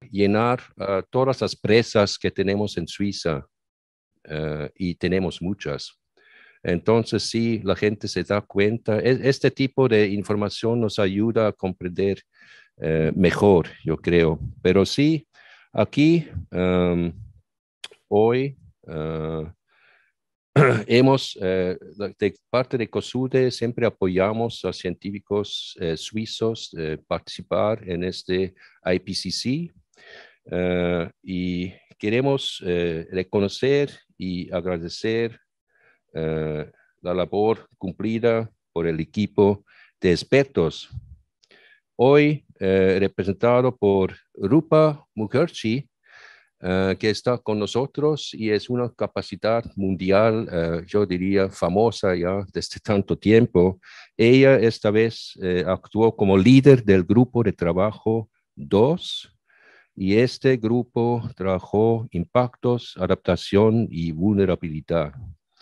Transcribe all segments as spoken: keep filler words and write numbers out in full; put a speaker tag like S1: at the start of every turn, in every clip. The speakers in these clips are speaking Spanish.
S1: llenar uh, todas las presas que tenemos en Suiza, uh, y tenemos muchas. Entonces, sí, la gente se da cuenta. Este tipo de información nos ayuda a comprender uh, mejor, yo creo. Pero sí, aquí, um, hoy, uh, hemos, eh, de parte de COSUDE, siempre apoyamos a científicos eh, suizos eh, participar en este I P C C, eh, y queremos eh, reconocer y agradecer eh, la labor cumplida por el equipo de expertos. Hoy, eh, representado por Rupa Mukherjee, Uh, que está con nosotros y es una capacidad mundial, uh, yo diría famosa ya desde tanto tiempo. Ella esta vez eh, actuó como líder del grupo de trabajo dos, y este grupo trabajó impactos, adaptación y vulnerabilidad.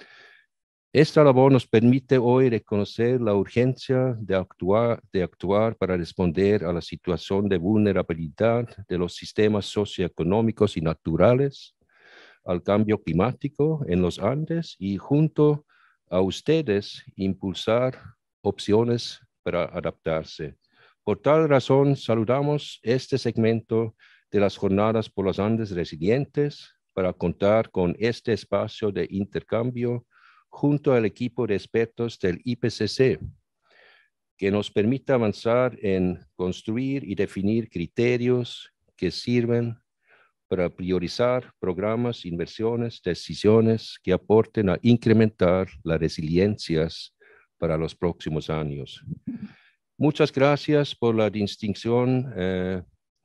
S1: Esta labor nos permite hoy reconocer la urgencia de actuar, de actuar para responder a la situación de vulnerabilidad de los sistemas socioeconómicos y naturales, al cambio climático en los Andes y junto a ustedes impulsar opciones para adaptarse. Por tal razón, saludamos este segmento de las Jornadas por los Andes Resilientes para contar con este espacio de intercambio junto al equipo de expertos del I P C C, que nos permita avanzar en construir y definir criterios que sirven para priorizar programas, inversiones, decisiones que aporten a incrementar las resiliencias para los próximos años. Muchas gracias por la distinción eh,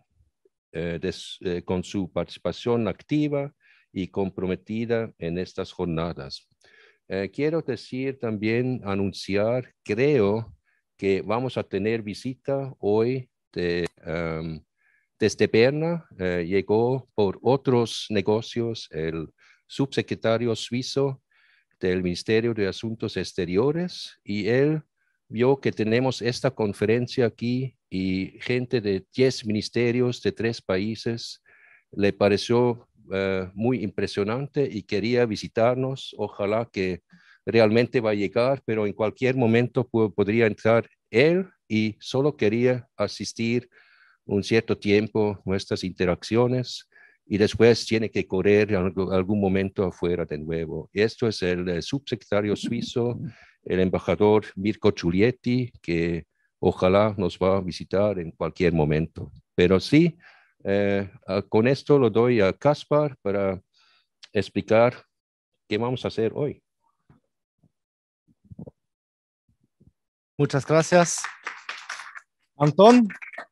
S1: eh, de, eh, con su participación activa y comprometida en estas jornadas. Eh, quiero decir también, anunciar, creo que vamos a tener visita hoy de, um, desde Berna. Eh, llegó por otros negocios el subsecretario suizo del Ministerio de Asuntos Exteriores, y él vio que tenemos esta conferencia aquí y gente de diez ministerios de tres países. Le pareció Uh, muy impresionante y quería visitarnos. Ojalá que realmente va a llegar, pero en cualquier momento podría entrar él, y solo quería asistir un cierto tiempo a nuestras interacciones y después tiene que correr en algún momento afuera de nuevo. Esto es el, el subsecretario suizo, el embajador Mirko Giulietti, que ojalá nos va a visitar en cualquier momento. Pero sí, Eh, uh, con esto lo doy a Caspar para explicar qué vamos a hacer hoy.
S2: Muchas gracias, Antón.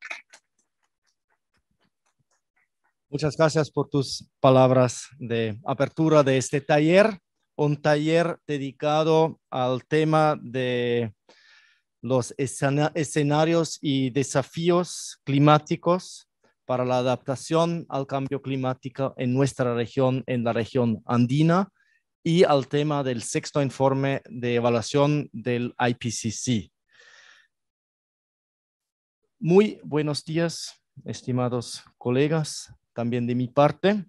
S2: Muchas gracias por tus palabras de apertura de este taller, un taller dedicado al tema de los escenarios y desafíos climáticos para la adaptación al cambio climático en nuestra región, en la región andina, y al tema del sexto informe de evaluación del I P C C. Muy buenos días, estimados colegas, también de mi parte.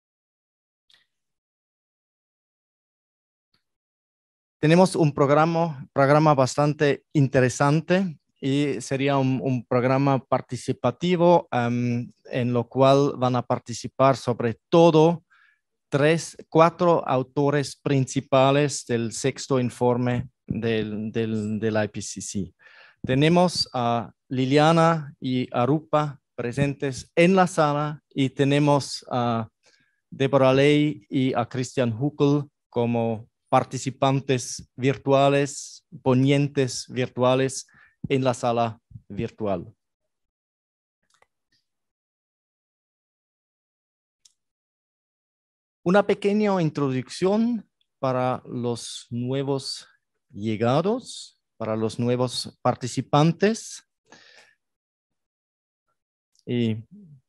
S2: Tenemos un programa, programa bastante interesante y sería un, un programa participativo um, en lo cual van a participar sobre todo tres, cuatro autores principales del sexto informe del, del, del I P C C. Tenemos a Liliana y a Rupa presentes en la sala y tenemos a Deborah Ley y a Christian Huckel como participantes virtuales, ponentes virtuales en la sala virtual. Una pequeña introducción para los nuevos llegados, para los nuevos participantes. Y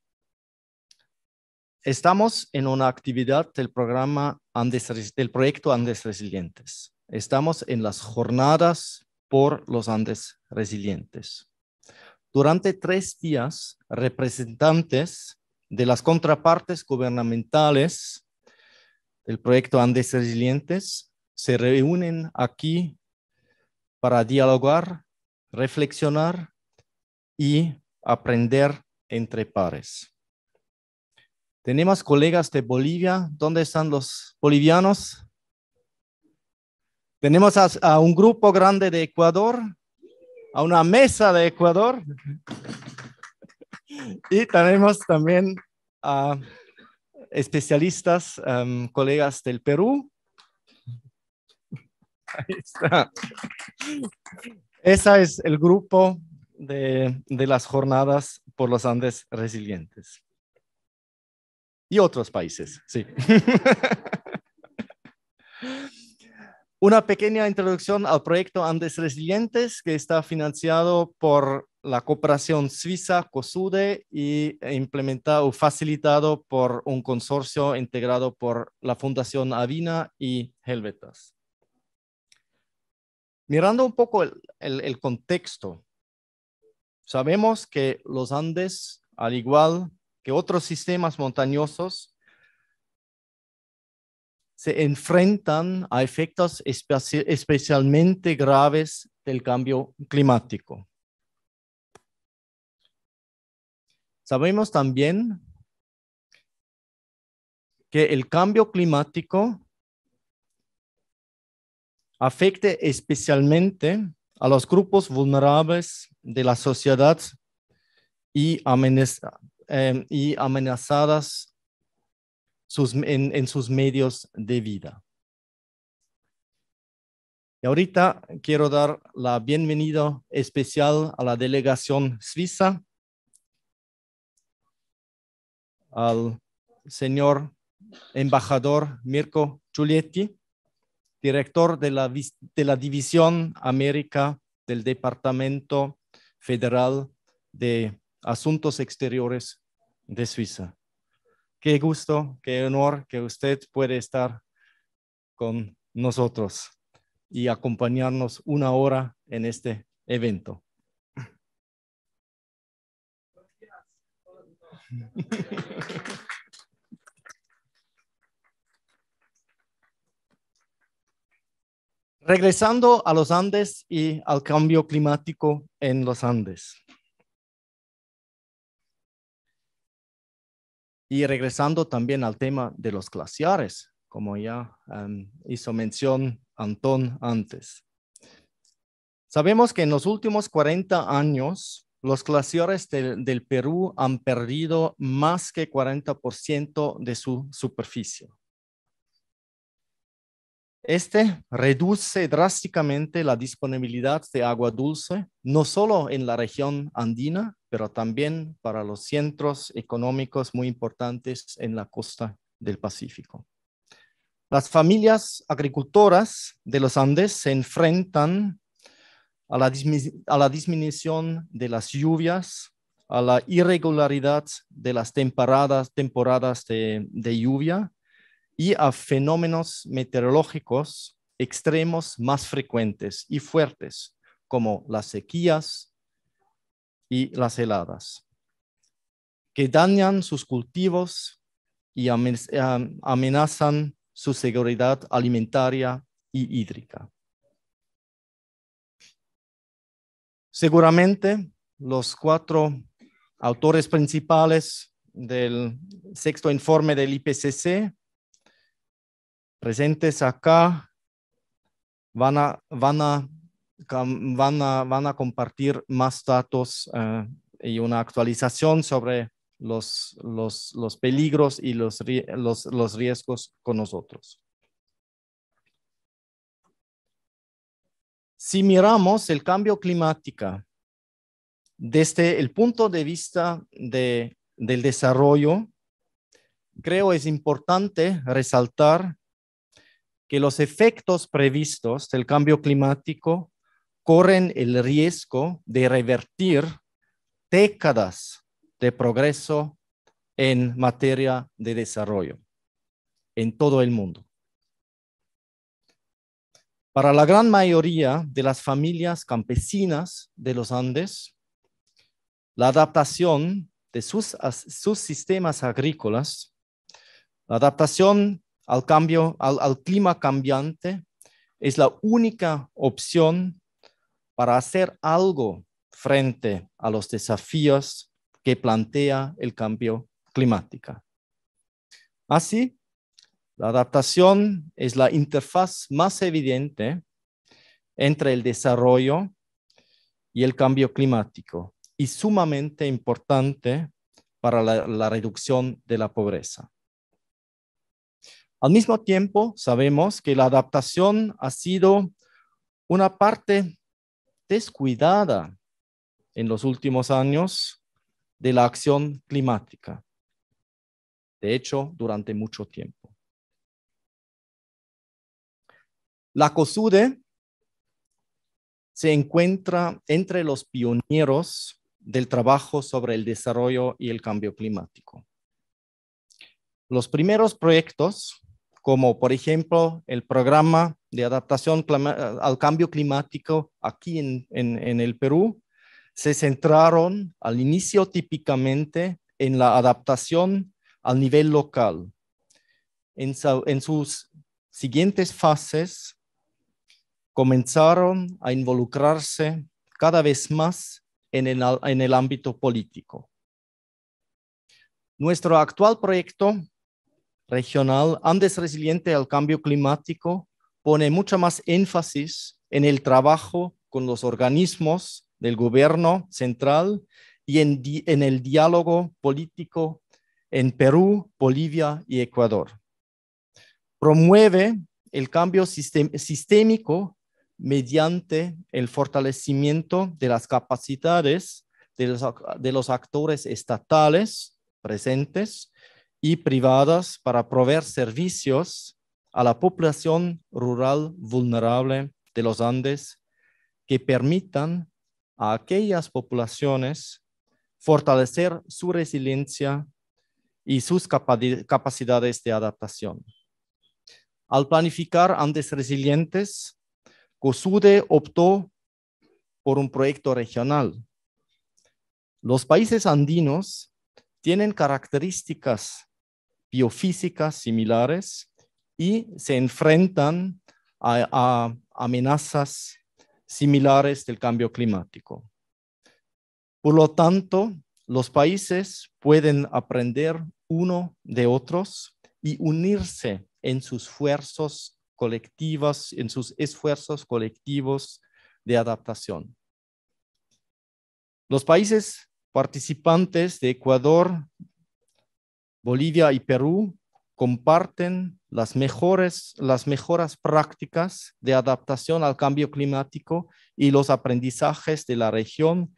S2: estamos en una actividad del programa Andes, del proyecto Andes Resilientes. Estamos en las jornadas por los Andes Resilientes. Durante tres días, representantes de las contrapartes gubernamentales del proyecto Andes Resilientes se reúnen aquí para dialogar, reflexionar y aprender entre pares. Tenemos colegas de Bolivia. ¿Dónde están los bolivianos? Tenemos a, a un grupo grande de Ecuador, a una mesa de Ecuador. Y tenemos también a especialistas, um, colegas del Perú. Ahí está. Ese es el grupo de, de las jornadas por los Andes Resilientes. Y otros países, sí. Una pequeña introducción al proyecto Andes Resilientes, que está financiado por la cooperación suiza COSUDE y implementado o facilitado por un consorcio integrado por la Fundación Avina y Helvetas. Mirando un poco el, el, el contexto, sabemos que los Andes, al igual que otros sistemas montañosos, se enfrentan a efectos espe- especialmente graves del cambio climático. Sabemos también que el cambio climático afecta especialmente a los grupos vulnerables de la sociedad y, amenaza, eh, y amenazadas sus, en, en sus medios de vida. Y ahorita quiero dar la bienvenida especial a la delegación suiza, al señor embajador Mirko Giulietti, director de la, de la División América del Departamento Federal de Asuntos Exteriores de Suiza. Qué gusto, qué honor que usted puede estar con nosotros y acompañarnos una hora en este evento. Regresando a los Andes y al cambio climático en los Andes. Y regresando también al tema de los glaciares, como ya um, hizo mención Antón antes. Sabemos que en los últimos cuarenta años, los glaciares de, del Perú han perdido más que cuarenta por ciento de su superficie. Este reduce drásticamente la disponibilidad de agua dulce, no solo en la región andina, pero también para los centros económicos muy importantes en la costa del Pacífico. Las familias agricultoras de los Andes se enfrentan a la, a la disminución de las lluvias, a la irregularidad de las temporadas, temporadas de, de lluvia, y a fenómenos meteorológicos extremos más frecuentes y fuertes, como las sequías y las heladas, que dañan sus cultivos y amenazan su seguridad alimentaria y hídrica. Seguramente los cuatro autores principales del sexto informe del I P C C presentes acá van a, van a, van a, van a compartir más datos uh, y una actualización sobre los, los, los peligros y los, los, los riesgos con nosotros. Si miramos el cambio climático desde el punto de vista de, del desarrollo, creo es importante resaltar que los efectos previstos del cambio climático corren el riesgo de revertir décadas de progreso en materia de desarrollo en todo el mundo. Para la gran mayoría de las familias campesinas de los Andes, la adaptación de sus, sus sistemas agrícolas, la adaptación al cambio, al, al clima cambiante es la única opción para hacer algo frente a los desafíos que plantea el cambio climático. Así, la adaptación es la interfaz más evidente entre el desarrollo y el cambio climático y sumamente importante para la, la reducción de la pobreza. Al mismo tiempo, sabemos que la adaptación ha sido una parte descuidada en los últimos años de la acción climática. De hecho, durante mucho tiempo. La COSUDE se encuentra entre los pioneros del trabajo sobre el desarrollo y el cambio climático. Los primeros proyectos, como por ejemplo el programa de adaptación al cambio climático aquí en, en, en el Perú, se centraron al inicio típicamente en la adaptación al nivel local. En, su, en sus siguientes fases, comenzaron a involucrarse cada vez más en el, en el ámbito político. Nuestro actual proyecto regional Andes Resiliente al Cambio Climático pone mucho más énfasis en el trabajo con los organismos del gobierno central y en, en el diálogo político en Perú, Bolivia y Ecuador. Promueve el cambio sistem, sistémico mediante el fortalecimiento de las capacidades de los, de los actores estatales presentes y privadas para proveer servicios a la población rural vulnerable de los Andes que permitan a aquellas poblaciones fortalecer su resiliencia y sus capacidades de adaptación. Al planificar Andes Resilientes, COSUDE optó por un proyecto regional. Los países andinos tienen características biofísicas similares y se enfrentan a, a amenazas similares del cambio climático. Por lo tanto, los países pueden aprender uno de otros y unirse en sus esfuerzos colectivos, en sus esfuerzos colectivos de adaptación. Los países participantes de Ecuador, Bolivia y Perú comparten las mejores, las mejores prácticas de adaptación al cambio climático y los aprendizajes de la región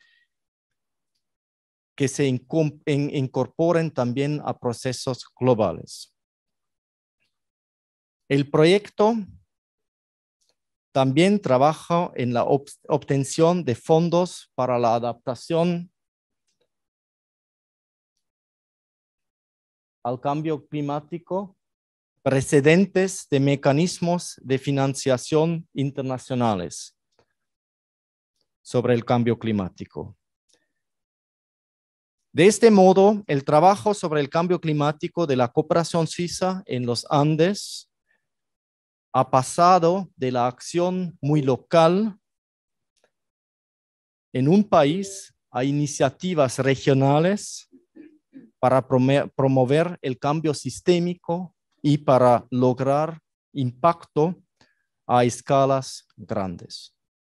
S2: que se incorporen también a procesos globales. El proyecto también trabaja en la obtención de fondos para la adaptación al cambio climático, precedentes de mecanismos de financiación internacionales sobre el cambio climático. De este modo, el trabajo sobre el cambio climático de la cooperación suiza en los Andes ha pasado de la acción muy local en un país a iniciativas regionales para promover el cambio sistémico y para lograr impacto a escalas grandes.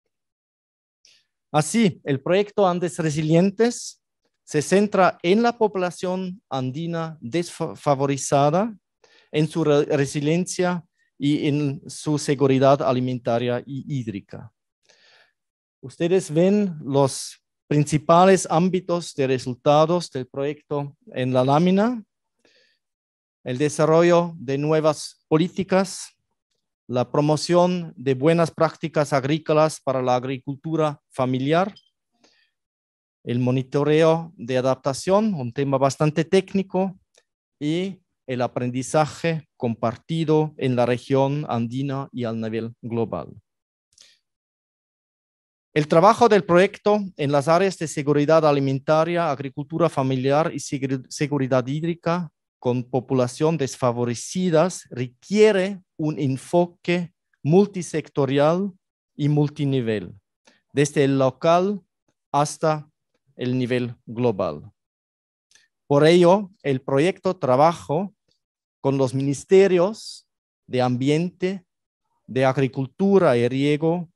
S2: Así, el proyecto Andes Resilientes se centra en la población andina desfavorizada, en su resiliencia y en su seguridad alimentaria y hídrica. Ustedes ven los principales ámbitos de resultados del proyecto en la lámina: el desarrollo de nuevas políticas, la promoción de buenas prácticas agrícolas para la agricultura familiar, el monitoreo de adaptación, un tema bastante técnico, y el aprendizaje compartido en la región andina y al nivel global. El trabajo del proyecto en las áreas de seguridad alimentaria, agricultura familiar y seguridad hídrica con población desfavorecidas requiere un enfoque multisectorial y multinivel, desde el local hasta el nivel global. Por ello, el proyecto trabaja con los ministerios de Ambiente, de Agricultura y Riego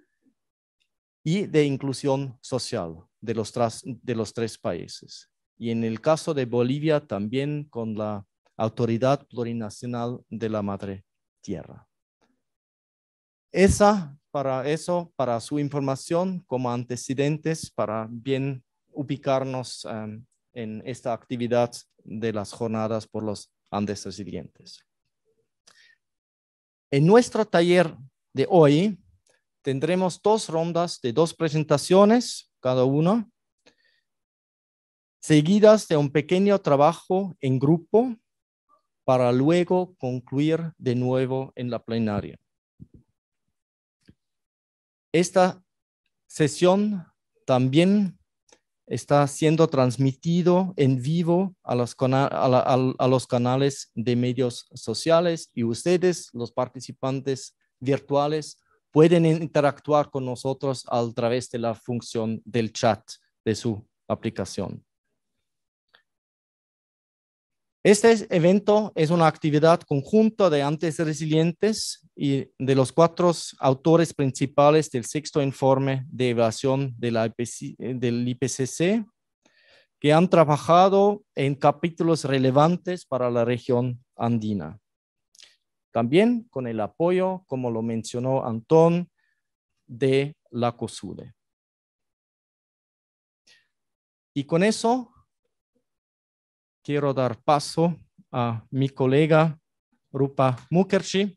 S2: y de Inclusión Social de los, de los tres países. Y en el caso de Bolivia, también con la Autoridad Plurinacional de la Madre Tierra. Esa, para eso, para su información como antecedentes, para bien ubicarnos um, en esta actividad de las jornadas por los Andes resilientes. En nuestro taller de hoy tendremos dos rondas de dos presentaciones cada una, seguidas de un pequeño trabajo en grupo para luego concluir de nuevo en la plenaria. Esta sesión también está siendo transmitido en vivo a los, a, la, a, a los canales de medios sociales y ustedes, los participantes virtuales, pueden interactuar con nosotros a través de la función del chat de su aplicación. Este evento es una actividad conjunta de Andes Resilientes y de los cuatro autores principales del sexto informe de evaluación de la I P C, del I P C C, que han trabajado en capítulos relevantes para la región andina. También con el apoyo, como lo mencionó Antón, de la COSUDE. Y con eso quiero dar paso a mi colega Rupa Mukherjee.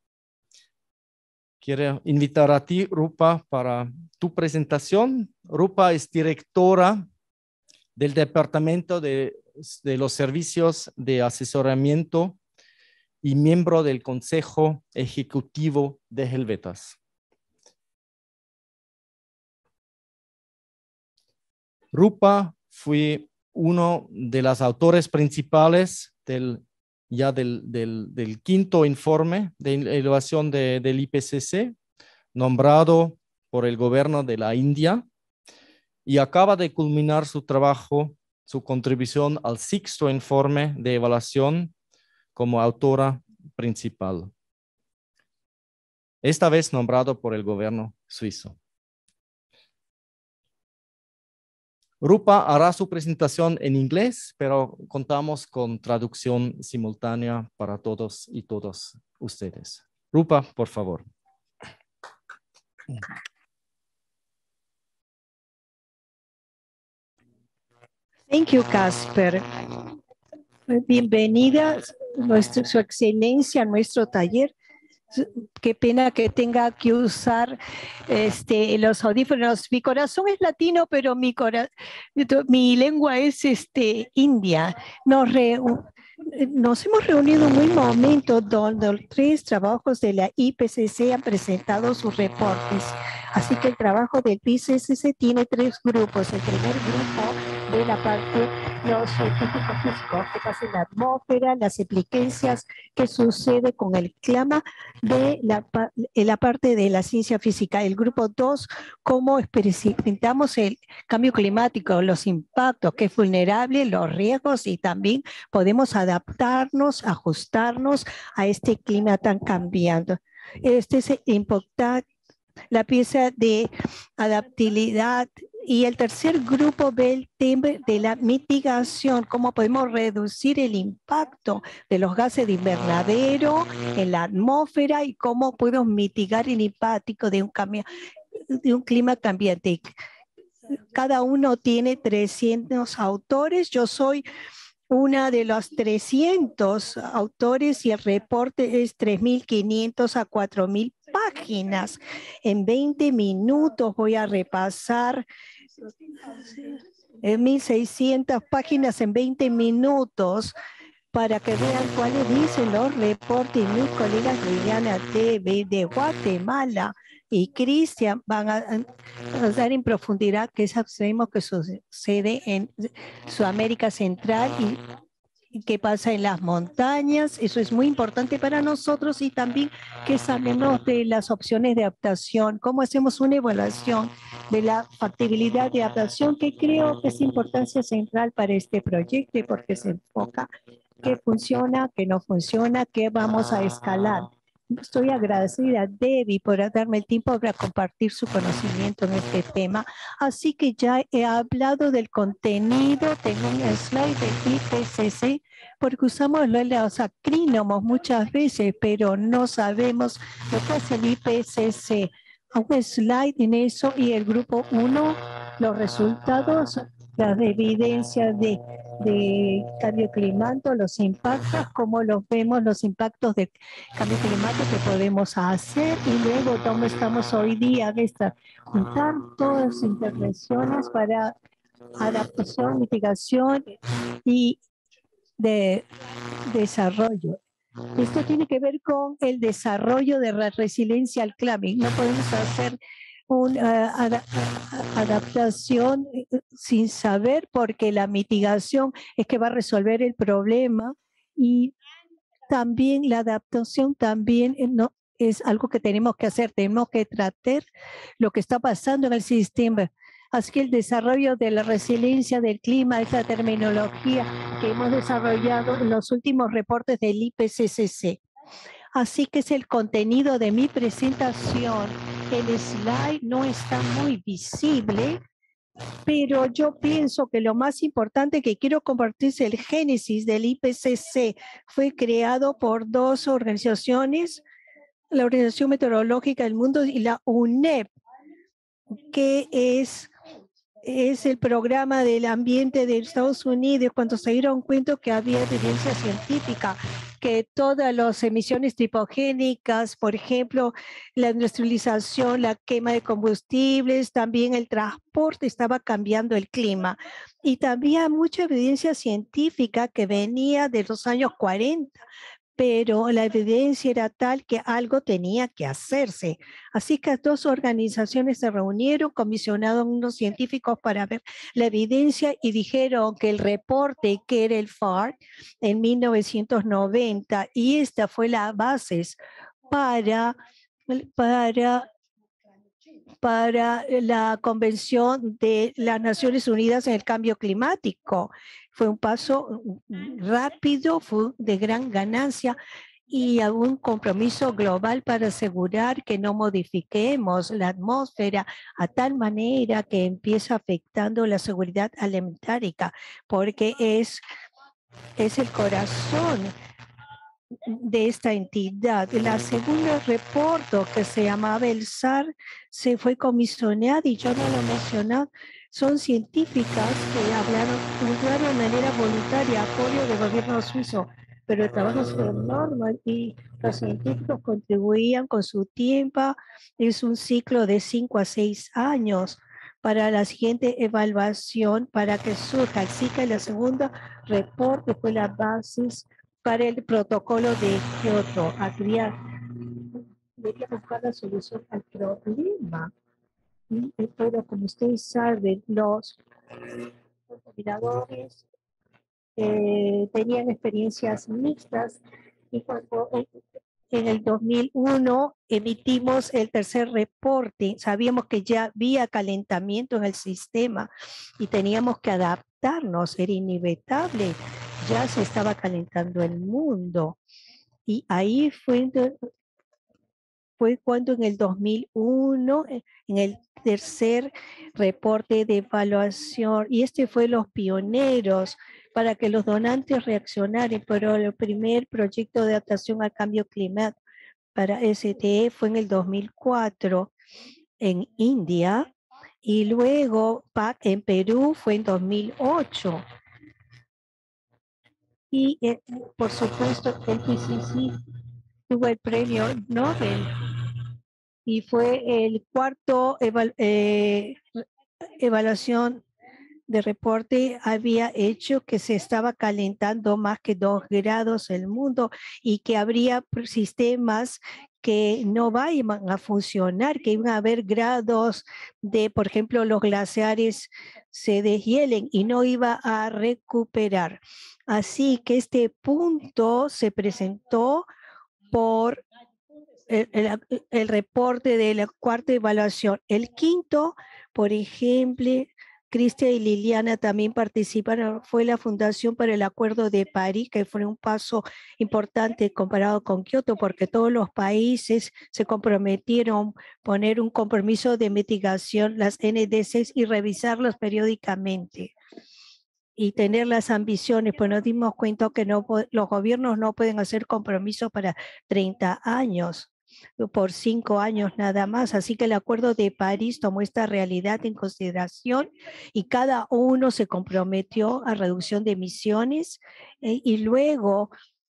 S2: Quiero invitar a ti, Rupa, para tu presentación. Rupa es directora del Departamento de, de los Servicios de Asesoramiento y miembro del Consejo Ejecutivo de Helvetas. Rupa fue uno de los autores principales del, ya del, del, del quinto informe de evaluación de, del I P C C, nombrado por el gobierno de la India, y acaba de culminar su trabajo, su contribución al sexto informe de evaluación como autora principal, esta vez nombrado por el gobierno suizo. Rupa hará su presentación en inglés, pero contamos con traducción simultánea para todos y todas ustedes. Rupa, por favor.
S3: Thank you, Casper. Bienvenida, nuestra, su excelencia, a nuestro taller. Qué pena que tenga que usar este, los audífonos. Mi corazón es latino, pero mi, cora mi lengua es este, india. Nos, re nos hemos reunido en un momento donde tres trabajos de la I P C C han presentado sus reportes. Así que el trabajo del I P C C tiene tres grupos. El primer grupo de la parte los científicos físicos que pasan en la atmósfera, las implicancias que sucede con el clima de la, la parte de la ciencia física. El grupo dos, cómo experimentamos el cambio climático, los impactos, que es vulnerable, los riesgos y también podemos adaptarnos, ajustarnos a este clima tan cambiante. Este es importante. La pieza de adaptabilidad y el tercer grupo ve el tema de la mitigación, cómo podemos reducir el impacto de los gases de invernadero en la atmósfera y cómo podemos mitigar el impacto de un, cambio, de un clima cambiante. Cada uno tiene trescientos autores, yo soy una de los trescientos autores y el reporte es tres mil quinientos a cuatro mil páginas. En veinte minutos voy a repasar en mil seiscientas páginas en veinte minutos para que vean cuáles dicen los reportes. Mis colegas Liliana T V de Guatemala y Cristian van a, a dar en profundidad qué sabemos que sucede en Sudamérica Central y qué pasa en las montañas. Eso es muy importante para nosotros, y también que sabemos de las opciones de adaptación, cómo hacemos una evaluación de la factibilidad de adaptación, que creo que es importancia central para este proyecto, porque se enfoca qué funciona, qué no funciona, qué vamos a escalar. Estoy agradecida a Debbie por darme el tiempo para compartir su conocimiento en este tema. Así que ya he hablado del contenido, tengo un slide del I P C C, porque usamos los acrónimos muchas veces, pero no sabemos lo que es el I P C C. Un slide en eso, y el grupo uno, los resultados, las evidencias de, de cambio climático, los impactos, cómo los vemos, los impactos de cambio climático que podemos hacer, y luego dónde estamos hoy día, de esta, juntar todas las intervenciones para adaptación, mitigación y de desarrollo. Esto tiene que ver con el desarrollo de la resiliencia al cambio. No podemos hacer una uh, ad adaptación sin saber, porque la mitigación es que va a resolver el problema, y también la adaptación también no es algo que tenemos que hacer. Tenemos que tratar lo que está pasando en el sistema. Así que el desarrollo de la resiliencia del clima, esa terminología que hemos desarrollado en los últimos reportes del I P C C C. Así que es el contenido de mi presentación. El slide no está muy visible, pero yo pienso que lo más importante que quiero compartir es el génesis del I P C C. Fue creado por dos organizaciones, la Organización Meteorológica del Mundo y la U N E P, que es, es el programa del ambiente de Estados Unidos, cuando se dieron cuenta que había evidencia científica que todas las emisiones tripogénicas, por ejemplo, la industrialización, la quema de combustibles, también el transporte, estaba cambiando el clima. Y también mucha evidencia científica que venía de los años cuarenta, pero la evidencia era tal que algo tenía que hacerse. Así que dos organizaciones se reunieron, comisionaron unos científicos para ver la evidencia, y dijeron que el reporte, que era el F A R en mil novecientos noventa, y esta fue la base para, para para la Convención de las Naciones Unidas en el Cambio Climático. Fue un paso rápido, fue de gran ganancia, y a un compromiso global para asegurar que no modifiquemos la atmósfera a tal manera que empieza afectando la seguridad alimentaria, porque es, es el corazón de esta entidad. La segunda reporte, que se llamaba el S A R, se fue comisionada, y yo no lo mencioné, son científicas que hablaron, hablaron de manera voluntaria apoyo del gobierno suizo, pero el trabajo fue enorme y los científicos contribuían con su tiempo. Es un ciclo de cinco a seis años para la siguiente evaluación, para que surja. Así que la segunda reporte fue la base para el protocolo de Kioto. Habría que buscar la solución al problema. Pero como ustedes saben, los contaminadores eh, tenían experiencias mixtas, y cuando en el dos mil uno emitimos el tercer reporte, sabíamos que ya había calentamiento en el sistema y teníamos que adaptarnos, era inevitable, ya se estaba calentando el mundo. Y ahí fue, fue cuando en el dos mil uno, en el tercer reporte de evaluación, y este fue los pioneros para que los donantes reaccionaran, pero el primer proyecto de adaptación al cambio climático para S T E fue en el dos mil cuatro en India, y luego P A C en Perú fue en dos mil ocho. Y eh, por supuesto el I P C C tuvo el premio Nobel, y fue el cuarto eval eh, evaluación de reporte, había hecho que se estaba calentando más que dos grados el mundo, y que habría sistemas que no vayan a funcionar, que iban a haber grados de, por ejemplo, los glaciares se deshielen y no iba a recuperar. Así que este punto se presentó por el, el, el reporte de la cuarta evaluación. El quinto, por ejemplo, Cristian y Liliana también participaron, fue la Fundación para el Acuerdo de París, que fue un paso importante comparado con Kioto, porque todos los países se comprometieron a poner un compromiso de mitigación, las N D Cs, y revisarlos periódicamente y tener las ambiciones, pues nos dimos cuenta que no, los gobiernos no pueden hacer compromisos para treinta años, por cinco años nada más. Así que el Acuerdo de París tomó esta realidad en consideración y cada uno se comprometió a reducción de emisiones eh, y luego...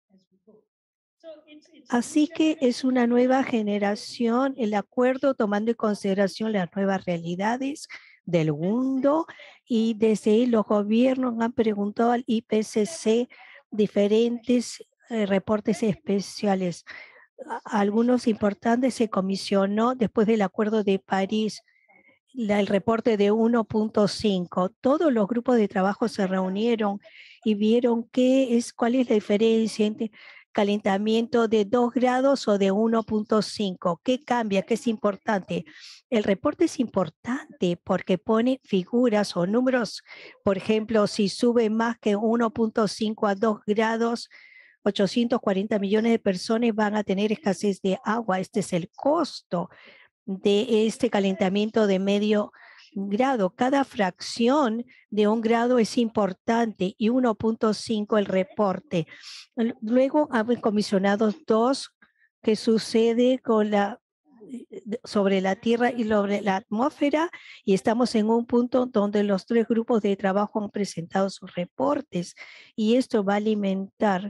S3: Así que es una nueva generación, el acuerdo tomando en consideración las nuevas realidades del mundo, y desde ahí los gobiernos han preguntado al I P C C diferentes eh, reportes especiales. Algunos importantes se comisionó después del Acuerdo de París, la, el reporte de uno punto cinco. Todos los grupos de trabajo se reunieron y vieron qué es, cuál es la diferencia entre calentamiento de dos grados o de uno punto cinco. ¿Qué cambia? ¿Qué es importante? El reporte es importante porque pone figuras o números. Por ejemplo, si sube más que uno punto cinco a dos grados, ochocientos cuarenta millones de personas van a tener escasez de agua. Este es el costo de este calentamiento de medio grado. Cada fracción de un grado es importante y uno punto cinco el reporte. Luego han comisionado dos que sucede con la sobre la Tierra y sobre la atmósfera, y estamos en un punto donde los tres grupos de trabajo han presentado sus reportes, y esto va a alimentar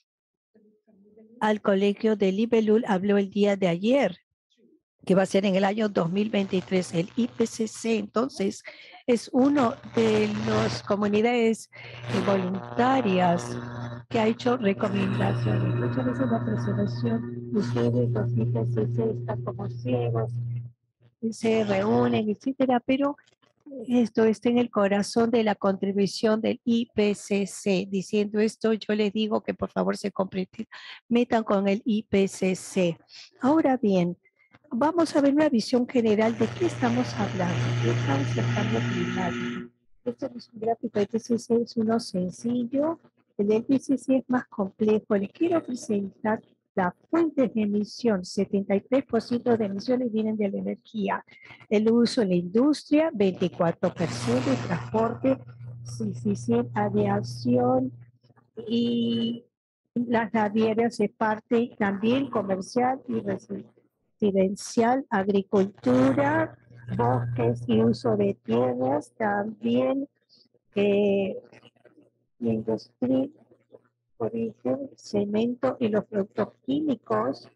S3: al colegio de Libelul. Habló el día de ayer, que va a ser en el año dos mil veintitrés, el I P C C. Entonces, es uno de las comunidades voluntarias que ha hecho recomendaciones. Muchas veces la presentación de ustedes, los I P C C, están como ciegos, se reúnen, etcétera, pero esto está en el corazón de la contribución del I P C C. Diciendo esto, yo les digo que por favor se metan con el I P C C. Ahora bien, vamos a ver una visión general de qué estamos hablando. ¿Qué estamos tratando climático? Este es un gráfico de I P C C, es uno sencillo. El I P C C es más complejo. Les quiero presentar las fuentes de emisión. setenta y tres por ciento de emisiones vienen de la energía. El uso en la industria, veinticuatro por ciento, de transporte, diecisiete por ciento, aviación, y las navieras de parte también comercial y residencial, agricultura, bosques y uso de tierras, también eh, industria, origen, cemento y los productos químicos.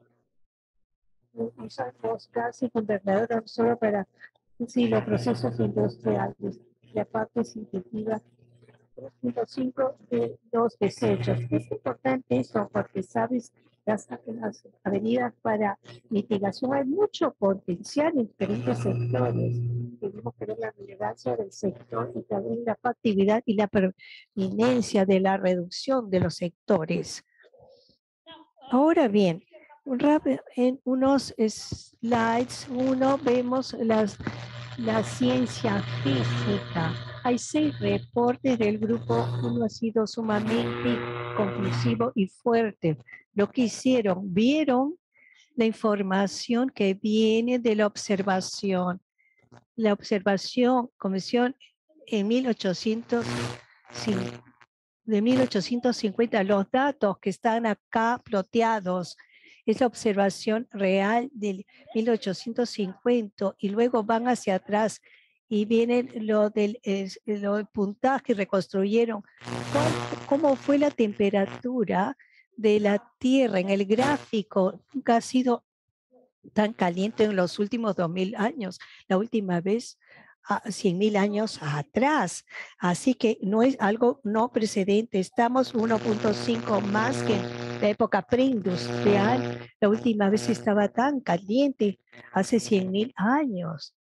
S3: Usan los gases convertidores no solo para sí, los procesos industriales, la parte sintética. tres punto cinco de los desechos. Es importante eso porque, sabes, las, las avenidas para mitigación hay mucho potencial en diferentes sectores. Tenemos que ver la relevancia del sector y también la factibilidad y la pertinencia de la reducción de los sectores. Ahora bien, en unos slides, uno vemos las, la ciencia física. Hay seis reportes del grupo. Uno ha sido sumamente conclusivo y fuerte. Lo que hicieron, vieron la información que viene de la observación. La observación comenzó en mil ochocientos cincuenta. De mil ochocientos cincuenta, los datos que están acá ploteados es la observación real del mil ochocientos cincuenta, y luego van hacia atrás y vienen lo del, es, lo del puntaje, reconstruyeron cuál, cómo fue la temperatura de la Tierra en el gráfico. Nunca ha sido tan caliente en los últimos dos mil años. La última vez a cien mil años atrás. Así que no es algo no precedente. Estamos uno punto cinco más que la época preindustrial, la última vez estaba tan caliente, hace cien mil años.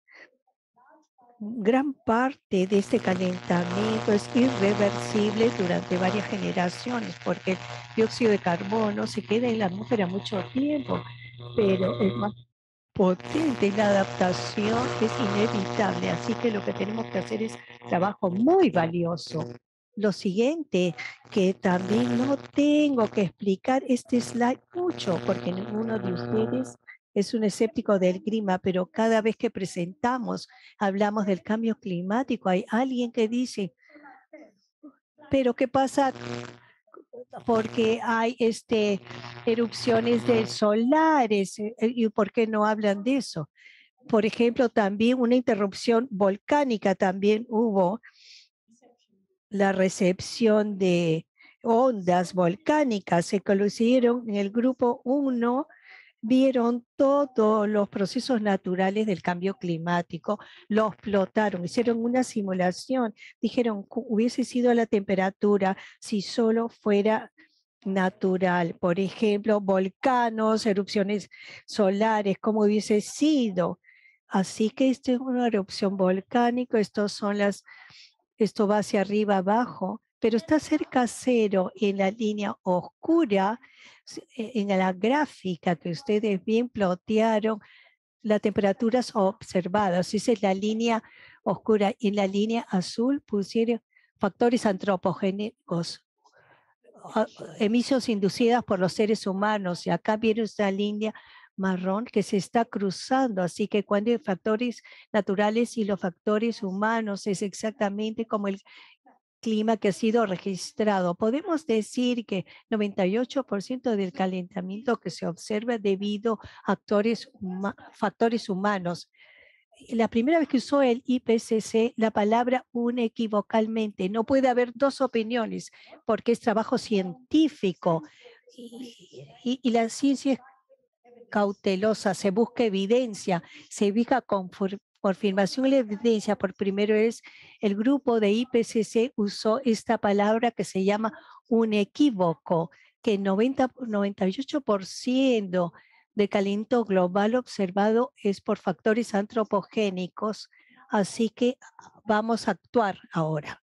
S3: Gran parte de este calentamiento es irreversible durante varias generaciones, porque el dióxido de carbono se queda en la atmósfera mucho tiempo, pero es más potente, la adaptación es inevitable, así que lo que tenemos que hacer es trabajo muy valioso. Lo siguiente, que también no tengo que explicar este slide mucho, porque ninguno de ustedes es un escéptico del clima, pero cada vez que presentamos, hablamos del cambio climático, hay alguien que dice, pero ¿qué pasa? Porque hay este, erupciones de solares, ¿y por qué no hablan de eso? Por ejemplo, también una interrupción volcánica también hubo, la recepción de ondas volcánicas, se conocieron en el grupo uno, vieron todos los procesos naturales del cambio climático, los plotaron, hicieron una simulación, dijeron que hubiese sido la temperatura si solo fuera natural, por ejemplo, volcanos, erupciones solares, cómo hubiese sido. Así que esto es una erupción volcánica, estos son las, esto va hacia arriba, abajo, pero está cerca cero en la línea oscura, en la gráfica que ustedes bien plotearon, las temperaturas observadas. Esa es la línea oscura. Y en la línea azul pusieron factores antropogénicos, emisiones inducidas por los seres humanos. Y acá viene esta línea marrón que se está cruzando. Así que cuando hay factores naturales y los factores humanos es exactamente como el clima que ha sido registrado. Podemos decir que noventa y ocho por ciento del calentamiento que se observa debido a actores huma- factores humanos. La primera vez que usó el I P C C, la palabra unequivocalmente. No puede haber dos opiniones porque es trabajo científico y, y- y la ciencia es cautelosa, se busca evidencia, se busca confor- confirmación y la evidencia. Por primera vez, el grupo de I P C C usó esta palabra que se llama unequívoco, que noventa, noventa y ocho por ciento del calentamiento global observado es por factores antropogénicos. Así que vamos a actuar ahora.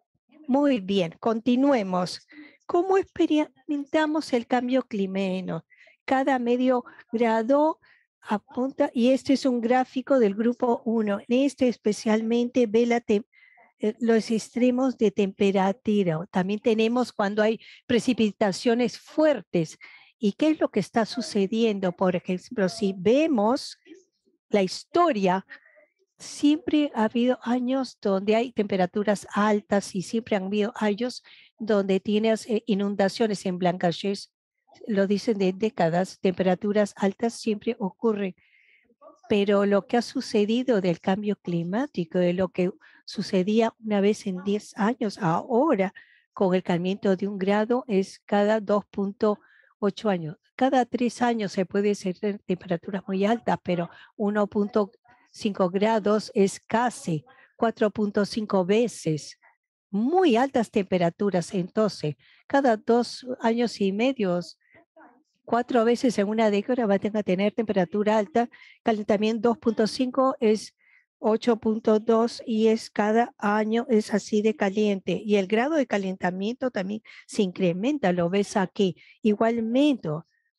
S3: Muy bien, continuemos. ¿Cómo experimentamos el cambio climático? Cada medio grado apunta, y este es un gráfico del grupo uno. En este especialmente ve la te, eh, los extremos de temperatura. También tenemos cuando hay precipitaciones fuertes. ¿Y qué es lo que está sucediendo? Por ejemplo, si vemos la historia, siempre ha habido años donde hay temperaturas altas y siempre han habido años donde tienes eh, inundaciones en Bangladesh. Lo dicen de décadas, temperaturas altas siempre ocurren. Pero lo que ha sucedido del cambio climático, de lo que sucedía una vez en diez años, ahora con el calentamiento de un grado es cada dos punto ocho años. Cada tres años se puede ser temperaturas muy altas, pero uno punto cinco grados es casi cuatro punto cinco veces. Muy altas temperaturas, entonces, cada dos años y medio, cuatro veces en una década va a tener, tener temperatura alta. Calentamiento dos punto cinco es ocho punto dos y es cada año es así de caliente. Y el grado de calentamiento también se incrementa, lo ves aquí. Igualmente,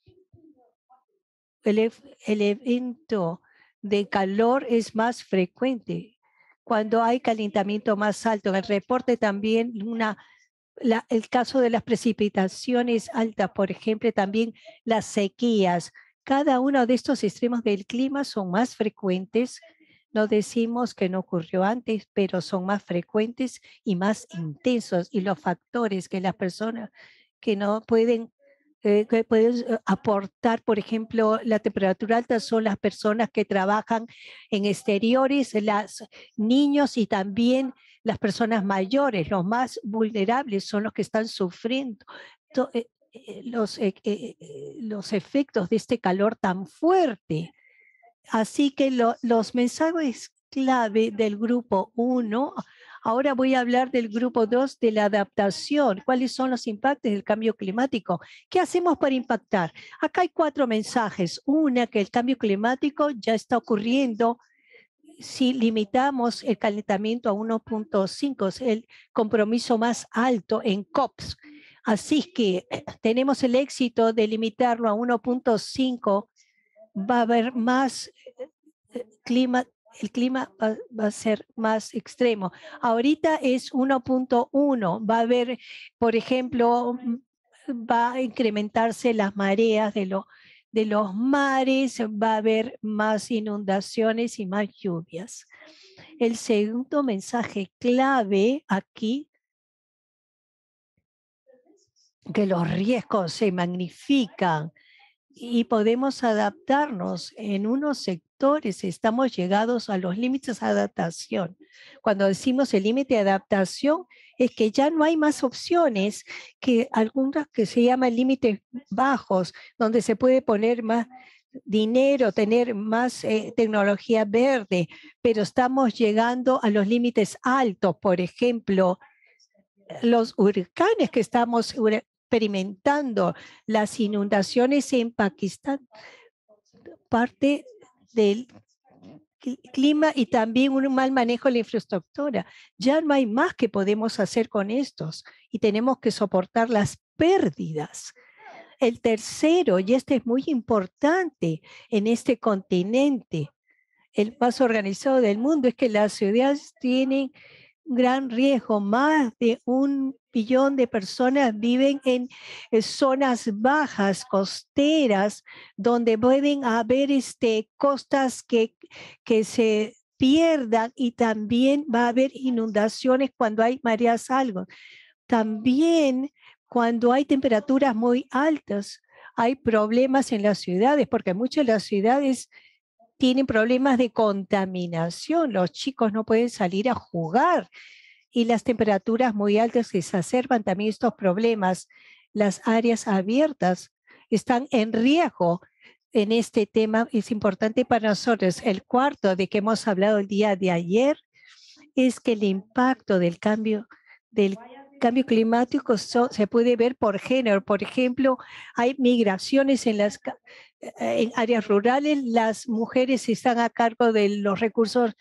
S3: el, el evento de calor es más frecuente cuando hay calentamiento más alto. En el reporte también una La, el caso de las precipitaciones altas, por ejemplo, también las sequías. Cada uno de estos extremos del clima son más frecuentes. No decimos que no ocurrió antes, pero son más frecuentes y más intensos. Y los factores que las personas que no pueden, eh, que pueden eh, aportar, por ejemplo, la temperatura alta son las personas que trabajan en exteriores, los niños y también las personas mayores. Los más vulnerables son los que están sufriendo to, eh, eh, los, eh, eh, los efectos de este calor tan fuerte. Así que lo, los mensajes clave del grupo uno Ahora voy a hablar del grupo dos de la adaptación. ¿Cuáles son los impactos del cambio climático? ¿Qué hacemos para impactar? Acá hay cuatro mensajes. Una, que el cambio climático ya está ocurriendo si limitamos el calentamiento a uno punto cinco, es el compromiso más alto en COPs. Así que tenemos el éxito de limitarlo a uno punto cinco, va a haber más clima, el clima va, va a ser más extremo. Ahorita es uno punto uno, va a haber, por ejemplo, va a incrementarse las mareas de, lo, de los mares, va a haber más inundaciones y más lluvias. El segundo mensaje clave aquí, que los riesgos se magnifican y podemos adaptarnos en unos sectores, estamos llegados a los límites de adaptación. Cuando decimos el límite de adaptación, es que ya no hay más opciones que algunas que se llaman límites bajos, donde se puede poner más dinero, tener más eh, tecnología verde, pero estamos llegando a los límites altos, por ejemplo, los huracanes que estamos experimentando, las inundaciones en Pakistán, parte del clima y también un mal manejo de la infraestructura. Ya no hay más que podemos hacer con estos y tenemos que soportar las pérdidas. El tercero, y este es muy importante en este continente, el más organizado del mundo, es que las ciudades tienen gran riesgo. Más de un billón de personas viven en zonas bajas, costeras, donde pueden haber este, costas que, que se pierdan y también va a haber inundaciones cuando hay mareas altas. También cuando hay temperaturas muy altas, hay problemas en las ciudades, porque muchas de las ciudades tienen problemas de contaminación. Los chicos no pueden salir a jugar y las temperaturas muy altas exacerban también estos problemas. Las áreas abiertas están en riesgo en este tema. Es importante para nosotros. El cuarto de que hemos hablado el día de ayer es que el impacto del cambio del cambio climático so, se puede ver por género. Por ejemplo, hay migraciones en las en áreas rurales, las mujeres están a cargo de los recursos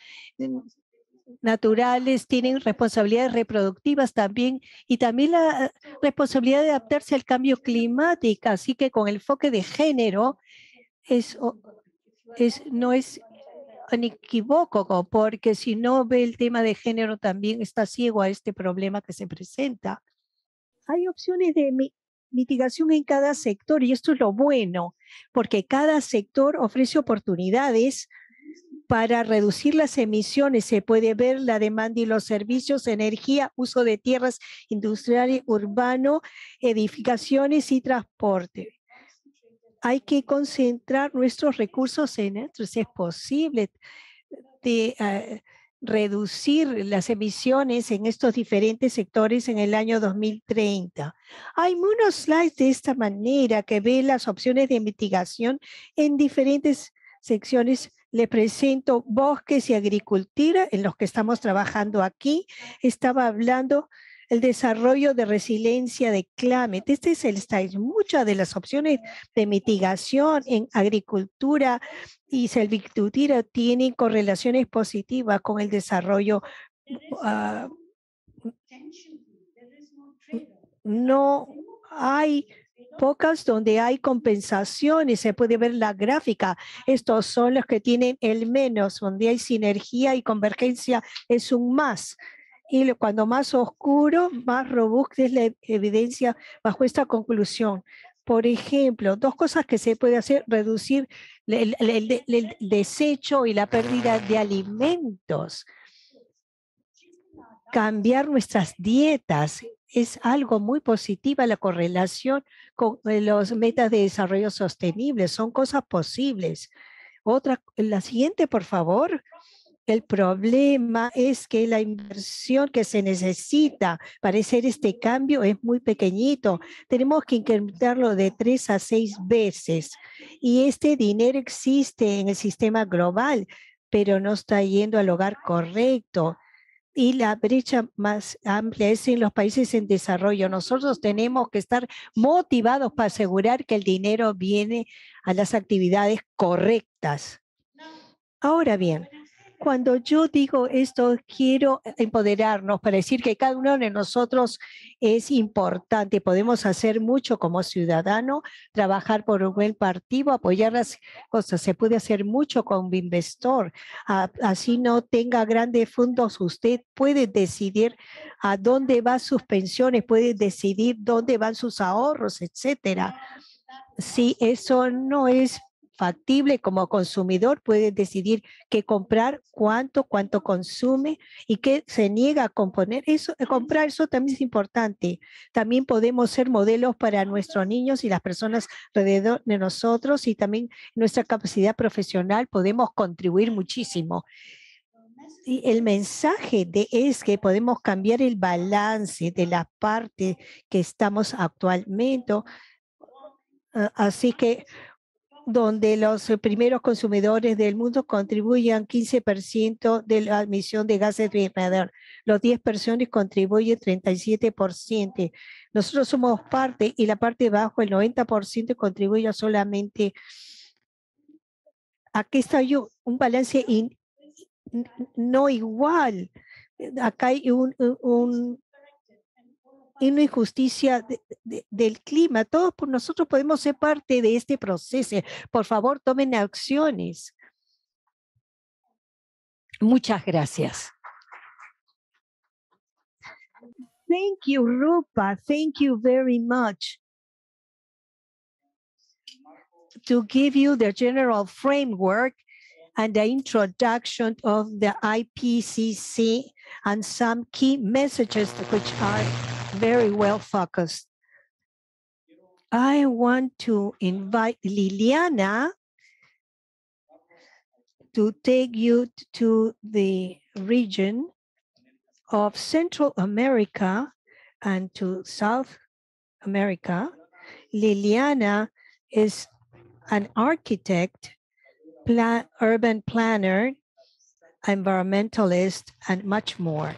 S3: naturales, tienen responsabilidades reproductivas también y también la responsabilidad de adaptarse al cambio climático. Así que con el enfoque de género es, es, no es inequívoco, porque si no ve el tema de género también está ciego a este problema que se presenta. Hay opciones de mitigación en cada sector y esto es lo bueno, porque cada sector ofrece oportunidades para reducir las emisiones. Se puede ver la demanda y los servicios, energía, uso de tierras industriales, urbano, edificaciones y transporte. Hay que concentrar nuestros recursos en estos. Es posible de, uh, reducir las emisiones en estos diferentes sectores en el año dos mil treinta. Hay unos slides de esta manera que ven las opciones de mitigación en diferentes secciones. Le presento bosques y agricultura en los que estamos trabajando aquí. Estaba hablando el desarrollo de resiliencia de climate. Este es el slide. Muchas de las opciones de mitigación en agricultura y silvicultura tienen correlaciones positivas con el desarrollo. Uh, no hay pocas donde hay compensaciones, se puede ver la gráfica. Estos son los que tienen el menos, donde hay sinergia y convergencia es un más. Y cuando más oscuro, más robusta es la evidencia bajo esta conclusión. Por ejemplo, dos cosas que se puede hacer, reducir el, el, el, el desecho y la pérdida de alimentos. Cambiar nuestras dietas es algo muy positiva, la correlación con los metas de desarrollo sostenible. Son cosas posibles. Otra, la siguiente, por favor. El problema es que la inversión que se necesita para hacer este cambio es muy pequeñito. Tenemos que incrementarlo de tres a seis veces. Y este dinero existe en el sistema global, pero no está yendo al lugar correcto. y la brecha más amplia es en los países en desarrollo. Nosotros tenemos que estar motivados para asegurar que el dinero viene a las actividades correctas. Ahora bien, cuando yo digo esto, quiero empoderarnos para decir que cada uno de nosotros es importante. Podemos hacer mucho como ciudadano, trabajar por un buen partido, apoyar las cosas. Se puede hacer mucho con Investor. Así no tenga grandes fondos, usted puede decidir a dónde van sus pensiones, puede decidir dónde van sus ahorros, etcétera. Si eso no es factible como consumidor, puede decidir qué comprar, cuánto, cuánto consume y qué se niega a componer. Eso, comprar eso también es importante. También podemos ser modelos para nuestros niños y las personas alrededor de nosotros, y también nuestra capacidad profesional podemos contribuir muchísimo. Y el mensaje de es que podemos cambiar el balance de la parte que estamos actualmente. Así que donde los primeros consumidores del mundo contribuyen quince por ciento de la emisión de gases de invernadero. Los diez personas contribuyen treinta y siete por ciento. Nosotros somos parte, y la parte de abajo, el noventa por ciento contribuye solamente. Aquí está yo, un balance in, no igual. Acá hay un, un una injusticia de, de, del clima. Todos por nosotros podemos ser parte de este proceso. Por favor, tomen acciones. Muchas gracias. Thank you, Rupa. Thank you very much. To give you the general framework and the introduction of the I P C C and some key messages which are very well focused. I want to invite Liliana to take you to the region of Central America and to South America. Liliana is an architect, plan, urban planner, environmentalist, and much more.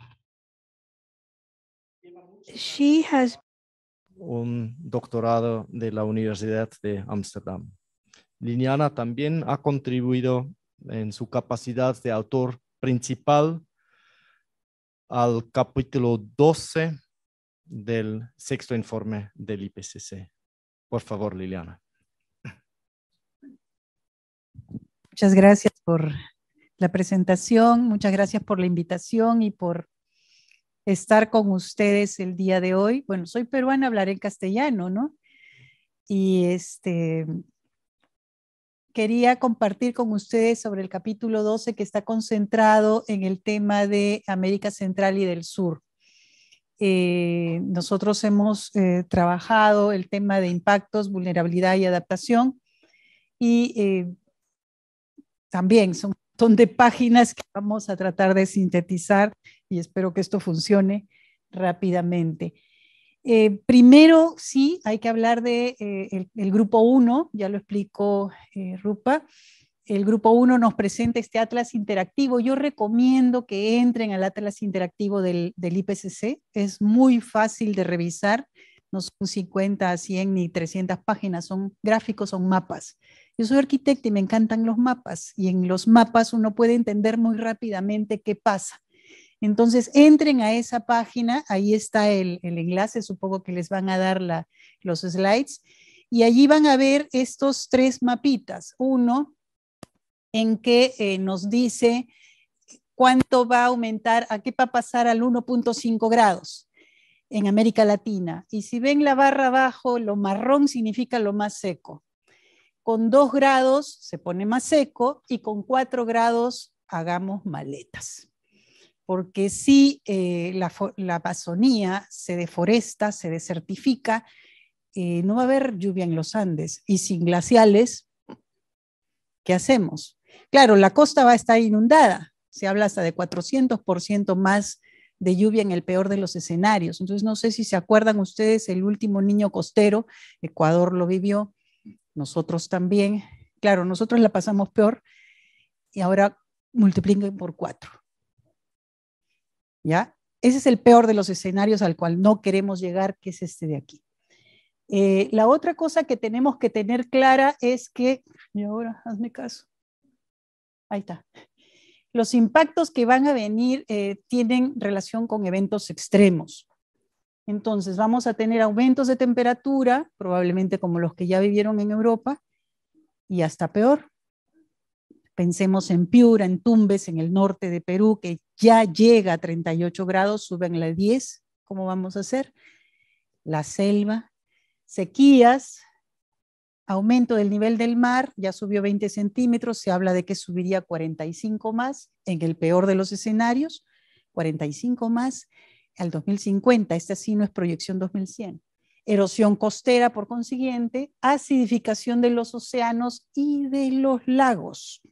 S3: She has
S2: un doctorado de la Universidad de Ámsterdam. Liliana también ha contribuido en su capacidad de autor principal al capítulo doce del sexto informe del I P C C. Por favor, Liliana.
S4: Muchas gracias por la presentación, muchas gracias por la invitación y por estar con ustedes el día de hoy. Bueno, soy peruana, hablaré en castellano, ¿no? Y este, quería compartir con ustedes sobre el capítulo doce, que está concentrado en el tema de América Central y del Sur. Eh, nosotros hemos eh, trabajado el tema de impactos, vulnerabilidad y adaptación, y eh, también son un montón de páginas que vamos a tratar de sintetizar, y espero que esto funcione rápidamente. Eh, primero, sí, hay que hablar de eh, el, el grupo uno, ya lo explicó eh, Rupa. El grupo uno nos presenta este atlas interactivo. Yo recomiendo que entren al atlas interactivo del, del I P C C. Es muy fácil de revisar. No son cincuenta, cien ni trescientas páginas, son gráficos, son mapas. Yo soy arquitecta y me encantan los mapas, y en los mapas uno puede entender muy rápidamente qué pasa. Entonces, entren a esa página, ahí está el, el enlace, supongo que les van a dar la, los slides, y allí van a ver estos tres mapitas. Uno, en que eh, nos dice cuánto va a aumentar, a qué va a pasar al uno punto cinco grados en América Latina. Y si ven la barra abajo, lo marrón significa lo más seco. Con dos grados se pone más seco, y con cuatro grados hagamos maletas. Porque si eh, la, la Amazonía se deforesta, se desertifica, eh, no va a haber lluvia en los Andes. Y sin glaciales, ¿qué hacemos? Claro, la costa va a estar inundada. Se habla hasta de cuatrocientos por ciento más de lluvia en el peor de los escenarios. Entonces, no sé si se acuerdan ustedes, el último niño costero, Ecuador lo vivió, nosotros también. Claro, nosotros la pasamos peor, y ahora multipliquen por cuatro. ¿ya? Ese es el peor de los escenarios al cual no queremos llegar, que es este de aquí. Eh, la otra cosa que tenemos que tener clara es que, y ahora hazme caso, ahí está, los impactos que van a venir eh, tienen relación con eventos extremos. Entonces vamos a tener aumentos de temperatura, probablemente como los que ya vivieron en Europa, y hasta peor. Pensemos en Piura, en Tumbes, en el norte de Perú, que ya llega a treinta y ocho grados, suben a diez, ¿cómo vamos a hacer? La selva, sequías, aumento del nivel del mar, ya subió veinte centímetros, se habla de que subiría cuarenta y cinco más, en el peor de los escenarios, cuarenta y cinco más al dos mil cincuenta, esta sí no es proyección dos mil cien. Erosión costera, por consiguiente, acidificación de los océanos y de los lagos.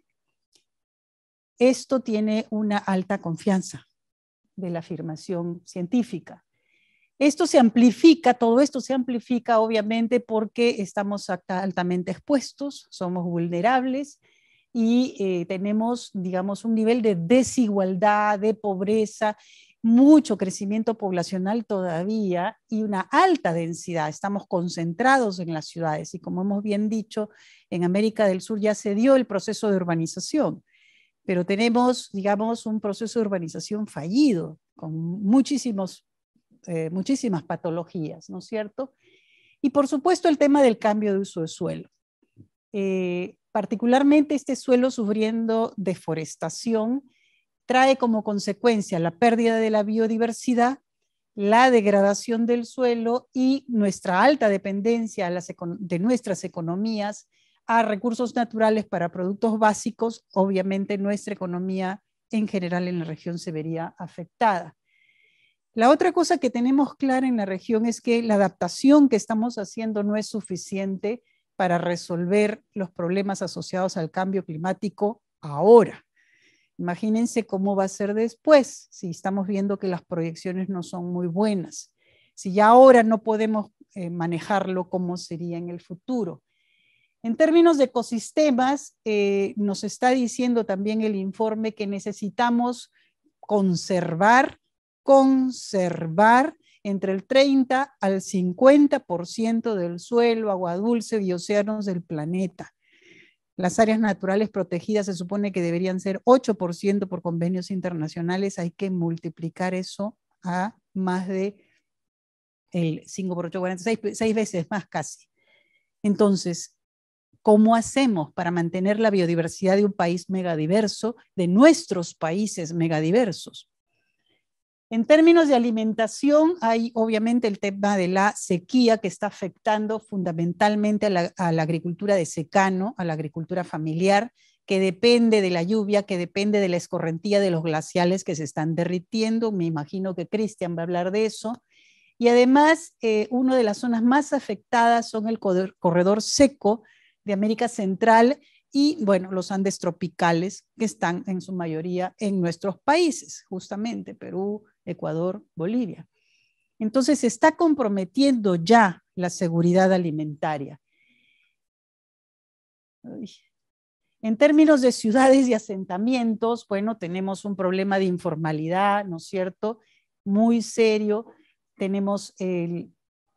S4: Esto tiene una alta confianza de la afirmación científica. Esto se amplifica, todo esto se amplifica obviamente porque estamos altamente expuestos, somos vulnerables y eh, tenemos, digamos, un nivel de desigualdad, de pobreza, mucho crecimiento poblacional todavía y una alta densidad. Estamos concentrados en las ciudades y, como hemos bien dicho, en América del Sur ya se dio el proceso de urbanización, pero tenemos, digamos, un proceso de urbanización fallido con muchísimos Eh, muchísimas patologías, ¿no es cierto? Y por supuesto el tema del cambio de uso de suelo. Eh, particularmente este suelo sufriendo deforestación trae como consecuencia la pérdida de la biodiversidad, la degradación del suelo y nuestra alta dependencia a las de nuestras economías a recursos naturales para productos básicos. Obviamente nuestra economía en general en la región se vería afectada. La otra cosa que tenemos clara en la región es que la adaptación que estamos haciendo no es suficiente para resolver los problemas asociados al cambio climático ahora. Imagínense cómo va a ser después, si estamos viendo que las proyecciones no son muy buenas. Si ya ahora no podemos eh, manejarlo, ¿cómo sería en el futuro? En términos de ecosistemas, eh, nos está diciendo también el informe que necesitamos conservar conservar entre el treinta al cincuenta por ciento del suelo, agua dulce y océanos del planeta. Las áreas naturales protegidas se supone que deberían ser ocho por ciento por convenios internacionales. Hay que multiplicar eso a más de el cinco por ocho, cuarenta y seis, seis veces más casi. Entonces, ¿cómo hacemos para mantener la biodiversidad de un país megadiverso, de nuestros países megadiversos? En términos de alimentación, hay obviamente el tema de la sequía que está afectando fundamentalmente a la, a la agricultura de secano, a la agricultura familiar, que depende de la lluvia, que depende de la escorrentía de los glaciales que se están derritiendo. Me imagino que Cristian va a hablar de eso. Y además, eh, una de las zonas más afectadas son el corredor seco de América Central y, bueno, los Andes tropicales, que están en su mayoría en nuestros países, justamente Perú, Ecuador, Bolivia. Entonces se está comprometiendo ya la seguridad alimentaria. Ay. En términos de ciudades y asentamientos, bueno, tenemos un problema de informalidad, ¿no es cierto?, muy serio. Tenemos el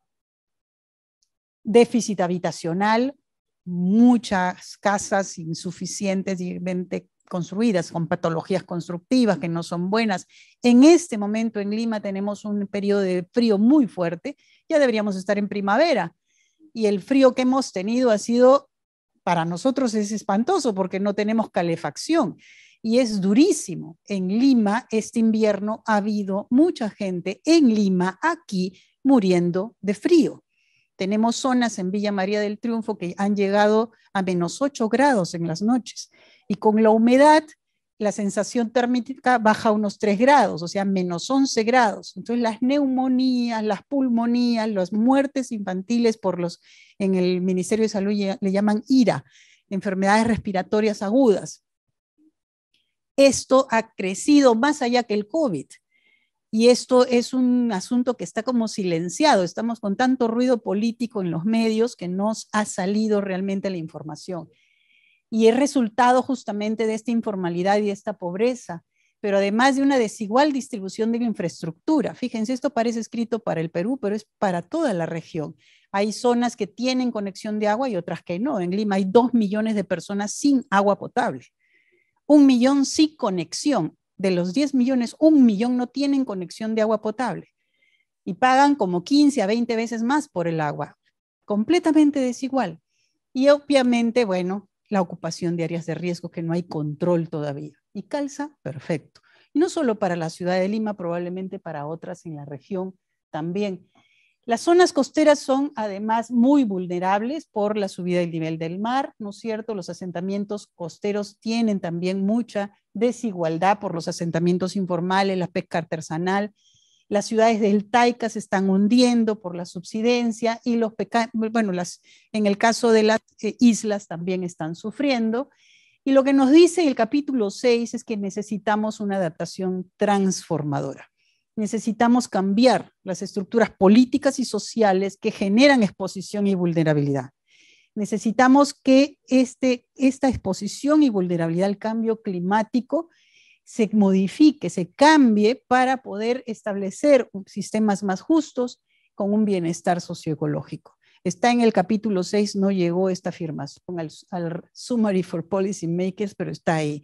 S4: déficit habitacional, muchas casas insuficientemente construidas con patologías constructivas que no son buenas. En este momento en Lima tenemos un periodo de frío muy fuerte, ya deberíamos estar en primavera, y el frío que hemos tenido ha sido, para nosotros es espantoso porque no tenemos calefacción, y es durísimo. En Lima este invierno ha habido mucha gente en Lima, aquí, muriendo de frío. Tenemos zonas en Villa María del Triunfo que han llegado a menos ocho grados en las noches. Y con la humedad, la sensación térmica baja a unos tres grados, o sea, menos once grados. Entonces las neumonías, las pulmonías, las muertes infantiles por los, en el Ministerio de Salud le llaman I R A, enfermedades respiratorias agudas. Esto ha crecido más allá que el COVID. Y esto es un asunto que está como silenciado. Estamos con tanto ruido político en los medios que nos ha salido realmente la información. Y es resultado justamente de esta informalidad y de esta pobreza. pero además de una desigual distribución de la infraestructura. Fíjense, esto parece escrito para el Perú, pero es para toda la región. Hay zonas que tienen conexión de agua y otras que no. En Lima hay dos millones de personas sin agua potable. Un millón sin conexión. De los diez millones, un millón no tienen conexión de agua potable. Y pagan como quince a veinte veces más por el agua. Completamente desigual. Y obviamente, bueno, la ocupación de áreas de riesgo que no hay control todavía. Y calza perfecto. Y no solo para la ciudad de Lima, probablemente para otras en la región también. Las zonas costeras son además muy vulnerables por la subida del nivel del mar, ¿no es cierto? Los asentamientos costeros tienen también mucha desigualdad por los asentamientos informales, la pesca artesanal. Las ciudades deltaicas se están hundiendo por la subsidencia y los bueno, las, en el caso de las eh, islas también están sufriendo. Y lo que nos dice el capítulo seis es que necesitamos una adaptación transformadora. Necesitamos cambiar las estructuras políticas y sociales que generan exposición y vulnerabilidad. Necesitamos que este, esta exposición y vulnerabilidad al cambio climático se modifique, se cambie para poder establecer sistemas más justos con un bienestar socioecológico. Está en el capítulo seis, no llegó esta afirmación al, al Summary for Policy Makers, pero está ahí.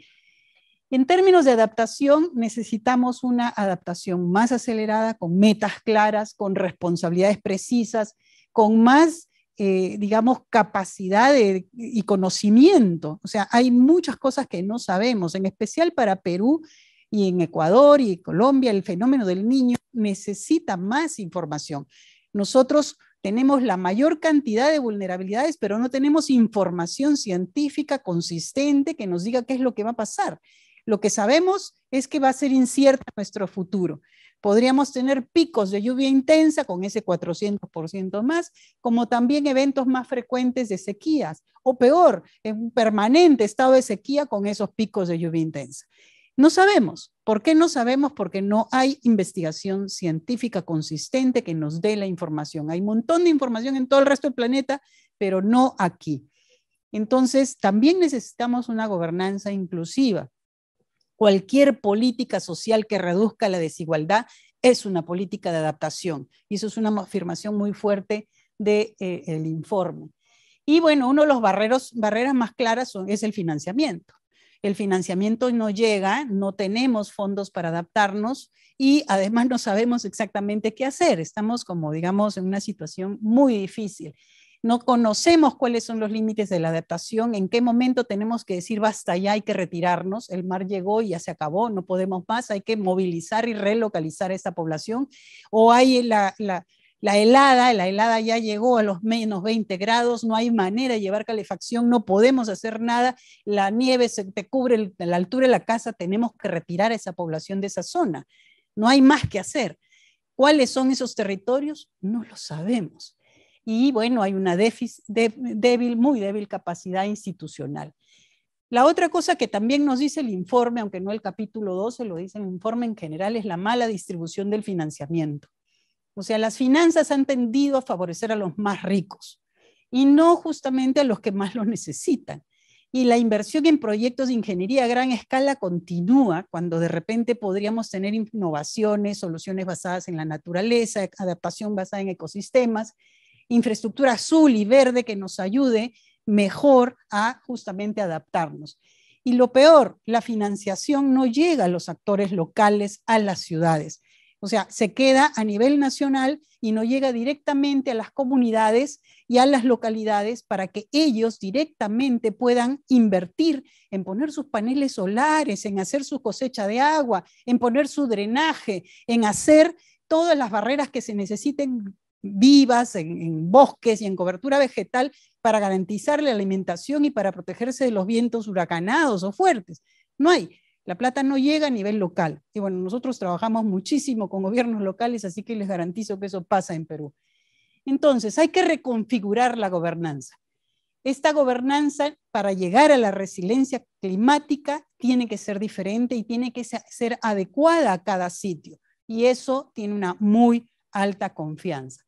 S4: En términos de adaptación, necesitamos una adaptación más acelerada, con metas claras, con responsabilidades precisas, con más, eh, digamos, capacidad de, y conocimiento. O sea, hay muchas cosas que no sabemos, en especial para Perú y en Ecuador y Colombia, el fenómeno del Niño necesita más información. Nosotros tenemos la mayor cantidad de vulnerabilidades, pero no tenemos información científica consistente que nos diga qué es lo que va a pasar. Lo que sabemos es que va a ser incierto nuestro futuro. Podríamos tener picos de lluvia intensa con ese cuatrocientos por ciento más, como también eventos más frecuentes de sequías, o peor, en un permanente estado de sequía con esos picos de lluvia intensa. No sabemos. ¿Por qué no sabemos? Porque no hay investigación científica consistente que nos dé la información. Hay un montón de información en todo el resto del planeta, pero no aquí. Entonces, también necesitamos una gobernanza inclusiva. Cualquier política social que reduzca la desigualdad es una política de adaptación. Y eso es una afirmación muy fuerte del de, eh, informe. Y bueno, uno de los barreros, barreras más claras son, es el financiamiento. El financiamiento no llega, no tenemos fondos para adaptarnos y además no sabemos exactamente qué hacer. Estamos como, digamos, en una situación muy difícil. No conocemos cuáles son los límites de la adaptación, en qué momento tenemos que decir basta ya, hay que retirarnos, el mar llegó y ya se acabó, no podemos más, hay que movilizar y relocalizar a esta población, o hay la, la, la helada, la helada ya llegó a los menos veinte grados, no hay manera de llevar calefacción, no podemos hacer nada, la nieve se te cubre a la altura de la casa, tenemos que retirar a esa población de esa zona, no hay más que hacer. ¿Cuáles son esos territorios? No lo sabemos. Y bueno, hay una déficit, de, débil, muy débil capacidad institucional. La otra cosa que también nos dice el informe, aunque no el capítulo doce, lo dice el informe en general, es la mala distribución del financiamiento. O sea, las finanzas han tendido a favorecer a los más ricos y no justamente a los que más lo necesitan. Y la inversión en proyectos de ingeniería a gran escala continúa cuando de repente podríamos tener innovaciones, soluciones basadas en la naturaleza, adaptación basada en ecosistemas, infraestructura azul y verde que nos ayude mejor a justamente adaptarnos. Y lo peor, la financiación no llega a los actores locales, a las ciudades. O sea, se queda a nivel nacional y no llega directamente a las comunidades y a las localidades para que ellos directamente puedan invertir en poner sus paneles solares, en hacer su cosecha de agua, en poner su drenaje, en hacer todas las barreras que se necesiten vivas, en, en bosques y en cobertura vegetal para garantizar la alimentación y para protegerse de los vientos huracanados o fuertes. No hay. La plata no llega a nivel local. Y bueno, nosotros trabajamos muchísimo con gobiernos locales, así que les garantizo que eso pasa en Perú. Entonces, hay que reconfigurar la gobernanza. Esta gobernanza, para llegar a la resiliencia climática, tiene que ser diferente y tiene que ser adecuada a cada sitio. Y eso tiene una muy alta confianza.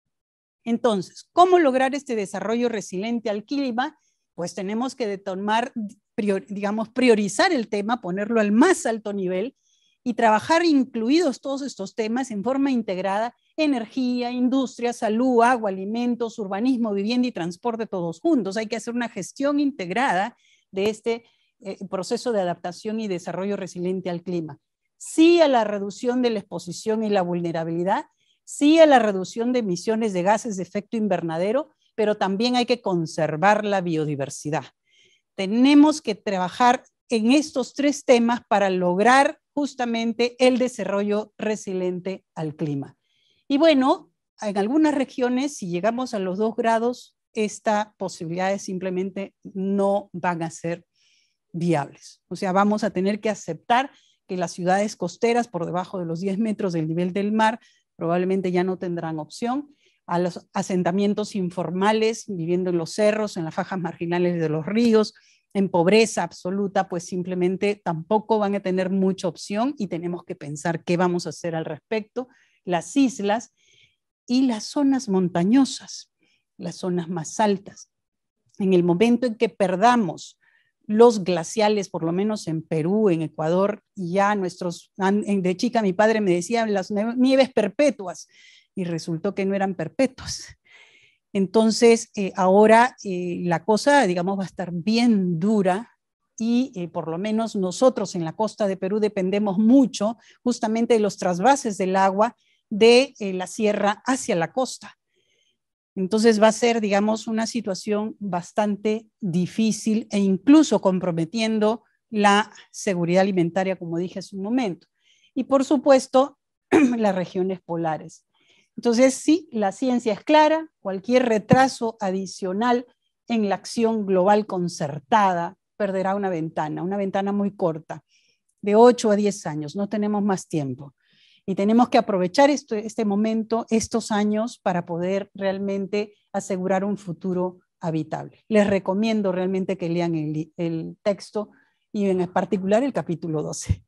S4: Entonces, ¿cómo lograr este desarrollo resiliente al clima? Pues tenemos que tomar, prior, digamos, priorizar el tema, ponerlo al más alto nivel y trabajar incluidos todos estos temas en forma integrada: energía, industria, salud, agua, alimentos, urbanismo, vivienda y transporte, todos juntos. Hay que hacer una gestión integrada de este eh, proceso de adaptación y desarrollo resiliente al clima. Sí a la reducción de la exposición y la vulnerabilidad, sí a la reducción de emisiones de gases de efecto invernadero, pero también hay que conservar la biodiversidad. Tenemos que trabajar en estos tres temas para lograr justamente el desarrollo resiliente al clima. Y bueno, en algunas regiones, si llegamos a los dos grados, estas posibilidades simplemente no van a ser viables. O sea, vamos a tener que aceptar que las ciudades costeras por debajo de los diez metros del nivel del mar probablemente ya no tendrán opción. A los asentamientos informales viviendo en los cerros, en las fajas marginales de los ríos, en pobreza absoluta, pues simplemente tampoco van a tener mucha opción y tenemos que pensar qué vamos a hacer al respecto. Las islas y las zonas montañosas, las zonas más altas. En el momento en que perdamos los glaciales, por lo menos en Perú, en Ecuador, ya nuestros, de chica mi padre me decía las nieves perpetuas, y resultó que no eran perpetuas. Entonces, eh, ahora eh, la cosa, digamos, va a estar bien dura y eh, por lo menos nosotros en la costa de Perú dependemos mucho justamente de los trasvases del agua de eh, la sierra hacia la costa. Entonces va a ser, digamos, una situación bastante difícil e incluso comprometiendo la seguridad alimentaria, como dije hace un momento. Y por supuesto, las regiones polares. Entonces, sí, la ciencia es clara, cualquier retraso adicional en la acción global concertada perderá una ventana, una ventana muy corta, de ocho a diez años, no tenemos más tiempo. Y tenemos que aprovechar este, este momento, estos años, para poder realmente asegurar un futuro habitable. Les recomiendo realmente que lean el, el texto y en particular el capítulo doce.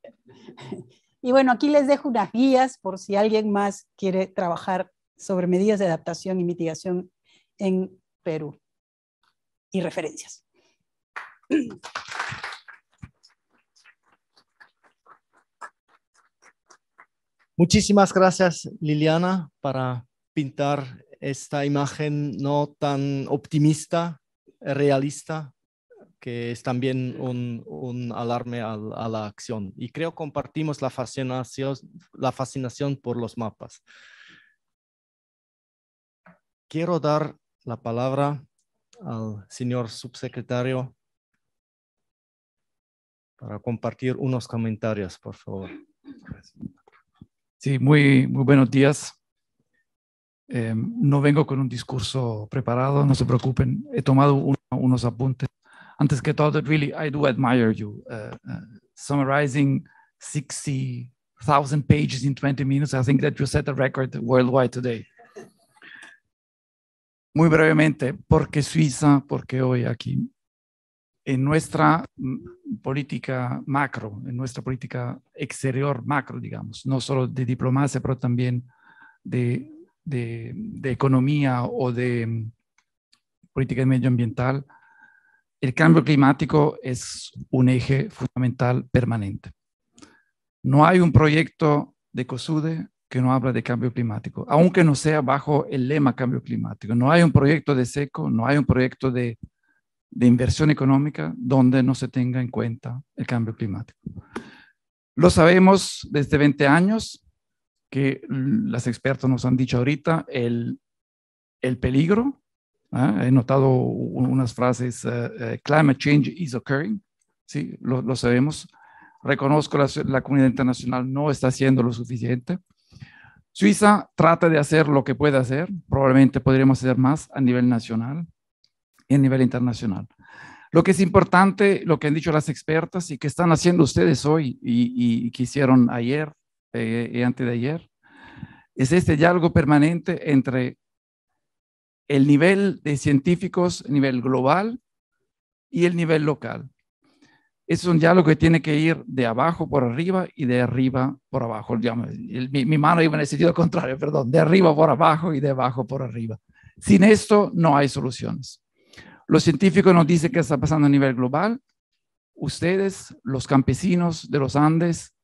S4: Y bueno, aquí les dejo unas guías por si alguien más quiere trabajar sobre medidas de adaptación y mitigación en Perú. Y referencias.
S2: Muchísimas gracias, Liliana, para pintar esta imagen no tan optimista, realista, que es también un, un alarme a, a la acción. Y creo que compartimos la fascinación, la fascinación por los mapas. Quiero dar la palabra al señor subsecretario para compartir unos comentarios, por favor.
S5: Sí, muy, muy buenos días. Eh, no vengo con un discurso preparado, no se preocupen. He tomado un, unos apuntes. Antes que todo, really, I do admire you. Uh, uh, summarizing sixty thousand pages in twenty minutes, I think that you set a record worldwide today. Muy brevemente, ¿por qué Suiza? ¿Por qué hoy aquí? En nuestra política macro, en nuestra política exterior macro, digamos, no solo de diplomacia, pero también de, de, de economía o de política medioambiental, el cambio climático es un eje fundamental permanente. No hay un proyecto de COSUDE que no habla de cambio climático, aunque no sea bajo el lema cambio climático. No hay un proyecto de SECO, no hay un proyecto de de inversión económica donde no se tenga en cuenta el cambio climático. Lo sabemos desde veinte años, que los expertos nos han dicho ahorita, el, el peligro. ¿eh? He notado unas frases, uh, uh, climate change is occurring, sí, lo, lo sabemos. Reconozco la, la comunidad internacional no está haciendo lo suficiente. Suiza trata de hacer lo que puede hacer, probablemente podríamos hacer más a nivel nacional y a nivel internacional. Lo que es importante, lo que han dicho las expertas y que están haciendo ustedes hoy y, y que hicieron ayer eh, y antes de ayer, es este diálogo permanente entre el nivel de científicos a nivel global y el nivel local. Es un diálogo que tiene que ir de abajo por arriba y de arriba por abajo. Digamos, el, mi, mi mano iba en el sentido contrario, perdón, de arriba por abajo y de abajo por arriba. Sin esto no hay soluciones. Los científicos nos dicen qué está pasando a nivel global. Ustedes, los campesinos de los Andes,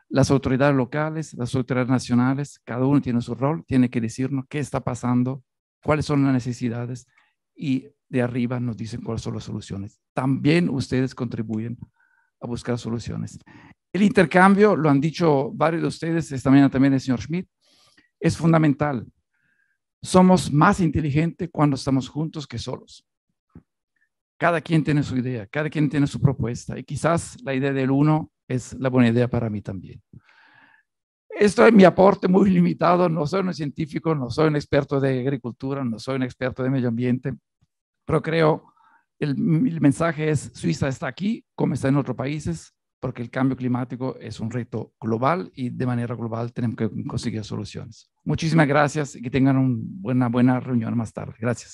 S5: Las autoridades locales, las autoridades nacionales, cada uno tiene su rol, tiene que decirnos qué está pasando, cuáles son las necesidades y de arriba nos dicen cuáles son las soluciones. También ustedes contribuyen a buscar soluciones. El intercambio, lo han dicho varios de ustedes, esta mañana también el señor Schmidt, es fundamental. Somos más inteligentes cuando estamos juntos que solos. Cada quien tiene su idea, cada quien tiene su propuesta y quizás la idea del uno es la buena idea para mí también. Esto es mi aporte muy limitado, no soy un científico, no soy un experto de agricultura, no soy un experto de medio ambiente, pero creo el, el mensaje es Suiza está aquí como está en otros países porque el cambio climático es un reto global y de manera global tenemos que conseguir soluciones. Muchísimas gracias y que tengan una buena, buena reunión más tarde. Gracias.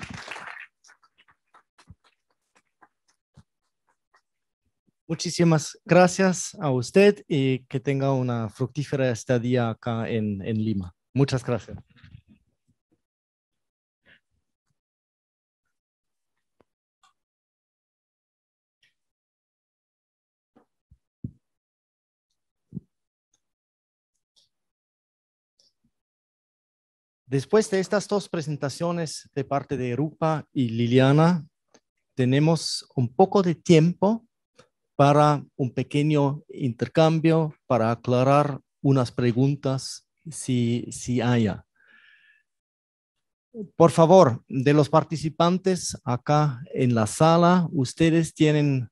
S2: Muchísimas gracias a usted y que tenga una fructífera estadía acá en, en Lima. Muchas gracias. Después de estas dos presentaciones de parte de Rupa y Liliana, tenemos un poco de tiempo para un pequeño intercambio, para aclarar unas preguntas si, si haya. Por favor, de los participantes acá en la sala, ¿ustedes tienen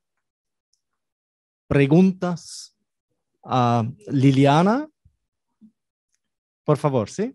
S2: preguntas a Liliana? Por favor, ¿sí?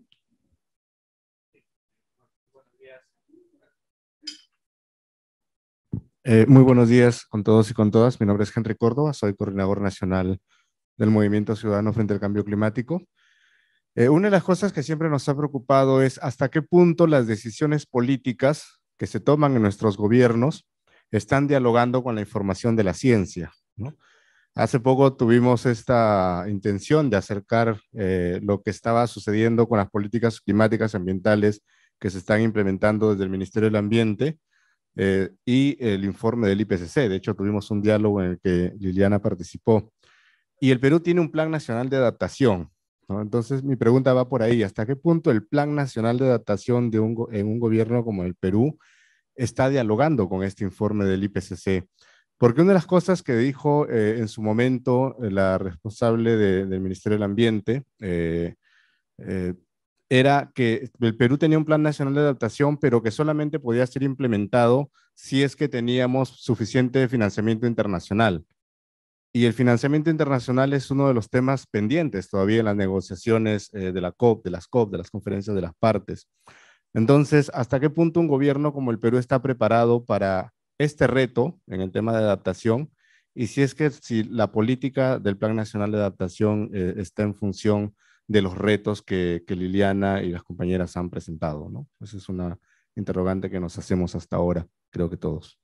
S6: Eh, muy buenos días con todos y con todas. Mi nombre es Henry Córdoba, soy coordinador nacional del Movimiento Ciudadano frente al Cambio Climático. Eh, una de las cosas que siempre nos ha preocupado es hasta qué punto las decisiones políticas que se toman en nuestros gobiernos están dialogando con la información de la ciencia, ¿no? Hace poco tuvimos esta intención de acercar eh, lo que estaba sucediendo con las políticas climáticas y ambientales que se están implementando desde el Ministerio del Ambiente, Eh, y el informe del I P C C. De hecho, tuvimos un diálogo en el que Liliana participó. Y el Perú tiene un Plan Nacional de Adaptación, ¿no? Entonces, mi pregunta va por ahí. ¿Hasta qué punto el Plan Nacional de Adaptación de un, en un gobierno como el Perú está dialogando con este informe del I P C C? Porque una de las cosas que dijo eh, en su momento eh, la responsable de, del Ministerio del Ambiente, eh, eh, era que el Perú tenía un plan nacional de adaptación, pero que solamente podía ser implementado si es que teníamos suficiente financiamiento internacional. Y el financiamiento internacional es uno de los temas pendientes todavía en las negociaciones eh, de la COP, de las COP, de las conferencias de las partes. Entonces, ¿hasta qué punto un gobierno como el Perú está preparado para este reto en el tema de adaptación? Y si es que si la política del Plan Nacional de Adaptación eh, está en función de los retos que, que Liliana y las compañeras han presentado, ¿no? Esa es una interrogante que nos hacemos hasta ahora, creo que todos.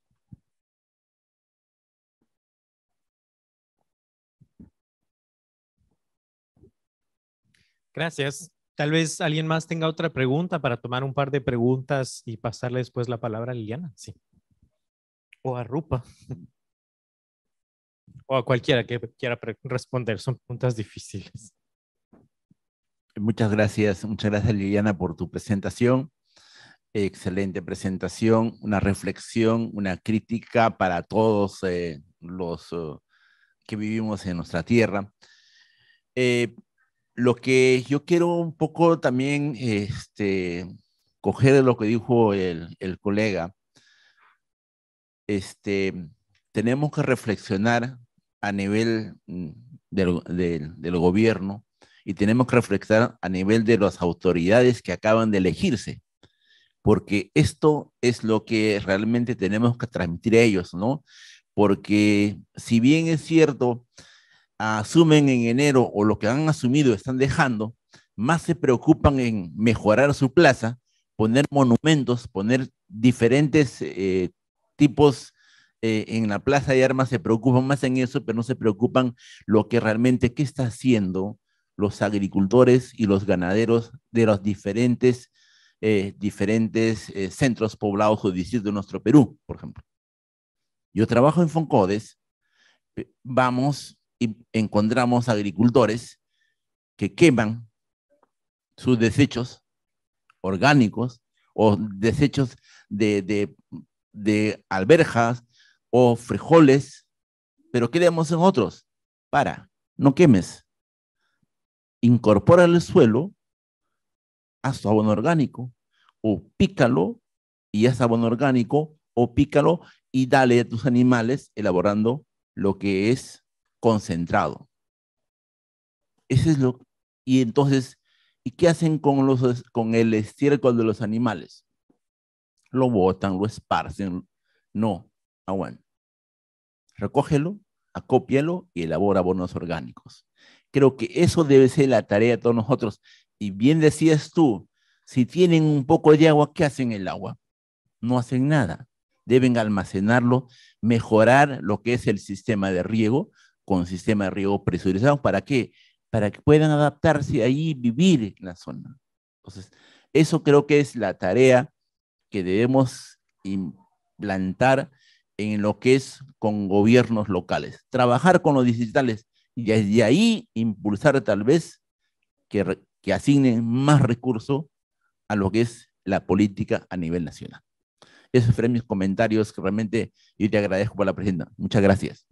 S7: Gracias. Tal vez alguien más tenga otra pregunta para tomar un par de preguntas y pasarle después la palabra a Liliana. Sí. O a Rupa. O a cualquiera que quiera responder. Son preguntas difíciles.
S8: Muchas gracias, muchas gracias Liliana por tu presentación. Excelente presentación, una reflexión, una crítica para todos eh, los uh, que vivimos en nuestra tierra. Eh, lo que yo quiero un poco también este, coger de lo que dijo el, el colega, este, tenemos que reflexionar a nivel del, del, del gobierno y tenemos que reflexionar a nivel de las autoridades que acaban de elegirse, porque esto es lo que realmente tenemos que transmitir a ellos, ¿no? Porque si bien es cierto, asumen en enero o lo que han asumido están dejando, más se preocupan en mejorar su plaza, poner monumentos, poner diferentes eh, tipos eh, en la plaza de armas, se preocupan más en eso, pero no se preocupan lo que realmente, qué está haciendo los agricultores y los ganaderos de los diferentes, eh, diferentes eh, centros poblados o distritos de nuestro Perú, por ejemplo. Yo trabajo en Foncodes, vamos y encontramos agricultores que queman sus desechos orgánicos o desechos de, de, de alberjas o frijoles, pero ¿qué le damos en otros? Para, no quemes. Incorpora el suelo, haz tu abono orgánico, o pícalo y haz abono orgánico, o pícalo y dale a tus animales elaborando lo que es concentrado. Ese es lo, y entonces, ¿y qué hacen con, los, con el estiércol de los animales? Lo botan, lo esparcen. No, aguanta. Recógelo, acópialo y elabora abonos orgánicos. Creo que eso debe ser la tarea de todos nosotros. Y bien decías tú, si tienen un poco de agua, ¿qué hacen el agua? No hacen nada. Deben almacenarlo, mejorar lo que es el sistema de riego con sistema de riego presurizado. ¿Para qué? Para que puedan adaptarse ahí y vivir en la zona. Entonces, eso creo que es la tarea que debemos implantar en lo que es con gobiernos locales. Trabajar con los distritales y desde ahí impulsar tal vez que, que asignen más recursos a lo que es la política a nivel nacional. Esos fueron mis comentarios que realmente yo te agradezco por la presencia. Muchas gracias.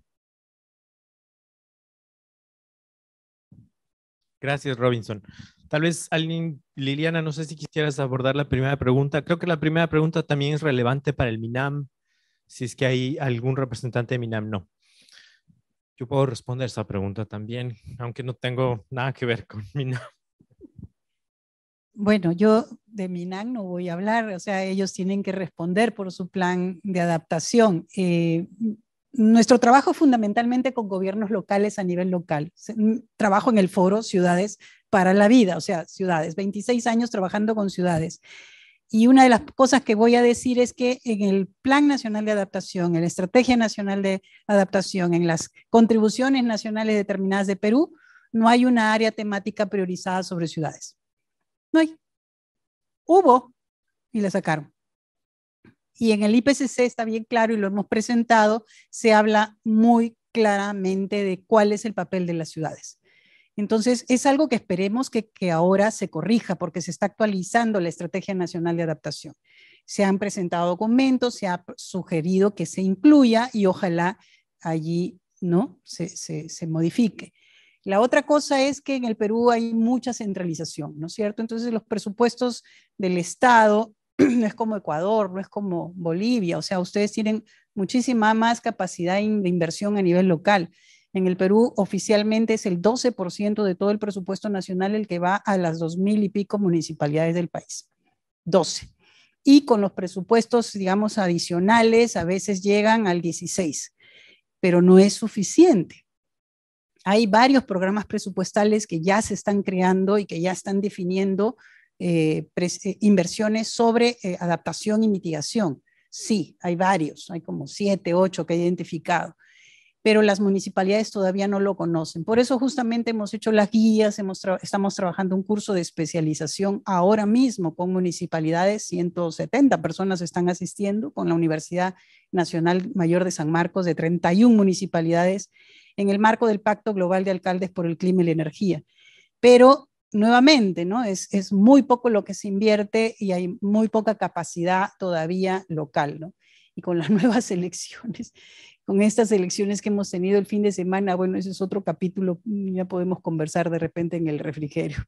S7: Gracias, Robinson. Tal vez alguien, Liliana, no sé si quisieras abordar la primera pregunta. Creo que la primera pregunta también es relevante para el MINAM, si es que hay algún representante de MINAM. No. Yo puedo responder esa pregunta también, aunque no tengo nada que ver con MINAM.
S4: Bueno, yo de MINAM no voy a hablar, o sea, ellos tienen que responder por su plan de adaptación. Eh, nuestro trabajo fundamentalmente con gobiernos locales a nivel local. Trabajo en el foro Ciudades para la Vida, o sea, ciudades, veintiséis años trabajando con ciudades. Y una de las cosas que voy a decir es que en el Plan Nacional de Adaptación, en la Estrategia Nacional de Adaptación, en las contribuciones nacionales determinadas de Perú, no hay una área temática priorizada sobre ciudades. No hay. Hubo y la sacaron. Y en el I P C C está bien claro y lo hemos presentado, se habla muy claramente de cuál es el papel de las ciudades. Entonces, es algo que esperemos que, que ahora se corrija porque se está actualizando la Estrategia Nacional de Adaptación. Se han presentado documentos, se ha sugerido que se incluya y ojalá allí, ¿no?, se, se, se modifique. La otra cosa es que en el Perú hay mucha centralización, ¿no es cierto? Entonces, los presupuestos del Estado no es como Ecuador, no es como Bolivia, o sea, ustedes tienen muchísima más capacidad de inversión a nivel local. En el Perú oficialmente es el doce por ciento de todo el presupuesto nacional el que va a las dos mil y pico municipalidades del país. doce. Y con los presupuestos, digamos, adicionales a veces llegan al dieciséis, pero no es suficiente. Hay varios programas presupuestales que ya se están creando y que ya están definiendo eh, inversiones sobre eh, adaptación y mitigación. Sí, hay varios, hay como siete, ocho que he identificado, pero las municipalidades todavía no lo conocen. Por eso justamente hemos hecho las guías, hemos tra- estamos trabajando un curso de especialización ahora mismo con municipalidades, ciento setenta personas están asistiendo con la Universidad Nacional Mayor de San Marcos de treinta y una municipalidades en el marco del Pacto Global de Alcaldes por el Clima y la Energía. Pero nuevamente, ¿no? Es, es muy poco lo que se invierte y hay muy poca capacidad todavía local, ¿no? Y con las nuevas elecciones, con estas elecciones que hemos tenido el fin de semana, bueno, ese es otro capítulo, ya podemos conversar de repente en el refrigerio.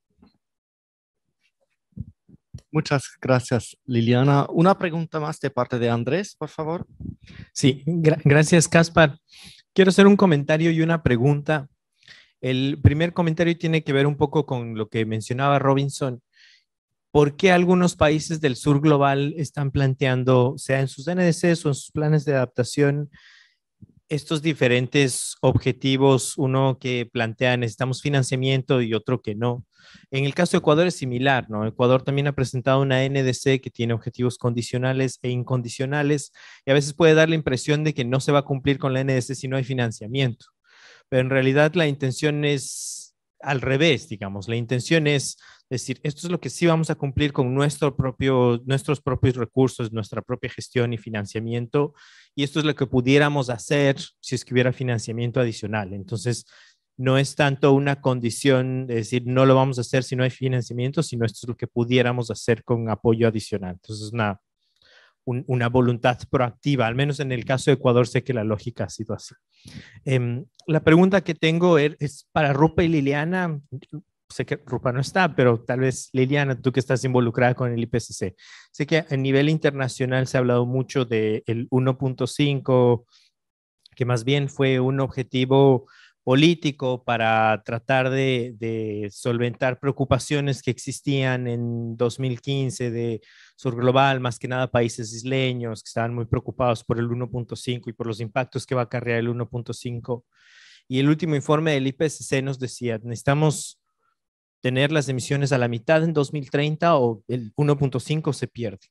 S2: Muchas gracias, Liliana. Una pregunta más de parte de Andrés, por favor.
S7: Sí, gra gracias, Caspar. Quiero hacer un comentario y una pregunta. El primer comentario tiene que ver un poco con lo que mencionaba Robinson. ¿Por qué algunos países del sur global están planteando, sea en sus N D Cs o en sus planes de adaptación, estos diferentes objetivos? Uno que plantea necesitamos financiamiento y otro que no. En el caso de Ecuador es similar, ¿no? Ecuador también ha presentado una N D C que tiene objetivos condicionales e incondicionales y a veces puede dar la impresión de que no se va a cumplir con la N D C si no hay financiamiento. Pero en realidad la intención es al revés, digamos. La intención es Es decir, esto es lo que sí vamos a cumplir con nuestro propio, nuestros propios recursos, nuestra propia gestión y financiamiento, y esto es lo que pudiéramos hacer si es que hubiera financiamiento adicional. Entonces, no es tanto una condición de decir no lo vamos a hacer si no hay financiamiento, sino esto es lo que pudiéramos hacer con apoyo adicional. Entonces, es una, un, una voluntad proactiva, al menos en el caso de Ecuador sé que la lógica ha sido así. Eh, la pregunta que tengo es para Rupa y Liliana. Sé que Rupa no está, pero tal vez Liliana, tú que estás involucrada con el I P C C. Sé que a nivel internacional se ha hablado mucho del uno punto cinco, que más bien fue un objetivo político para tratar de, de solventar preocupaciones que existían en dos mil quince de sur global, más que nada países isleños que estaban muy preocupados por el uno punto cinco y por los impactos que va a acarrear el uno punto cinco. Y el último informe del I P C C nos decía, necesitamos tener las emisiones a la mitad en dos mil treinta o el uno punto cinco se pierde.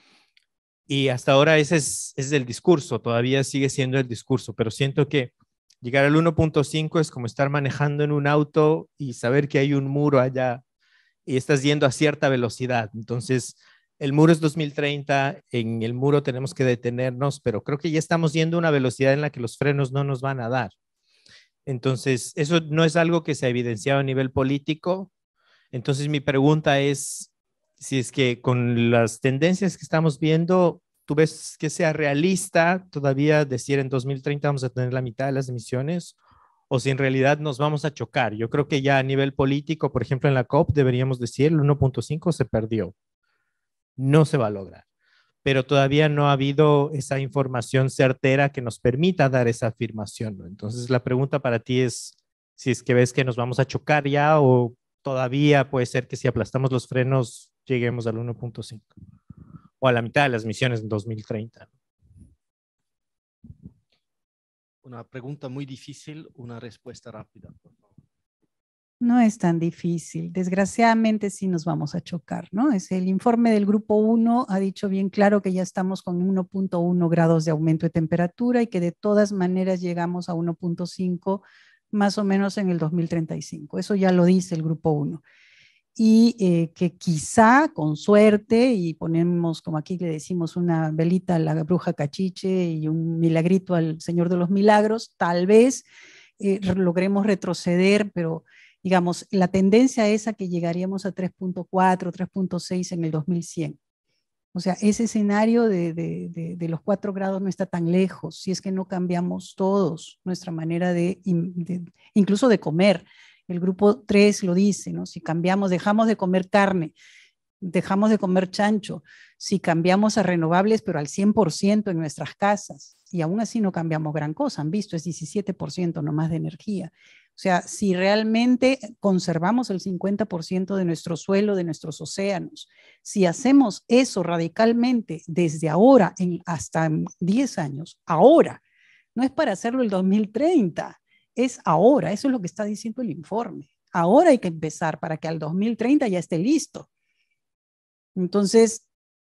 S7: Y hasta ahora ese es, ese es el discurso, todavía sigue siendo el discurso, pero siento que llegar al uno punto cinco es como estar manejando en un auto y saber que hay un muro allá y estás yendo a cierta velocidad. Entonces, el muro es dos mil treinta, en el muro tenemos que detenernos, pero creo que ya estamos yendo a una velocidad en la que los frenos no nos van a dar. Entonces, eso no es algo que se ha evidenciado a nivel político. Entonces, mi pregunta es si es que con las tendencias que estamos viendo, ¿tú ves que sea realista todavía decir en dos mil treinta vamos a tener la mitad de las emisiones? O si en realidad nos vamos a chocar. Yo creo que ya a nivel político, por ejemplo, en la COP deberíamos decir el uno punto cinco se perdió. No se va a lograr. Pero todavía no ha habido esa información certera que nos permita dar esa afirmación, ¿no? Entonces, la pregunta para ti es si es que ves que nos vamos a chocar ya o todavía puede ser que si aplastamos los frenos lleguemos al uno punto cinco o a la mitad de las emisiones en dos mil treinta.
S2: Una pregunta muy difícil, una respuesta rápida, por favor.
S4: No es tan difícil. Desgraciadamente sí nos vamos a chocar, ¿no? Es el informe del grupo uno ha dicho bien claro que ya estamos con uno punto uno grados de aumento de temperatura y que de todas maneras llegamos a uno punto cinco más o menos en el dos mil treinta y cinco. Eso ya lo dice el grupo uno. Y eh, que quizá con suerte, y ponemos como aquí le decimos una velita a la bruja cachiche y un milagrito al Señor de los Milagros, tal vez eh, logremos retroceder, pero digamos, la tendencia es a que llegaríamos a tres punto cuatro, tres punto seis en el dos mil cien. O sea, ese escenario de, de, de, de los cuatro grados no está tan lejos, si es que no cambiamos todos nuestra manera de, de incluso de comer. El grupo tres lo dice, ¿no? Si cambiamos, dejamos de comer carne, dejamos de comer chancho, si cambiamos a renovables, pero al cien por ciento en nuestras casas, y aún así no cambiamos gran cosa, han visto, es diecisiete por ciento nomás de energía. O sea, si realmente conservamos el cincuenta por ciento de nuestro suelo, de nuestros océanos, si hacemos eso radicalmente desde ahora en hasta diez años, ahora, no es para hacerlo el dos mil treinta, es ahora, eso es lo que está diciendo el informe. Ahora hay que empezar para que al dos mil treinta ya esté listo. Entonces,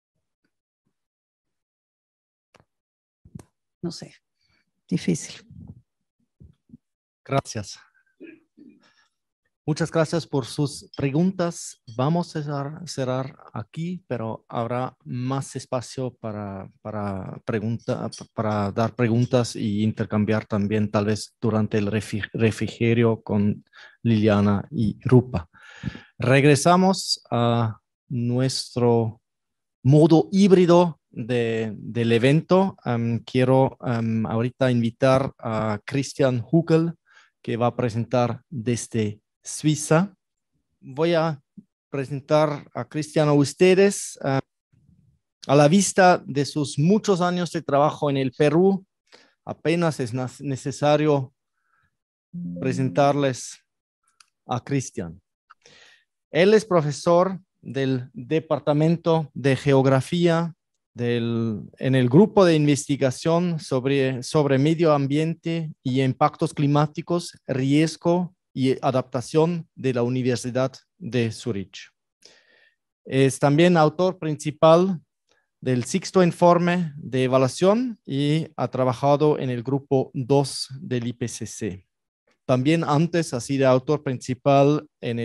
S4: no sé, difícil.
S2: Gracias. Muchas gracias por sus preguntas. Vamos a cerrar, cerrar aquí, pero habrá más espacio para, para, pregunta, para dar preguntas y intercambiar también tal vez durante el refrigerio con Liliana y Rupa. Regresamos a nuestro modo híbrido de, del evento. Um, quiero um, ahorita invitar a Christian Hugel, que va a presentar desde Suiza. Voy a presentar a Christian a ustedes uh, a la vista de sus muchos años de trabajo en el Perú. Apenas es necesario presentarles a Christian. Él es profesor del Departamento de Geografía del, en el grupo de investigación sobre, sobre medio ambiente y impactos climáticos, riesgo y adaptación de la Universidad de Zurich. Es también autor principal del sexto informe de evaluación y ha trabajado en el grupo dos del I P C C. También antes ha sido autor principal en el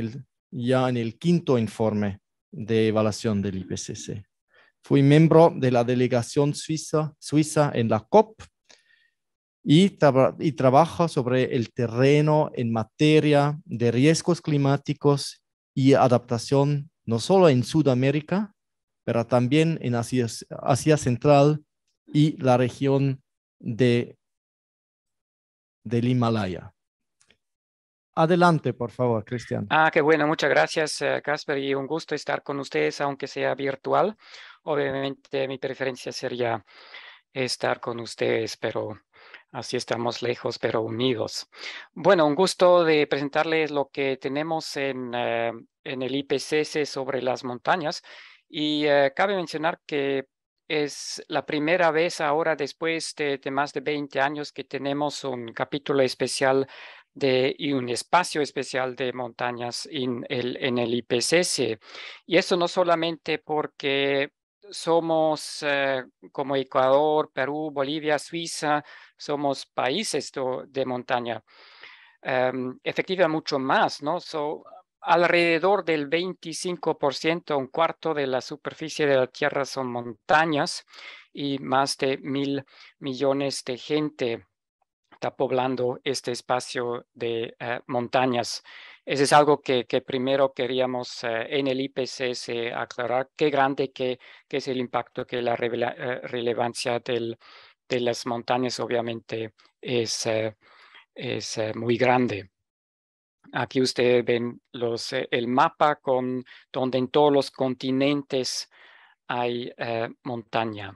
S2: ya en el quinto informe de evaluación del I P C C. Fui miembro de la delegación suiza, suiza en la COP y, tra y trabajo sobre el terreno en materia de riesgos climáticos y adaptación, no solo en Sudamérica, pero también en Asia, Asia Central y la región de, del Himalaya. Adelante, por favor, Cristian.
S9: Ah, qué bueno, muchas gracias, uh, Casper, y un gusto estar con ustedes, aunque sea virtual. Obviamente mi preferencia sería estar con ustedes, pero así estamos lejos, pero unidos. Bueno, un gusto de presentarles lo que tenemos en, uh, en el I P C C sobre las montañas. Y uh, cabe mencionar que es la primera vez ahora, después de, de más de veinte años, que tenemos un capítulo especial de, y un espacio especial de montañas en el, en el I P C C. Y eso no solamente porque somos eh, como Ecuador, Perú, Bolivia, Suiza, somos países do, de montaña. Um, efectivamente, mucho más, ¿no? So, alrededor del veinticinco por ciento, un cuarto de la superficie de la Tierra son montañas y más de mil millones de gente está poblando este espacio de uh, montañas. Eso es algo que, que primero queríamos uh, en el I P C C aclarar, qué grande que, que es el impacto, que la revela, uh, relevancia del, de las montañas obviamente es, uh, es uh, muy grande. Aquí ustedes ven los, uh, el mapa con, donde en todos los continentes hay uh, montaña.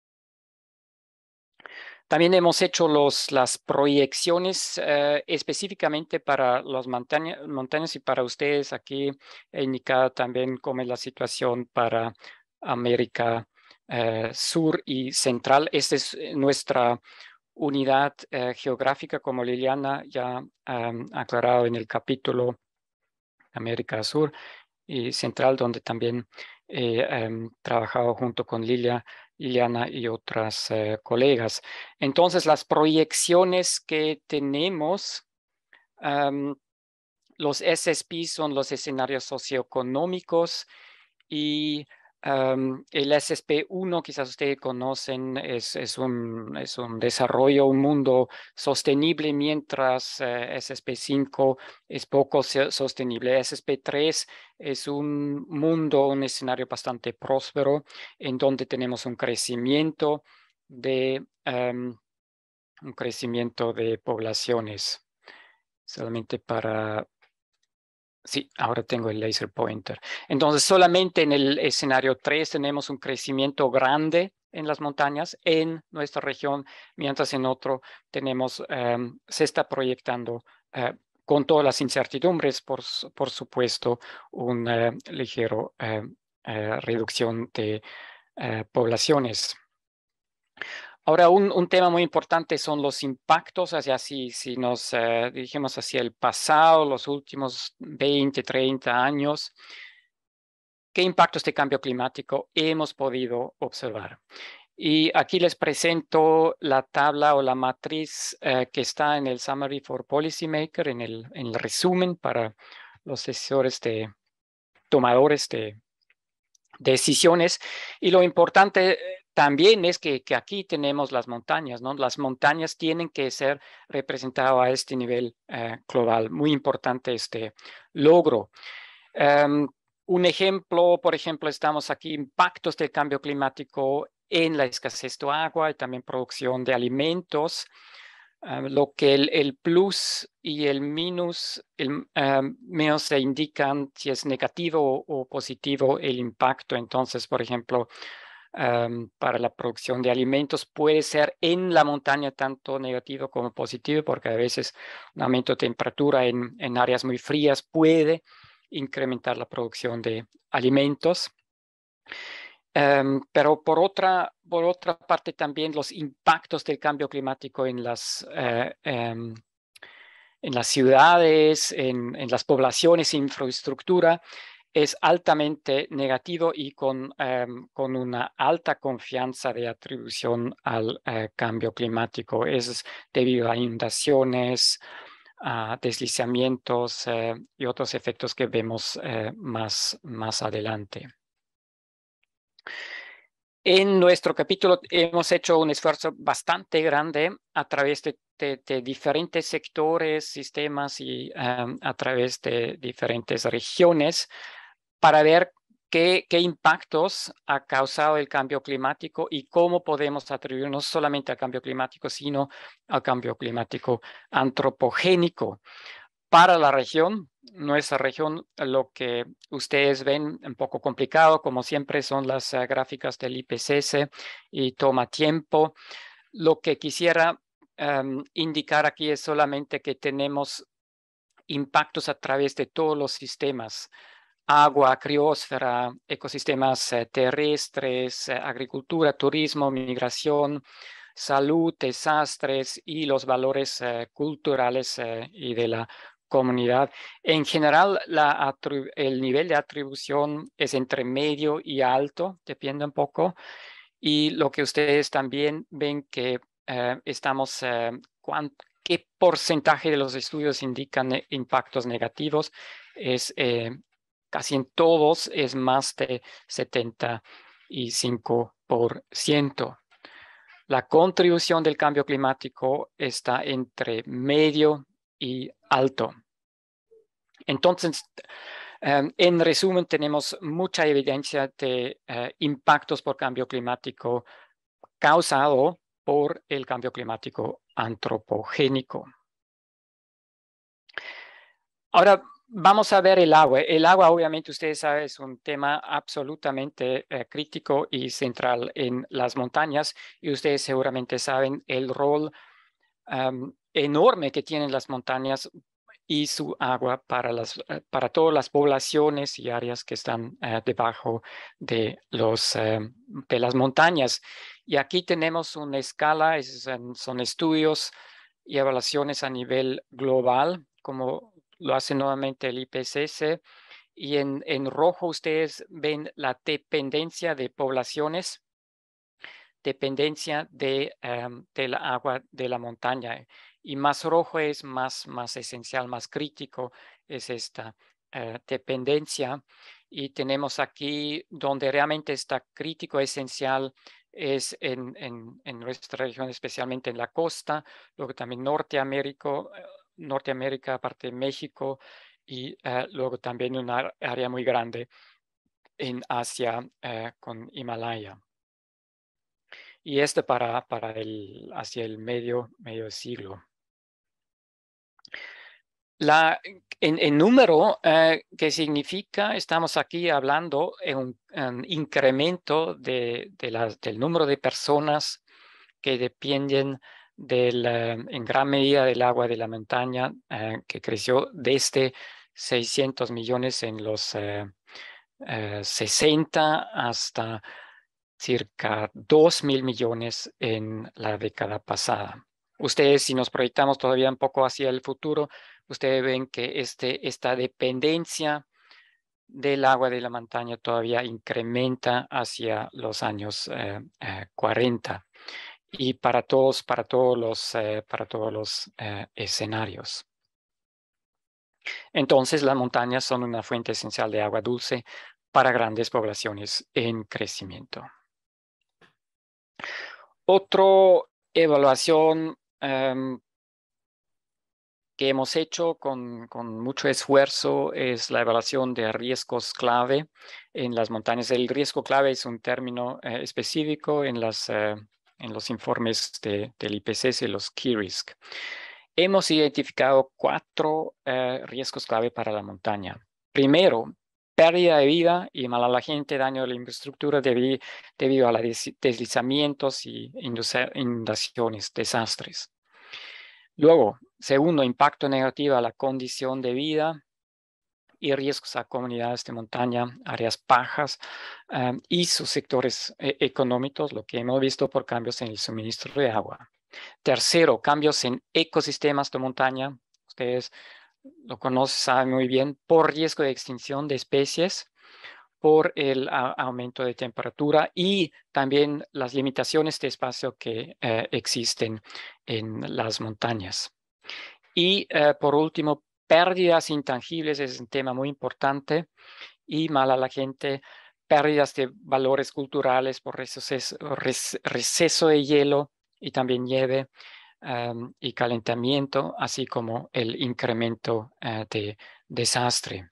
S9: También hemos hecho los, las proyecciones eh, específicamente para las montaña, montañas y para ustedes. Aquí he indicado también cómo es la situación para América eh, Sur y Central. Esta es nuestra unidad eh, geográfica, como Liliana ya ha um, aclarado en el capítulo América Sur y Central, donde también he um, trabajado junto con Lilia, Liliana y otras uh, colegas. Entonces, las proyecciones que tenemos, um, los S S P son los escenarios socioeconómicos y um, el S S P uno, quizás ustedes conocen, es, es, un, es un desarrollo, un mundo sostenible, mientras uh, S S P cinco es poco sostenible. S S P tres es un mundo, un escenario bastante próspero, en donde tenemos un crecimiento de, um, un crecimiento de poblaciones. Solamente para... Sí, ahora tengo el laser pointer. Entonces, solamente en el escenario tres tenemos un crecimiento grande en las montañas en nuestra región, mientras en otro tenemos, um, se está proyectando uh, con todas las incertidumbres, por, por supuesto, una uh, ligera uh, uh, reducción de uh, poblaciones. Ahora, un, un tema muy importante son los impactos, hacia si, si nos uh, dirigimos hacia el pasado, los últimos veinte, treinta años. ¿Qué impactos de cambio climático hemos podido observar? Y aquí les presento la tabla o la matriz uh, que está en el Summary for Policymaker, en el, en el resumen para los decisores de tomadores de decisiones. Y lo importante también es que, que aquí tenemos las montañas, ¿no? Las montañas tienen que ser representadas a este nivel uh, global. Muy importante este logro. Um, un ejemplo, por ejemplo, estamos aquí, impactos del cambio climático en la escasez de agua y también producción de alimentos. Uh, lo que el, el plus y el minus, el um, menos se indican si es negativo o, o positivo el impacto. Entonces, por ejemplo, Um, para la producción de alimentos puede ser en la montaña tanto negativo como positivo, porque a veces un aumento de temperatura en, en áreas muy frías puede incrementar la producción de alimentos. Um, pero por otra, por otra parte también los impactos del cambio climático en las, uh, um, en las ciudades, en, en las poblaciones, infraestructura, es altamente negativo y con, um, con una alta confianza de atribución al uh, cambio climático. Es debido a inundaciones, a deslizamientos eh, y otros efectos que vemos eh, más, más adelante. En nuestro capítulo hemos hecho un esfuerzo bastante grande a través de, de, de diferentes sectores, sistemas y um, a través de diferentes regiones para ver qué, qué impactos ha causado el cambio climático y cómo podemos atribuir no solamente al cambio climático, sino al cambio climático antropogénico. Para la región, nuestra región, lo que ustedes ven un poco complicado, como siempre, son las uh, gráficas del I P C C y toma tiempo. Lo que quisiera um, indicar aquí es solamente que tenemos impactos a través de todos los sistemas: agua, criosfera, ecosistemas uh, terrestres, uh, agricultura, turismo, migración, salud, desastres y los valores uh, culturales uh, y de la comunidad. En general, la el nivel de atribución es entre medio y alto, depende un poco. Y lo que ustedes también ven que uh, estamos, uh, qué porcentaje de los estudios indican impactos negativos, es eh, casi en todos es más de setenta y cinco por ciento. La contribución del cambio climático está entre medio y alto. Entonces, um, en resumen, tenemos mucha evidencia de uh, impactos por cambio climático causado por el cambio climático antropogénico. Ahora vamos a ver el agua. El agua, obviamente, ustedes saben, es un tema absolutamente uh, crítico y central en las montañas, y ustedes seguramente saben el rol um, enorme que tienen las montañas y su agua para, las, para todas las poblaciones y áreas que están uh, debajo de, los, uh, de las montañas. Y aquí tenemos una escala, es, son estudios y evaluaciones a nivel global, como lo hace nuevamente el I P C C. Y en, en rojo ustedes ven la dependencia de poblaciones, dependencia de, um, de la agua de la montaña. Y más rojo es más, más esencial, más crítico, es esta uh, dependencia. Y tenemos aquí donde realmente está crítico, esencial, es en, en, en nuestra región, especialmente en la costa, luego también Norteamérica, Norteamérica aparte de México, y uh, luego también una área muy grande en Asia uh, con Himalaya. Y este para, para el, hacia el medio, medio siglo. La, en, en número, eh, ¿qué significa? Estamos aquí hablando en un, un incremento de, de las, del número de personas que dependen del, eh, en gran medida del agua de la montaña, eh, que creció desde seiscientos millones en los eh, eh, sesenta hasta circa dos mil millones en la década pasada. Ustedes, si nos proyectamos todavía un poco hacia el futuro, ustedes ven que este, esta dependencia del agua de la montaña todavía incrementa hacia los años eh, eh, cuarenta y para todos, para todos los, eh, para todos los eh, escenarios. Entonces, las montañas son una fuente esencial de agua dulce para grandes poblaciones en crecimiento. Otra evaluación um, que hemos hecho con, con mucho esfuerzo es la evaluación de riesgos clave en las montañas. El riesgo clave es un término eh, específico en, las, eh, en los informes de, del I P C C, los Key Risk. Hemos identificado cuatro eh, riesgos clave para la montaña. Primero, pérdida de vida y mal alojamiento, daño de la infraestructura debido, debido a los deslizamientos y inundaciones, desastres. Luego, segundo, impacto negativo a la condición de vida y riesgos a comunidades de montaña, áreas bajas um, y sus sectores eh, económicos, lo que hemos visto por cambios en el suministro de agua. Tercero, cambios en ecosistemas de montaña. Ustedes lo conocen, saben muy bien, por riesgo de extinción de especies, por el a, aumento de temperatura y también las limitaciones de espacio que eh, existen en las montañas. Y uh, por último, pérdidas intangibles es un tema muy importante y mal a la gente, pérdidas de valores culturales por receso, receso de hielo y también nieve um, y calentamiento, así como el incremento uh, de desastre.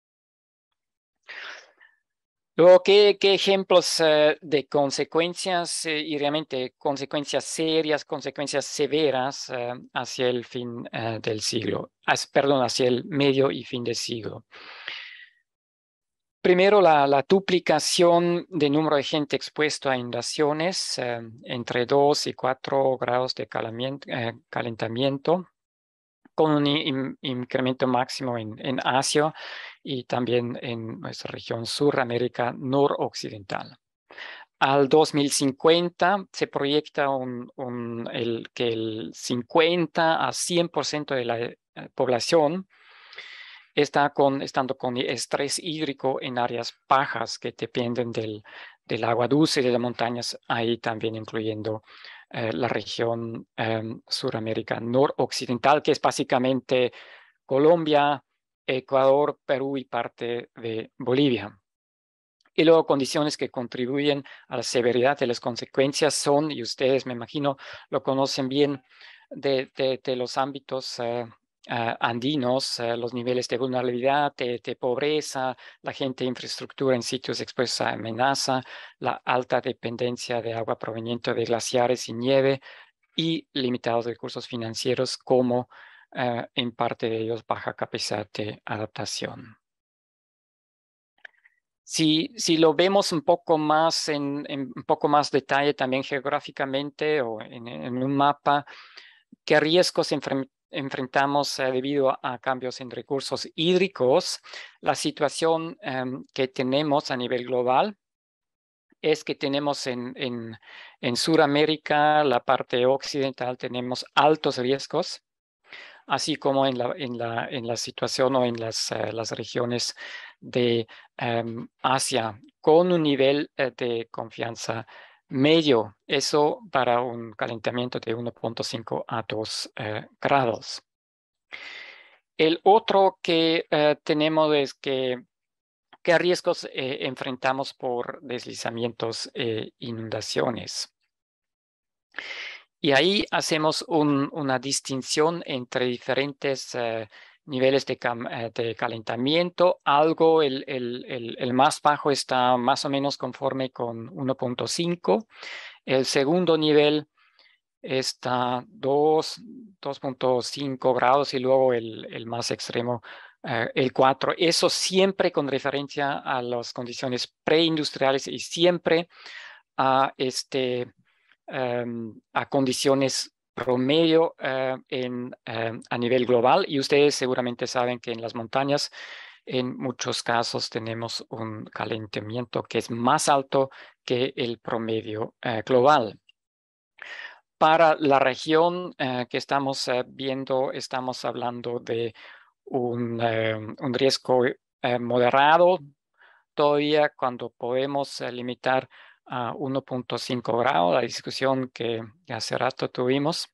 S9: Luego, ¿qué, qué ejemplos uh, de consecuencias eh, y realmente consecuencias serias, consecuencias severas uh, hacia el fin uh, del siglo, as, perdón, hacia el medio y fin del siglo? Primero, la, la duplicación de número de gente expuesto a inundaciones eh, entre dos y cuatro grados de eh, calentamiento, con un in, incremento máximo en, en Asia y también en nuestra región Suramérica noroccidental. Al dos mil cincuenta se proyecta un, un, el, que el cincuenta a cien por ciento de la eh, población está con, estando con estrés hídrico en áreas bajas que dependen del, del agua dulce de las montañas, ahí también incluyendo eh, la región eh, Suramérica noroccidental, que es básicamente Colombia, Ecuador, Perú y parte de Bolivia. Y luego condiciones que contribuyen a la severidad de las consecuencias son, y ustedes me imagino lo conocen bien, de, de, de los ámbitos uh, uh, andinos, uh, los niveles de vulnerabilidad, de, de pobreza, la gente de infraestructura en sitios expuestos a amenaza, la alta dependencia de agua proveniente de glaciares y nieve y limitados recursos financieros como uh, en parte de ellos baja capacidad de adaptación. Si, si lo vemos un poco más en, en un poco más detalle también geográficamente o en, en un mapa, ¿qué riesgos enfre, enfrentamos eh, debido a, a cambios en recursos hídricos? La situación eh, que tenemos a nivel global es que tenemos en, en, en Sudamérica, la parte occidental, tenemos altos riesgos, así como en la, en la, en la situación o en las, uh, las regiones de um, Asia, con un nivel uh, de confianza medio, eso para un calentamiento de uno punto cinco a dos uh, grados. El otro que uh, tenemos es que qué riesgos eh, enfrentamos por deslizamientos e eh, inundaciones. Y ahí hacemos un, una distinción entre diferentes eh, niveles de, de calentamiento. Algo, el, el, el, el más bajo está más o menos conforme con uno punto cinco. El segundo nivel está dos punto cinco grados y luego el, el más extremo, eh, el cuatro. Eso siempre con referencia a las condiciones preindustriales y siempre a este... Um, a condiciones promedio uh, en, uh, a nivel global, y ustedes seguramente saben que en las montañas en muchos casos tenemos un calentamiento que es más alto que el promedio uh, global. Para la región uh, que estamos uh, viendo, estamos hablando de un, uh, un riesgo uh, moderado todavía cuando podemos uh, limitar a uno punto cinco grados, la discusión que hace rato tuvimos.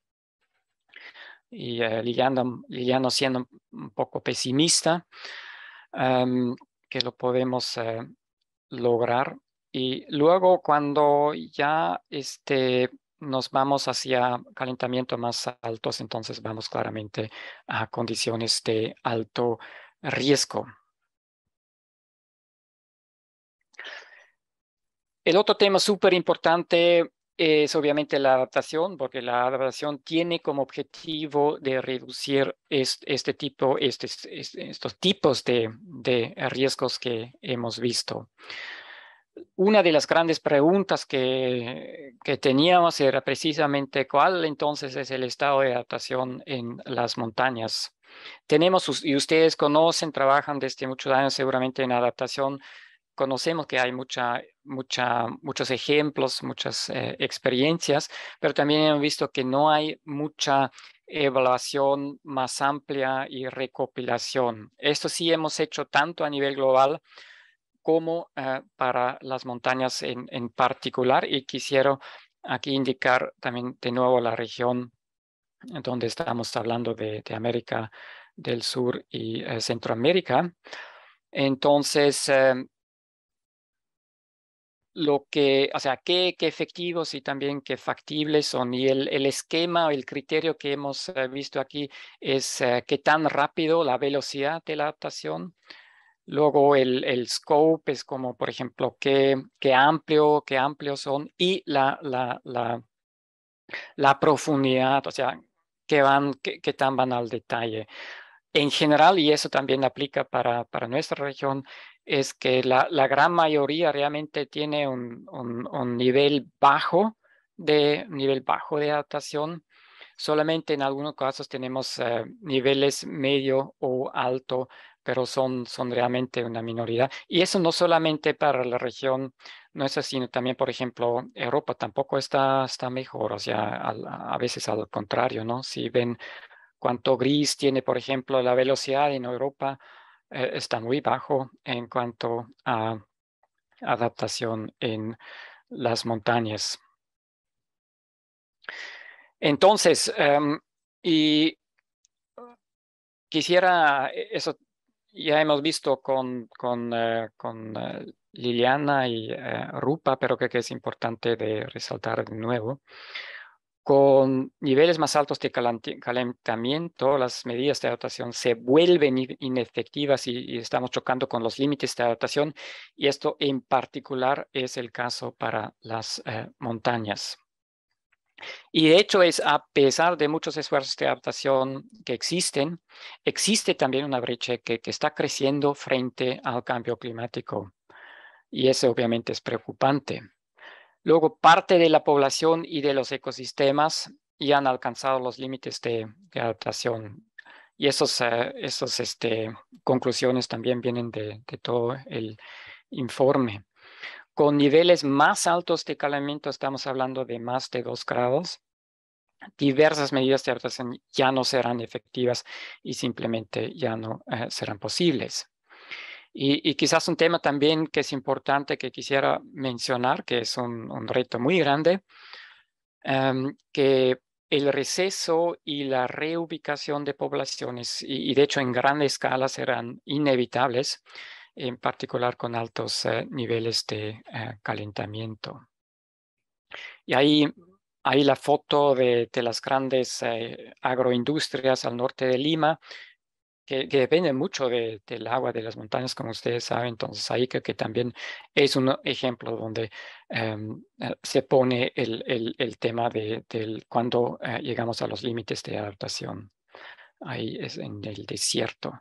S9: Y uh, Liliana, Liliana siendo un poco pesimista, um, que lo podemos uh, lograr. Y luego cuando ya este, nos vamos hacia calentamiento más altos, entonces vamos claramente a condiciones de alto riesgo. El otro tema súper importante es obviamente la adaptación, porque la adaptación tiene como objetivo de reducir este, este tipo, este, este, estos tipos de, de riesgos que hemos visto. Una de las grandes preguntas que, que teníamos era precisamente cuál entonces es el estado de adaptación en las montañas. Tenemos, y ustedes conocen, trabajan desde muchos años seguramente en adaptación. Conocemos que hay mucha, mucha, muchos ejemplos, muchas eh, experiencias, pero también hemos visto que no hay mucha evaluación más amplia y recopilación. Esto sí hemos hecho tanto a nivel global como uh, para las montañas en, en particular, y quisiera aquí indicar también de nuevo la región donde estamos hablando de, de América del Sur y eh, Centroamérica. Entonces, eh, lo que, o sea, qué, qué efectivos y también qué factibles son. Y el, el esquema o el criterio que hemos eh, visto aquí es eh, qué tan rápido la velocidad de la adaptación. Luego el, el scope es como, por ejemplo, qué, qué amplio, qué amplios son. Y la, la, la, la profundidad, o sea, qué, van, qué, qué tan van al detalle. En general, y eso también aplica para, para nuestra región, es que la, la gran mayoría realmente tiene un, un, un nivel bajo de, nivel bajo de adaptación. Solamente en algunos casos tenemos eh, niveles medio o alto, pero son, son realmente una minoría. Y eso no solamente para la región nuestra, sino también, por ejemplo, Europa tampoco está, está mejor, o sea, al, a veces al contrario, ¿no? Si ven cuánto gris tiene, por ejemplo, la velocidad en Europa, eh, está muy bajo en cuanto a adaptación en las montañas. Entonces, um, y quisiera, eso ya hemos visto con, con, uh, con uh, Liliana y uh, Rupa, pero creo que es importante de resaltar de nuevo. Con niveles más altos de calentamiento, las medidas de adaptación se vuelven inefectivas y, y estamos chocando con los límites de adaptación, y esto en particular es el caso para las uh, montañas. Y de hecho es a pesar de muchos esfuerzos de adaptación que existen, existe también una brecha que, que está creciendo frente al cambio climático. Y eso obviamente es preocupante. Luego, parte de la población y de los ecosistemas ya han alcanzado los límites de, de adaptación. Y esas uh, esos, este, conclusiones también vienen de, de todo el informe. Con niveles más altos de calentamiento, estamos hablando de más de dos grados, diversas medidas de adaptación ya no serán efectivas y simplemente ya no uh, serán posibles. Y, y quizás un tema también que es importante que quisiera mencionar, que es un, un reto muy grande, um, que el receso y la reubicación de poblaciones, y, y de hecho en gran escala serán inevitables, en particular con altos uh, niveles de uh, calentamiento. Y ahí, ahí la foto de, de las grandes uh, agroindustrias al norte de Lima, Que, que depende mucho de, del agua de las montañas, como ustedes saben. Entonces ahí creo que también es un ejemplo donde um, se pone el, el, el tema de, de cuando uh, llegamos a los límites de adaptación. Ahí es en el desierto.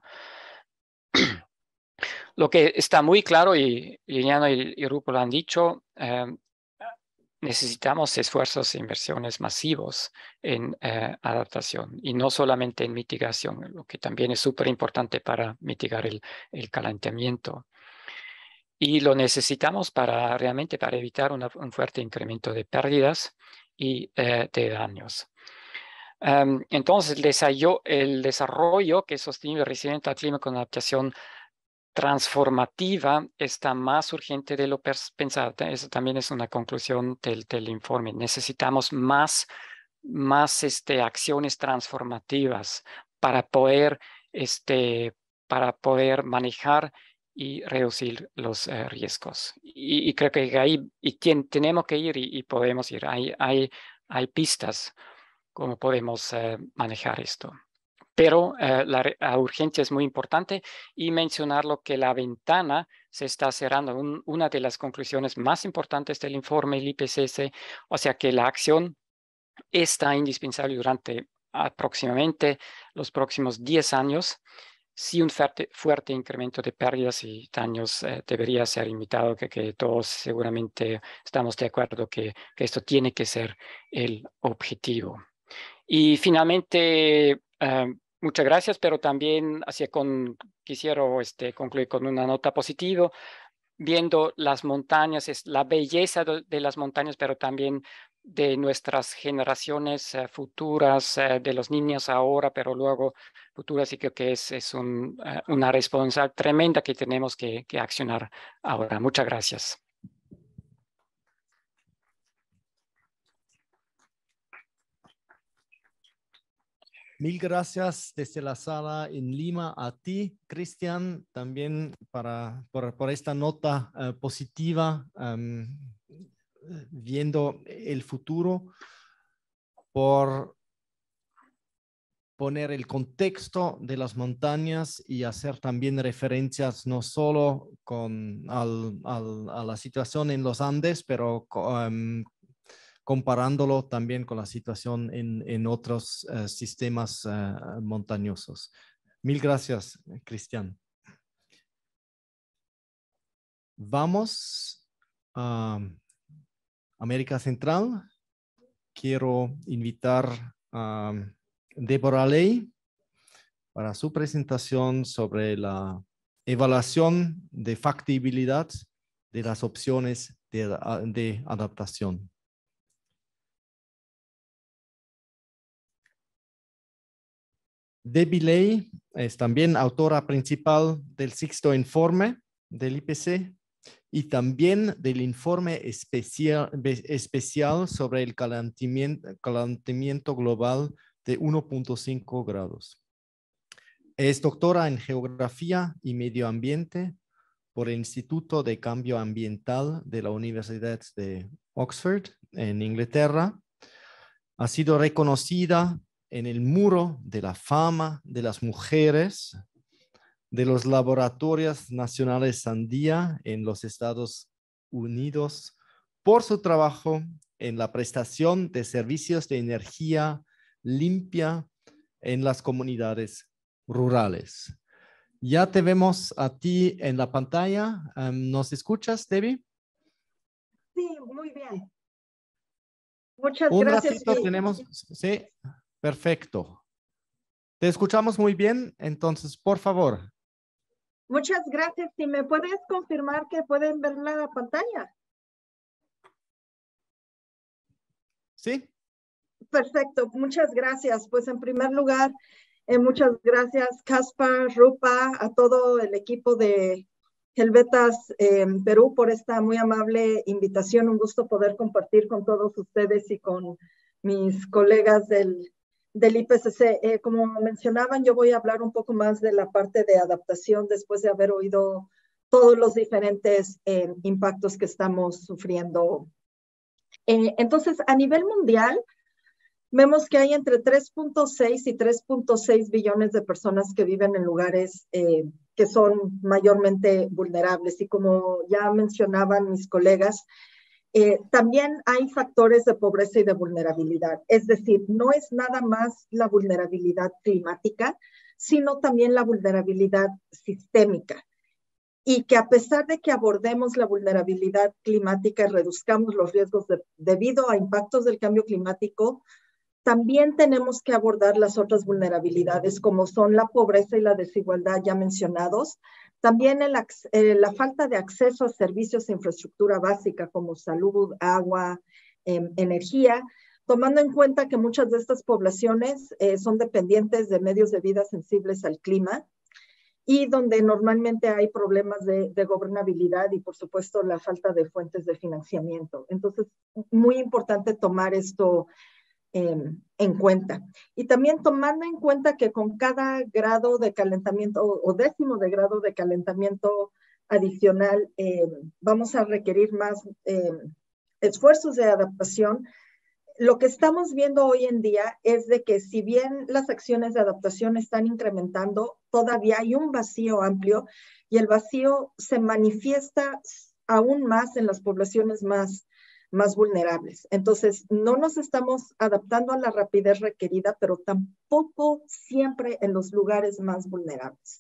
S9: Lo que está muy claro, y Liliana y, y Rupo lo han dicho, um, necesitamos esfuerzos e inversiones masivos en eh, adaptación y no solamente en mitigación, lo que también es súper importante para mitigar el, el calentamiento. Y lo necesitamos para realmente para evitar una, un fuerte incremento de pérdidas y eh, de daños. Um, entonces, el desarrollo, el desarrollo que es sostenible y resiliente al clima con adaptación transformativa está más urgente de lo pensado. Eso también es una conclusión del, del informe. Necesitamos más, más este, acciones transformativas para poder, este, para poder manejar y reducir los uh, riesgos. Y, y creo que ahí y tien, tenemos que ir y, y podemos ir. Hay, hay, hay pistas cómo podemos uh, manejar esto. Pero uh, la, la urgencia es muy importante, y mencionar lo que la ventana se está cerrando. Un, una de las conclusiones más importantes del informe del I P C C, o sea que la acción está indispensable durante aproximadamente los próximos diez años. Sí, un fuerte, fuerte incremento de pérdidas y daños eh, debería ser limitado, que, que todos seguramente estamos de acuerdo que, que esto tiene que ser el objetivo. Y finalmente, uh, muchas gracias, pero también hacia con, quisiera este, concluir con una nota positiva, viendo las montañas, es la belleza de, de las montañas, pero también de nuestras generaciones uh, futuras, uh, de los niños ahora, pero luego futuras, y creo que es, es un, uh, una responsabilidad tremenda que tenemos que, que accionar ahora. Muchas gracias.
S2: Mil gracias desde la sala en Lima a ti, Cristian, también para, por, por esta nota uh, positiva, um, viendo el futuro, por poner el contexto de las montañas y hacer también referencias no solo con al, al, a la situación en los Andes, pero um, comparándolo también con la situación en, en otros uh, sistemas uh, montañosos. Mil gracias, Cristian. Vamos a América Central. Quiero invitar a Deborah Ley para su presentación sobre la evaluación de factibilidad de las opciones de, de adaptación. Debbie Ley es también autora principal del sexto informe del I P C C y también del informe especial, especial sobre el calentamiento, calentamiento global de uno punto cinco grados. Es doctora en Geografía y Medio Ambiente por el Instituto de Cambio Ambiental de la Universidad de Oxford, en Inglaterra. Ha sido reconocida en el Muro de la Fama de las Mujeres de los Laboratorios Nacionales Sandia en los Estados Unidos por su trabajo en la prestación de servicios de energía limpia en las comunidades rurales. Ya te vemos a ti en la pantalla. Um, ¿Nos escuchas, Debbie?
S10: Sí, muy bien. Muchas
S2: Un
S10: gracias.
S2: ratito
S10: sí.
S2: tenemos. Sí, perfecto. Te escuchamos muy bien, entonces, por favor.
S10: Muchas gracias. Si me puedes confirmar que pueden ver la pantalla.
S2: Sí.
S10: Perfecto, muchas gracias. Pues en primer lugar, eh, muchas gracias, Caspar, Rupa, a todo el equipo de Helvetas eh, Perú por esta muy amable invitación. Un gusto poder compartir con todos ustedes y con mis colegas del, del I P C C. Eh, como mencionaban, yo voy a hablar un poco más de la parte de adaptación después de haber oído todos los diferentes eh, impactos que estamos sufriendo. Eh, entonces, a nivel mundial, vemos que hay entre tres punto seis y tres punto seis billones de personas que viven en lugares eh, que son mayormente vulnerables. Y como ya mencionaban mis colegas, eh, también hay factores de pobreza y de vulnerabilidad. Es decir, no es nada más la vulnerabilidad climática, sino también la vulnerabilidad sistémica. Y que a pesar de que abordemos la vulnerabilidad climática y reduzcamos los riesgos de, debido a impactos del cambio climático, también tenemos que abordar las otras vulnerabilidades, como son la pobreza y la desigualdad ya mencionados. También el, eh, la falta de acceso a servicios e infraestructura básica, como salud, agua, eh, energía, tomando en cuenta que muchas de estas poblaciones eh, son dependientes de medios de vida sensibles al clima y donde normalmente hay problemas de, de gobernabilidad y, por supuesto, la falta de fuentes de financiamiento. Entonces, muy importante tomar esto Eh, en cuenta. Y también tomando en cuenta que con cada grado de calentamiento o, o décimo de grado de calentamiento adicional eh, vamos a requerir más eh, esfuerzos de adaptación. Lo que estamos viendo hoy en día es de que si bien las acciones de adaptación están incrementando, todavía hay un vacío amplio y el vacío se manifiesta aún más en las poblaciones más más vulnerables. Entonces, no nos estamos adaptando a la rapidez requerida, pero tampoco siempre en los lugares más vulnerables.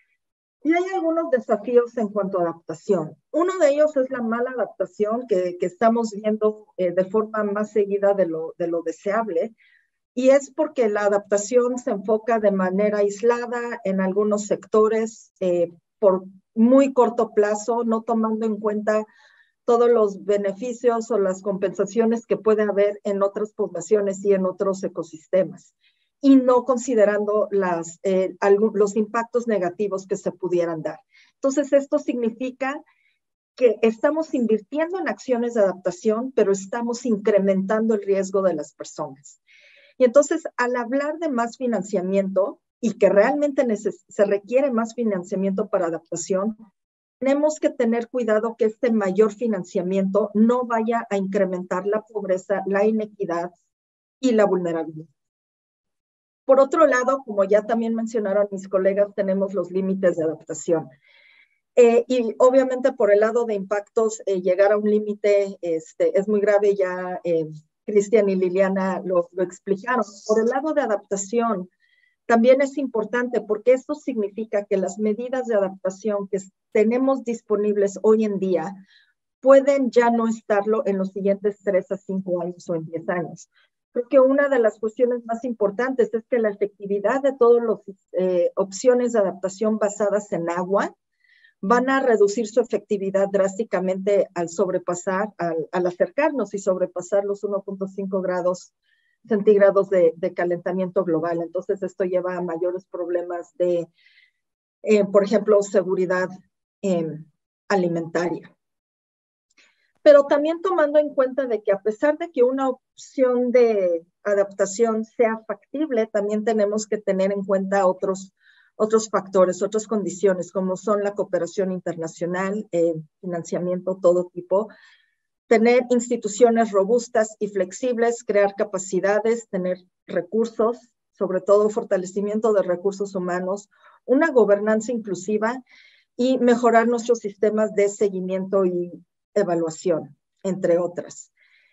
S10: Y hay algunos desafíos en cuanto a adaptación. Uno de ellos es la mala adaptación que, que estamos viendo eh, de forma más seguida de lo, de lo deseable, y es porque la adaptación se enfoca de manera aislada en algunos sectores eh, por muy corto plazo, no tomando en cuenta todos los beneficios o las compensaciones que puede haber en otras poblaciones y en otros ecosistemas, y no considerando las, eh, algún, los impactos negativos que se pudieran dar. Entonces, esto significa que estamos invirtiendo en acciones de adaptación, pero estamos incrementando el riesgo de las personas. Y entonces, al hablar de más financiamiento y que realmente se requiere más financiamiento para adaptación, tenemos que tener cuidado que este mayor financiamiento no vaya a incrementar la pobreza, la inequidad y la vulnerabilidad. Por otro lado, como ya también mencionaron mis colegas, tenemos los límites de adaptación. Eh, y obviamente por el lado de impactos, eh, llegar a un límite este, es muy grave, ya eh, Cristian y Liliana lo, lo explicaron. Por el lado de adaptación, también es importante porque esto significa que las medidas de adaptación que tenemos disponibles hoy en día pueden ya no estarlo en los siguientes tres a cinco años o en diez años. Creo que una de las cuestiones más importantes es que la efectividad de todas las eh, opciones de adaptación basadas en agua van a reducir su efectividad drásticamente al sobrepasar, al, al acercarnos y sobrepasar los uno punto cinco grados centígrados de, de calentamiento global. Entonces, esto lleva a mayores problemas de, eh, por ejemplo, seguridad eh, alimentaria. Pero también tomando en cuenta de que a pesar de que una opción de adaptación sea factible, también tenemos que tener en cuenta otros, otros factores, otras condiciones, como son la cooperación internacional, eh, financiamiento, todo tipo, tener instituciones robustas y flexibles, crear capacidades, tener recursos, sobre todo fortalecimiento de recursos humanos, una gobernanza inclusiva y mejorar nuestros sistemas de seguimiento y evaluación, entre otras.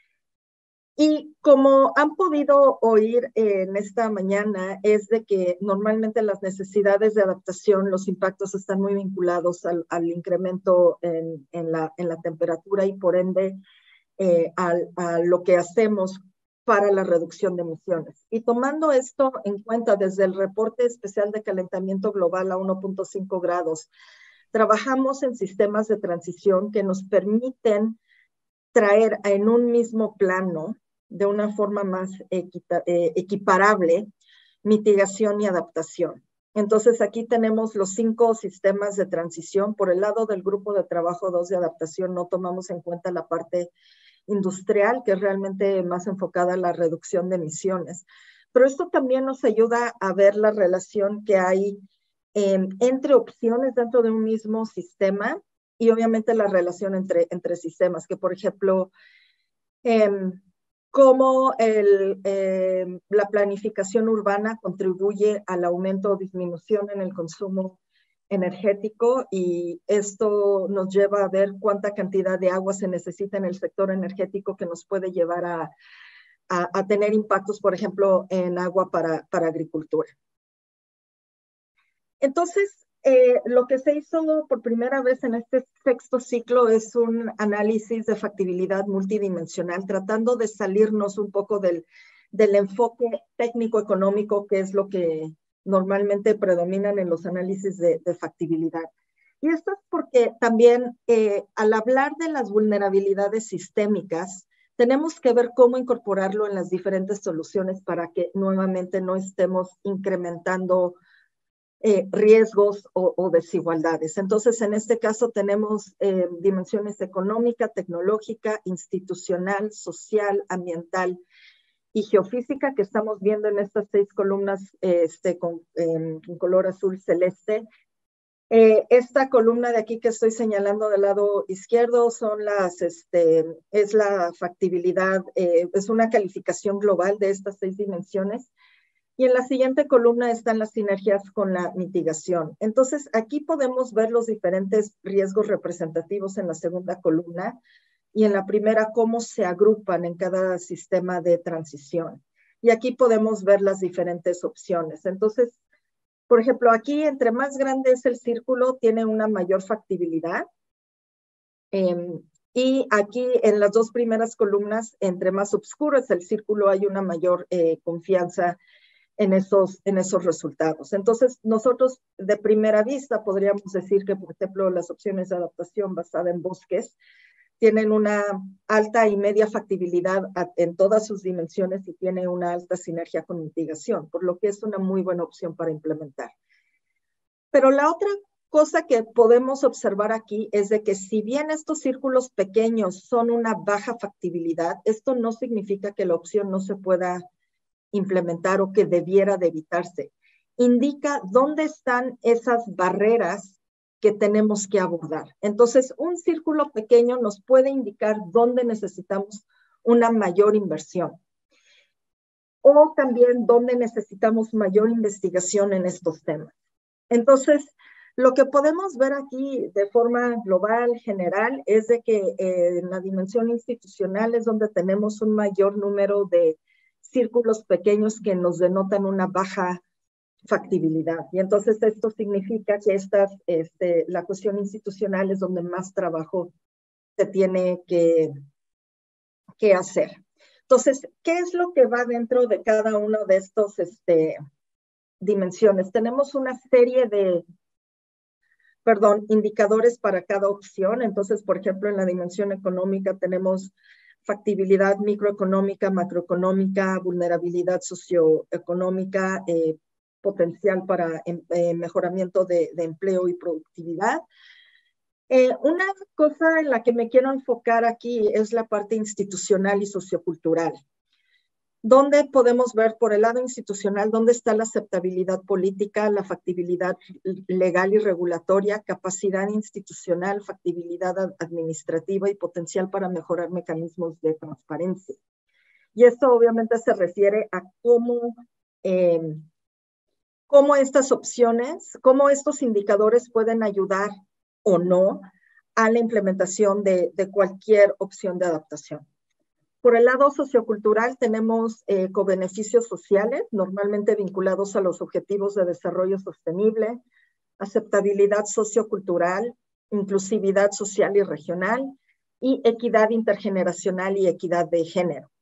S10: Y como han podido oír en esta mañana, es de que normalmente las necesidades de adaptación, los impactos están muy vinculados al, al incremento en, en, la, en la temperatura y por ende eh, a, a lo que hacemos para la reducción de emisiones. Y tomando esto en cuenta desde el reporte especial de calentamiento global a uno punto cinco grados, trabajamos en sistemas de transición que nos permiten traer en un mismo plano, de una forma más equita, eh, equiparable, mitigación y adaptación. Entonces, aquí tenemos los cinco sistemas de transición. Por el lado del grupo de trabajo dos de adaptación, no tomamos en cuenta la parte industrial, que es realmente más enfocada a la reducción de emisiones. Pero esto también nos ayuda a ver la relación que hay Eh, entre opciones dentro de un mismo sistema y obviamente la relación entre, entre sistemas, que por ejemplo, eh, cómo el, eh, la planificación urbana contribuye al aumento o disminución en el consumo energético y esto nos lleva a ver cuánta cantidad de agua se necesita en el sector energético que nos puede llevar a, a, a tener impactos, por ejemplo, en agua para, para agricultura. Entonces, eh, lo que se hizo por primera vez en este sexto ciclo es un análisis de factibilidad multidimensional, tratando de salirnos un poco del, del enfoque técnico-económico, que es lo que normalmente predominan en los análisis de, de factibilidad. Y esto es porque también eh, al hablar de las vulnerabilidades sistémicas, tenemos que ver cómo incorporarlo en las diferentes soluciones para que nuevamente no estemos incrementando Eh, riesgos o, o desigualdades. Entonces, en este caso tenemos eh, dimensiones económica, tecnológica, institucional, social, ambiental y geofísica que estamos viendo en estas seis columnas eh, este, con, eh, con color azul celeste. Eh, esta columna de aquí que estoy señalando del lado izquierdo son las, este, es la factibilidad, eh, es una calificación global de estas seis dimensiones. Y en la siguiente columna están las sinergias con la mitigación. Entonces, aquí podemos ver los diferentes riesgos representativos en la segunda columna y en la primera cómo se agrupan en cada sistema de transición. Y aquí podemos ver las diferentes opciones. Entonces, por ejemplo, aquí entre más grande es el círculo, tiene una mayor factibilidad. Eh, y aquí en las dos primeras columnas, entre más oscuro es el círculo, hay una mayor eh, confianza en esos, en esos resultados. Entonces, nosotros de primera vista podríamos decir que, por ejemplo, las opciones de adaptación basada en bosques tienen una alta y media factibilidad en todas sus dimensiones y tiene una alta sinergia con mitigación, por lo que es una muy buena opción para implementar. Pero la otra cosa que podemos observar aquí es de que si bien estos círculos pequeños son una baja factibilidad, esto no significa que la opción no se pueda implementar o que debiera de evitarse. Indica dónde están esas barreras que tenemos que abordar. Entonces, un círculo pequeño nos puede indicar dónde necesitamos una mayor inversión o también dónde necesitamos mayor investigación en estos temas. Entonces, lo que podemos ver aquí de forma global, general, es de que eh, en la dimensión institucional es donde tenemos un mayor número de círculos pequeños que nos denotan una baja factibilidad. Y entonces esto significa que estas, este, la cuestión institucional es donde más trabajo se tiene que, que hacer. Entonces, ¿qué es lo que va dentro de cada uno de estos este, dimensiones? Tenemos una serie de, perdón, indicadores para cada opción. Entonces, por ejemplo, en la dimensión económica tenemos factibilidad microeconómica, macroeconómica, vulnerabilidad socioeconómica, eh, potencial para eh, mejoramiento de, de empleo y productividad. Eh, una cosa en la que me quiero enfocar aquí es la parte institucional y sociocultural, donde podemos ver por el lado institucional dónde está la aceptabilidad política, la factibilidad legal y regulatoria, capacidad institucional, factibilidad administrativa y potencial para mejorar mecanismos de transparencia. Y esto obviamente se refiere a cómo eh, cómo estas opciones, cómo estos indicadores pueden ayudar o no a la implementación de, de cualquier opción de adaptación. Por el lado sociocultural tenemos eh, cobeneficios sociales, normalmente vinculados a los objetivos de desarrollo sostenible, aceptabilidad sociocultural, inclusividad social y regional, y equidad intergeneracional y equidad de género.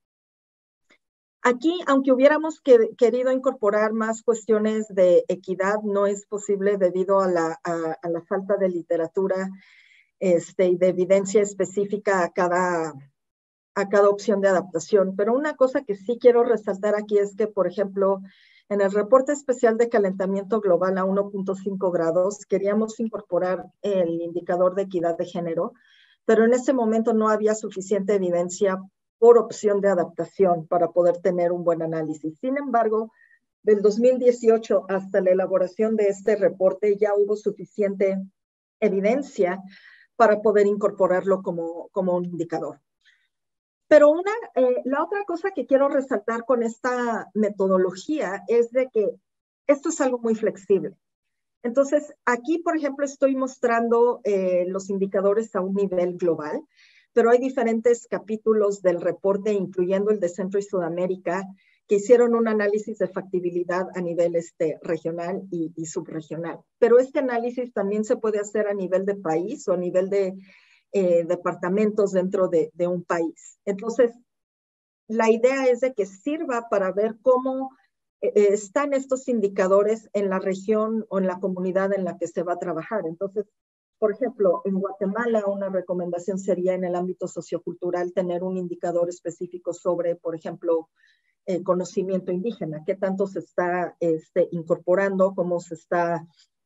S10: Aquí, aunque hubiéramos que, querido incorporar más cuestiones de equidad, no es posible debido a la, a, a la falta de literatura este, y de evidencia específica a cada, a cada opción de adaptación. Pero una cosa que sí quiero resaltar aquí es que, por ejemplo, en el reporte especial de calentamiento global a uno punto cinco grados, queríamos incorporar el indicador de equidad de género, pero en ese momento no había suficiente evidencia por opción de adaptación para poder tener un buen análisis. Sin embargo, del dos mil dieciocho hasta la elaboración de este reporte ya hubo suficiente evidencia para poder incorporarlo como, como un indicador. Pero una, eh, la otra cosa que quiero resaltar con esta metodología es de que esto es algo muy flexible. Entonces, aquí, por ejemplo, estoy mostrando eh, los indicadores a un nivel global, pero hay diferentes capítulos del reporte, incluyendo el de Centro y Sudamérica, que hicieron un análisis de factibilidad a nivel este, regional y, y subregional. Pero este análisis también se puede hacer a nivel de país o a nivel de eh, departamentos dentro de, de un país. Entonces, la idea es de que sirva para ver cómo eh, están estos indicadores en la región o en la comunidad en la que se va a trabajar. Entonces, por ejemplo, en Guatemala una recomendación sería en el ámbito sociocultural tener un indicador específico sobre, por ejemplo, el conocimiento indígena, qué tanto se está este, incorporando, cómo se está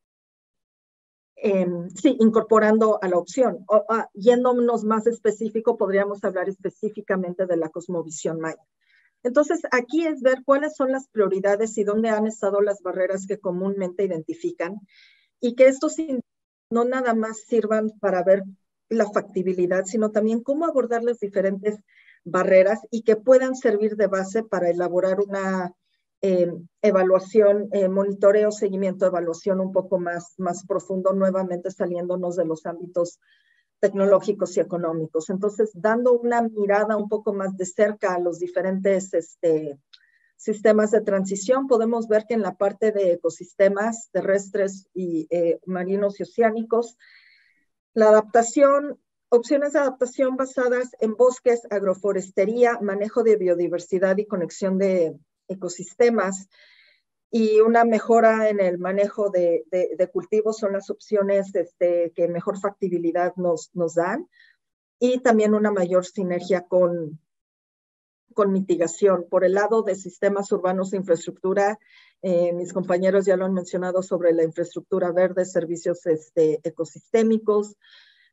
S10: eh, sí, incorporando a la opción. O, a, yéndonos más específico, podríamos hablar específicamente de la cosmovisión maya. Entonces, aquí es ver cuáles son las prioridades y dónde han estado las barreras que comúnmente identifican y que estos no nada más sirvan para ver la factibilidad, sino también cómo abordar las diferentes barreras y que puedan servir de base para elaborar una eh, evaluación, eh, monitoreo, seguimiento, evaluación un poco más, más profundo, nuevamente saliéndonos de los ámbitos tecnológicos y económicos. Entonces, dando una mirada un poco más de cerca a los diferentes este, sistemas de transición, podemos ver que en la parte de ecosistemas terrestres y eh, marinos y oceánicos, la adaptación, opciones de adaptación basadas en bosques, agroforestería, manejo de biodiversidad y conexión de ecosistemas y una mejora en el manejo de, de, de cultivos son las opciones este, que mejor factibilidad nos, nos dan y también una mayor sinergia con con mitigación. Por el lado de sistemas urbanos e infraestructura, eh, mis compañeros ya lo han mencionado sobre la infraestructura verde, servicios este, ecosistémicos,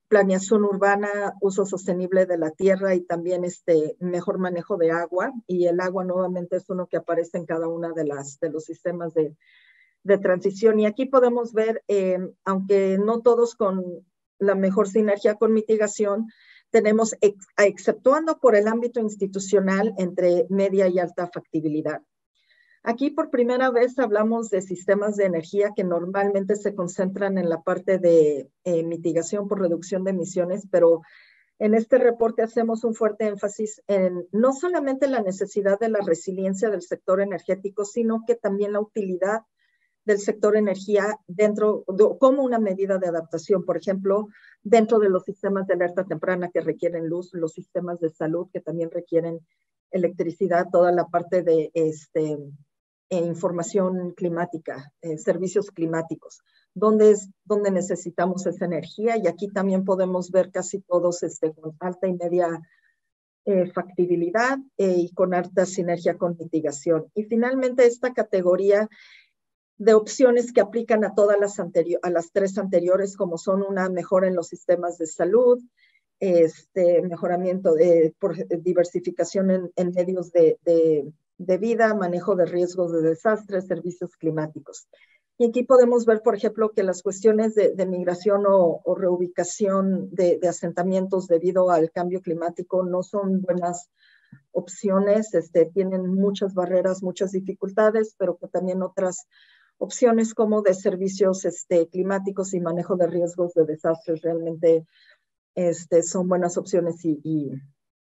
S10: planeación urbana, uso sostenible de la tierra y también este mejor manejo de agua. Y el agua nuevamente es uno que aparece en cada uno de, las, de los sistemas de, de transición. Y aquí podemos ver, eh, aunque no todos con la mejor sinergia con mitigación, tenemos, ex, exceptuando por el ámbito institucional, entre media y alta factibilidad. Aquí por primera vez hablamos de sistemas de energía que normalmente se concentran en la parte de eh, mitigación por reducción de emisiones, pero en este reporte hacemos un fuerte énfasis en no solamente la necesidad de la resiliencia del sector energético, sino que también la utilidad del sector energía dentro, de, como una medida de adaptación, por ejemplo, dentro de los sistemas de alerta temprana que requieren luz, los sistemas de salud que también requieren electricidad, toda la parte de este, eh, información climática, eh, servicios climáticos, donde, es, donde necesitamos esa energía, y aquí también podemos ver casi todos este, con alta y media eh, factibilidad eh, y con alta sinergia con mitigación. Y finalmente esta categoría de opciones que aplican a todas las, anterior, a las tres anteriores, como son una mejora en los sistemas de salud, este, mejoramiento de por, diversificación en, en medios de, de, de vida, manejo de riesgos de desastres, servicios climáticos. Y aquí podemos ver, por ejemplo, que las cuestiones de, de migración o, o reubicación de, de asentamientos debido al cambio climático no son buenas opciones, este, tienen muchas barreras, muchas dificultades, pero que también otras opciones como de servicios este, climáticos y manejo de riesgos de desastres realmente este, son buenas opciones y, y,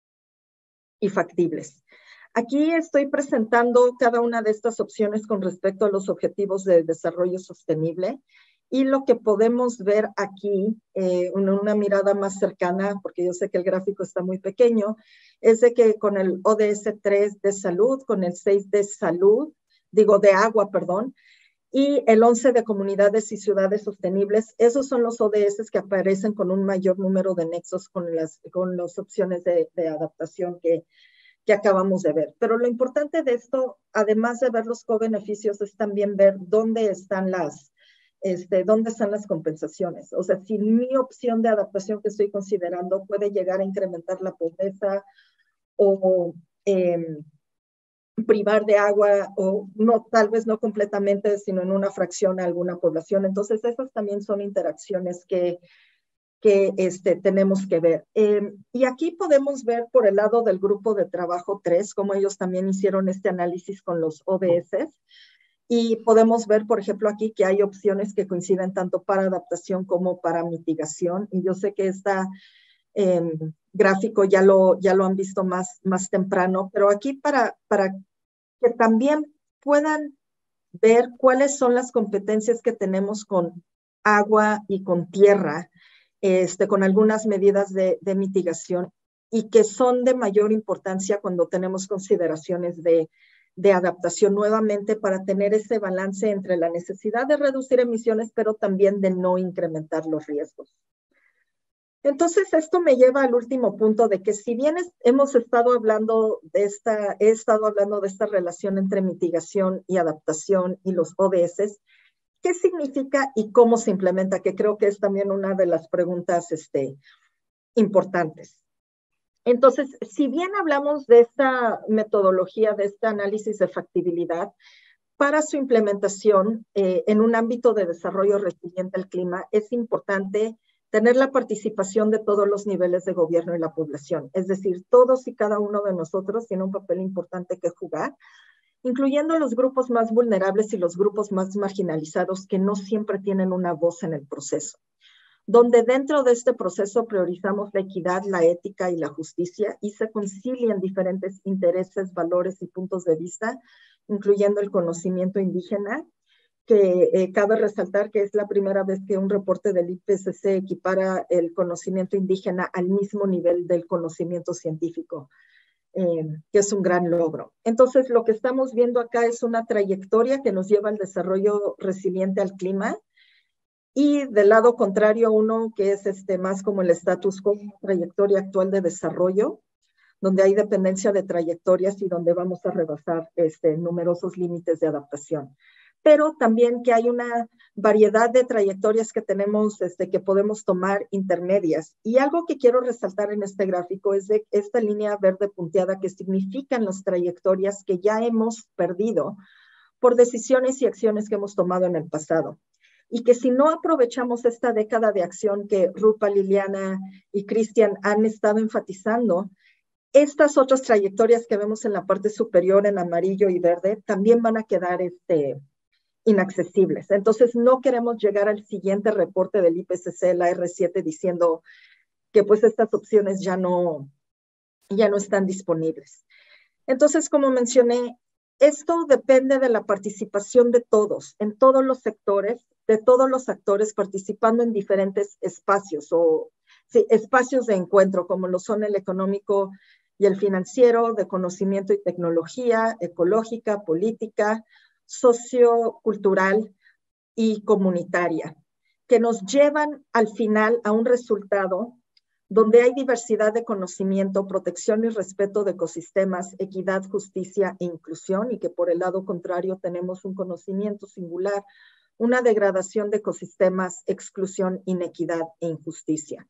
S10: y factibles. Aquí estoy presentando cada una de estas opciones con respecto a los objetivos de desarrollo sostenible, y lo que podemos ver aquí, eh, una, una mirada más cercana, porque yo sé que el gráfico está muy pequeño, es de que con el O D S tres de salud, con el seis de salud, digo de agua, perdón, y el once de comunidades y ciudades sostenibles, esos son los O D S que aparecen con un mayor número de nexos con las, con las opciones de, de adaptación que, que acabamos de ver. Pero lo importante de esto, además de ver los co-beneficios, es también ver dónde están las, este, dónde están las compensaciones. O sea, si mi opción de adaptación que estoy considerando puede llegar a incrementar la pobreza o eh, privar de agua, o no, tal vez no completamente, sino en una fracción a alguna población. Entonces, esas también son interacciones que, que este, tenemos que ver. Eh, y aquí podemos ver por el lado del grupo de trabajo tres, cómo ellos también hicieron este análisis con los O D S. Y podemos ver, por ejemplo, aquí que hay opciones que coinciden tanto para adaptación como para mitigación. Y yo sé que esta eh, gráfico ya lo, ya lo han visto más, más temprano, pero aquí para, para que también puedan ver cuáles son las competencias que tenemos con agua y con tierra, este, con algunas medidas de, de mitigación, y que son de mayor importancia cuando tenemos consideraciones de, de adaptación, nuevamente para tener ese balance entre la necesidad de reducir emisiones, pero también de no incrementar los riesgos. Entonces, esto me lleva al último punto de que si bien es, hemos estado hablando de esta, he estado hablando de esta relación entre mitigación y adaptación y los O D S, ¿qué significa y cómo se implementa? Que creo que es también una de las preguntas este, importantes. Entonces, si bien hablamos de esta metodología, de este análisis de factibilidad, para su implementación eh, en un ámbito de desarrollo resiliente al clima, es importante tener la participación de todos los niveles de gobierno y la población. Es decir, todos y cada uno de nosotros tiene un papel importante que jugar, incluyendo los grupos más vulnerables y los grupos más marginalizados que no siempre tienen una voz en el proceso, donde dentro de este proceso priorizamos la equidad, la ética y la justicia, y se concilian diferentes intereses, valores y puntos de vista, incluyendo el conocimiento indígena, que eh, cabe resaltar que es la primera vez que un reporte del I P C C equipara el conocimiento indígena al mismo nivel del conocimiento científico, eh, que es un gran logro. Entonces, lo que estamos viendo acá es una trayectoria que nos lleva al desarrollo resiliente al clima, y del lado contrario, uno que es este, más como el status quo, trayectoria actual de desarrollo, donde hay dependencia de trayectorias y donde vamos a rebasar este, numerosos límites de adaptación. pero también que hay una variedad de trayectorias que tenemos, este, que podemos tomar intermedias. Y algo que quiero resaltar en este gráfico es de esta línea verde punteada que significan las trayectorias que ya hemos perdido por decisiones y acciones que hemos tomado en el pasado. Y que si no aprovechamos esta década de acción que Rupa, Liliana y Cristian han estado enfatizando, estas otras trayectorias que vemos en la parte superior en amarillo y verde también van a quedar este, inaccesibles. Entonces no queremos llegar al siguiente reporte del I P C C, la R siete, diciendo que pues estas opciones ya no, ya no están disponibles. Entonces, como mencioné, esto depende de la participación de todos, en todos los sectores, de todos los actores participando en diferentes espacios o sí, espacios de encuentro, como lo son el económico y el financiero, de conocimiento y tecnología, ecológica, política, sociocultural y comunitaria, que nos llevan al final a un resultado donde hay diversidad de conocimiento, protección y respeto de ecosistemas, equidad, justicia e inclusión, y que por el lado contrario tenemos un conocimiento singular, una degradación de ecosistemas, exclusión, inequidad e injusticia.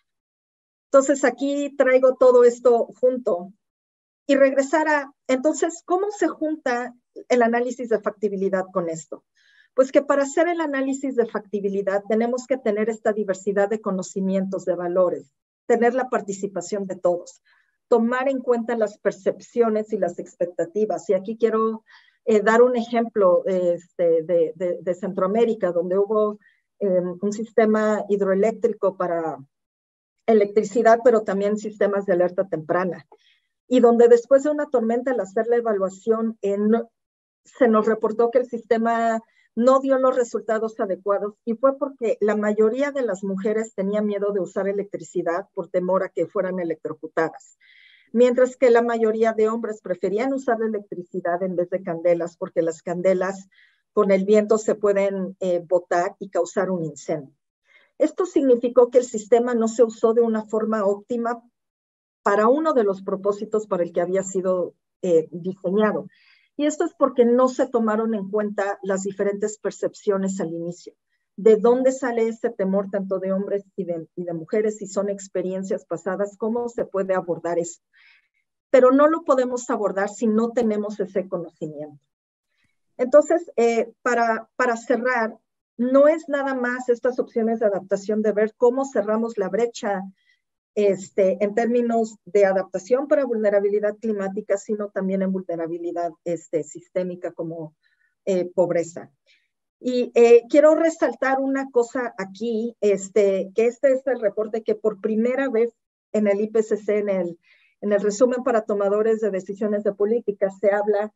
S10: Entonces aquí traigo todo esto junto y regresar a, entonces, ¿cómo se junta el análisis de factibilidad con esto? Pues que para hacer el análisis de factibilidad tenemos que tener esta diversidad de conocimientos, de valores, tener la participación de todos, tomar en cuenta las percepciones y las expectativas. Y aquí quiero eh, dar un ejemplo este, de, de, de Centroamérica, donde hubo eh, un sistema hidroeléctrico para electricidad, pero también sistemas de alerta temprana. Y donde después de una tormenta, al hacer la evaluación, en, se nos reportó que el sistema no dio los resultados adecuados, y fue porque la mayoría de las mujeres tenían miedo de usar electricidad por temor a que fueran electrocutadas, mientras que la mayoría de hombres preferían usar la electricidad en vez de candelas, porque las candelas con el viento se pueden eh, botar y causar un incendio. Esto significó que el sistema no se usó de una forma óptima para uno de los propósitos para el que había sido eh, diseñado. Y esto es porque no se tomaron en cuenta las diferentes percepciones al inicio. ¿De dónde sale ese temor tanto de hombres y de, y de mujeres? Si son experiencias pasadas, ¿cómo se puede abordar eso? Pero no lo podemos abordar si no tenemos ese conocimiento. Entonces, eh, para, para cerrar, no es nada más estas opciones de adaptación de ver cómo cerramos la brecha Este, en términos de adaptación para vulnerabilidad climática, sino también en vulnerabilidad este, sistémica como eh, pobreza. Y eh, quiero resaltar una cosa aquí, este, que este es el reporte que por primera vez en el I P C C, en el, en el resumen para tomadores de decisiones de política, se habla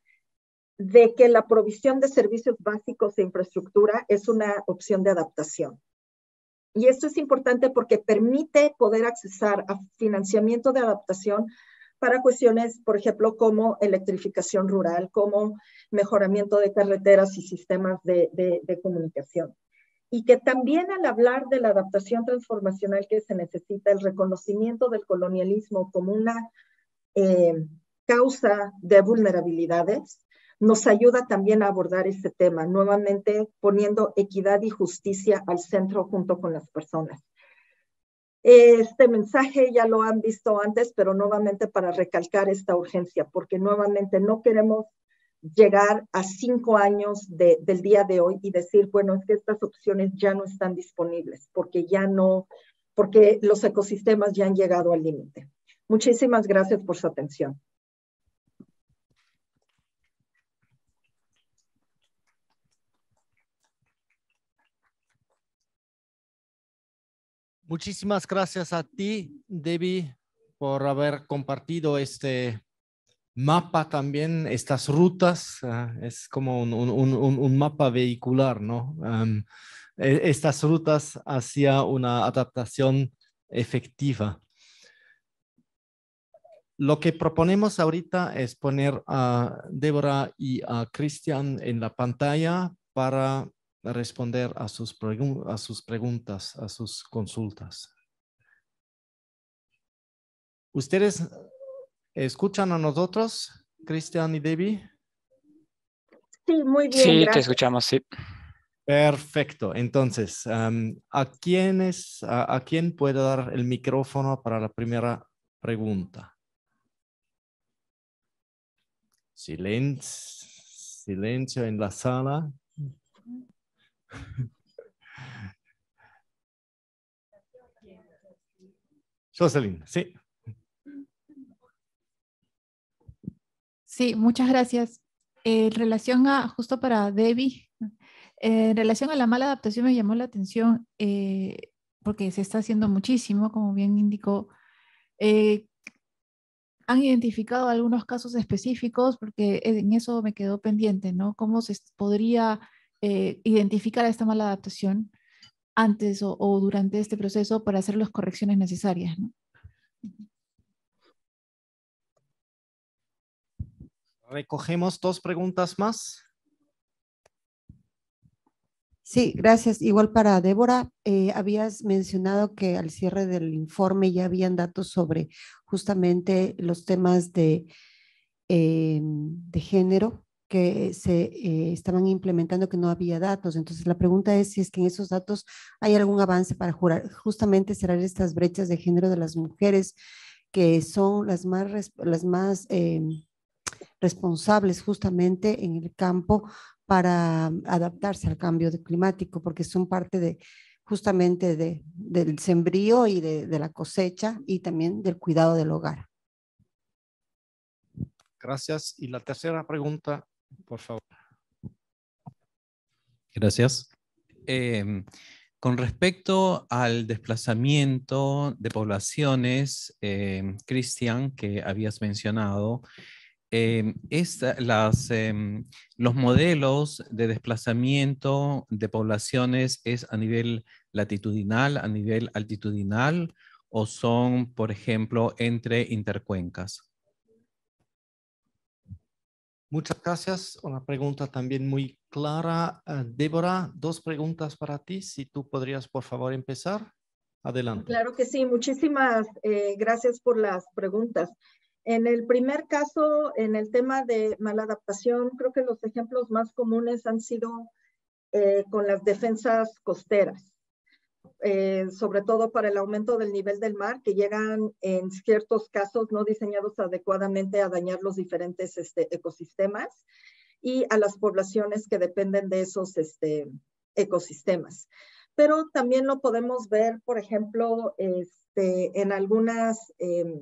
S10: de que la provisión de servicios básicos e infraestructura es una opción de adaptación. Y esto es importante porque permite poder accesar a financiamiento de adaptación para cuestiones, por ejemplo, como electrificación rural, como mejoramiento de carreteras y sistemas de, de, de comunicación. Y que también al hablar de la adaptación transformacional que se necesita, el reconocimiento del colonialismo como una eh, causa de vulnerabilidades, nos ayuda también a abordar este tema, nuevamente poniendo equidad y justicia al centro junto con las personas. Este mensaje ya lo han visto antes, pero nuevamente para recalcar esta urgencia, porque nuevamente no queremos llegar a cinco años de, del día de hoy y decir, bueno, es que estas opciones ya no están disponibles, porque ya no, porque los ecosistemas ya han llegado al límite. Muchísimas gracias por su atención.
S2: Muchísimas gracias a ti, Debbie, por haber compartido este mapa también, estas rutas. Uh, es como un, un, un, un mapa vehicular, ¿no? Um, estas rutas hacia una adaptación efectiva. Lo que proponemos ahorita es poner a Débora y a Cristian en la pantalla para responder a sus, a sus preguntas, a sus consultas. ¿Ustedes escuchan a nosotros, Cristian y Debbie?
S10: Sí, Sí, muy bien,
S9: Sí,
S10: gracias.
S9: te escuchamos, sí.
S2: Perfecto. Entonces, um, ¿a, quién es, a, ¿a quién puede dar el micrófono para la primera pregunta? Silencio, silencio en la sala. Jocelyn, sí.
S11: Sí, muchas gracias. Eh, en relación a, justo para Debbie, eh, en relación a la mala adaptación me llamó la atención eh, porque se está haciendo muchísimo, como bien indicó. Eh, ¿Han identificado algunos casos específicos? Porque en eso me quedó pendiente, ¿no? ¿Cómo se podría eh, identificar esta mala adaptación antes o, o durante este proceso para hacer las correcciones necesarias, ¿no?
S2: Recogemos dos preguntas más.
S12: Sí, gracias. Igual para Débora, eh, habías mencionado que al cierre del informe ya habían datos sobre justamente los temas de, eh, de género que se eh, estaban implementando, que no había datos. Entonces la pregunta es si es que en esos datos hay algún avance para jurar, justamente cerrar estas brechas de género de las mujeres, que son las más, las más eh, responsables justamente en el campo para adaptarse al cambio climático, porque son parte de justamente de, del sembrío y de, de la cosecha y también del cuidado del hogar.
S2: Gracias. Y la tercera pregunta, por favor.
S7: Gracias. Eh, con respecto al desplazamiento de poblaciones, eh, Cristian, que habías mencionado, Eh, esta, las, eh, los modelos de desplazamiento de poblaciones es a nivel latitudinal, a nivel altitudinal, o son, por ejemplo, entre intercuencas.
S2: Muchas gracias. Una pregunta también muy clara. Uh, Débora, dos preguntas para ti. Si tú podrías, por favor, empezar. Adelante.
S10: Claro que sí. Muchísimas eh, gracias por las preguntas. En el primer caso, en el tema de maladaptación, creo que los ejemplos más comunes han sido eh, con las defensas costeras, eh, sobre todo para el aumento del nivel del mar, que llegan en ciertos casos no diseñados adecuadamente a dañar los diferentes este, ecosistemas y a las poblaciones que dependen de esos este, ecosistemas. Pero también lo podemos ver, por ejemplo, este, en algunas... Eh,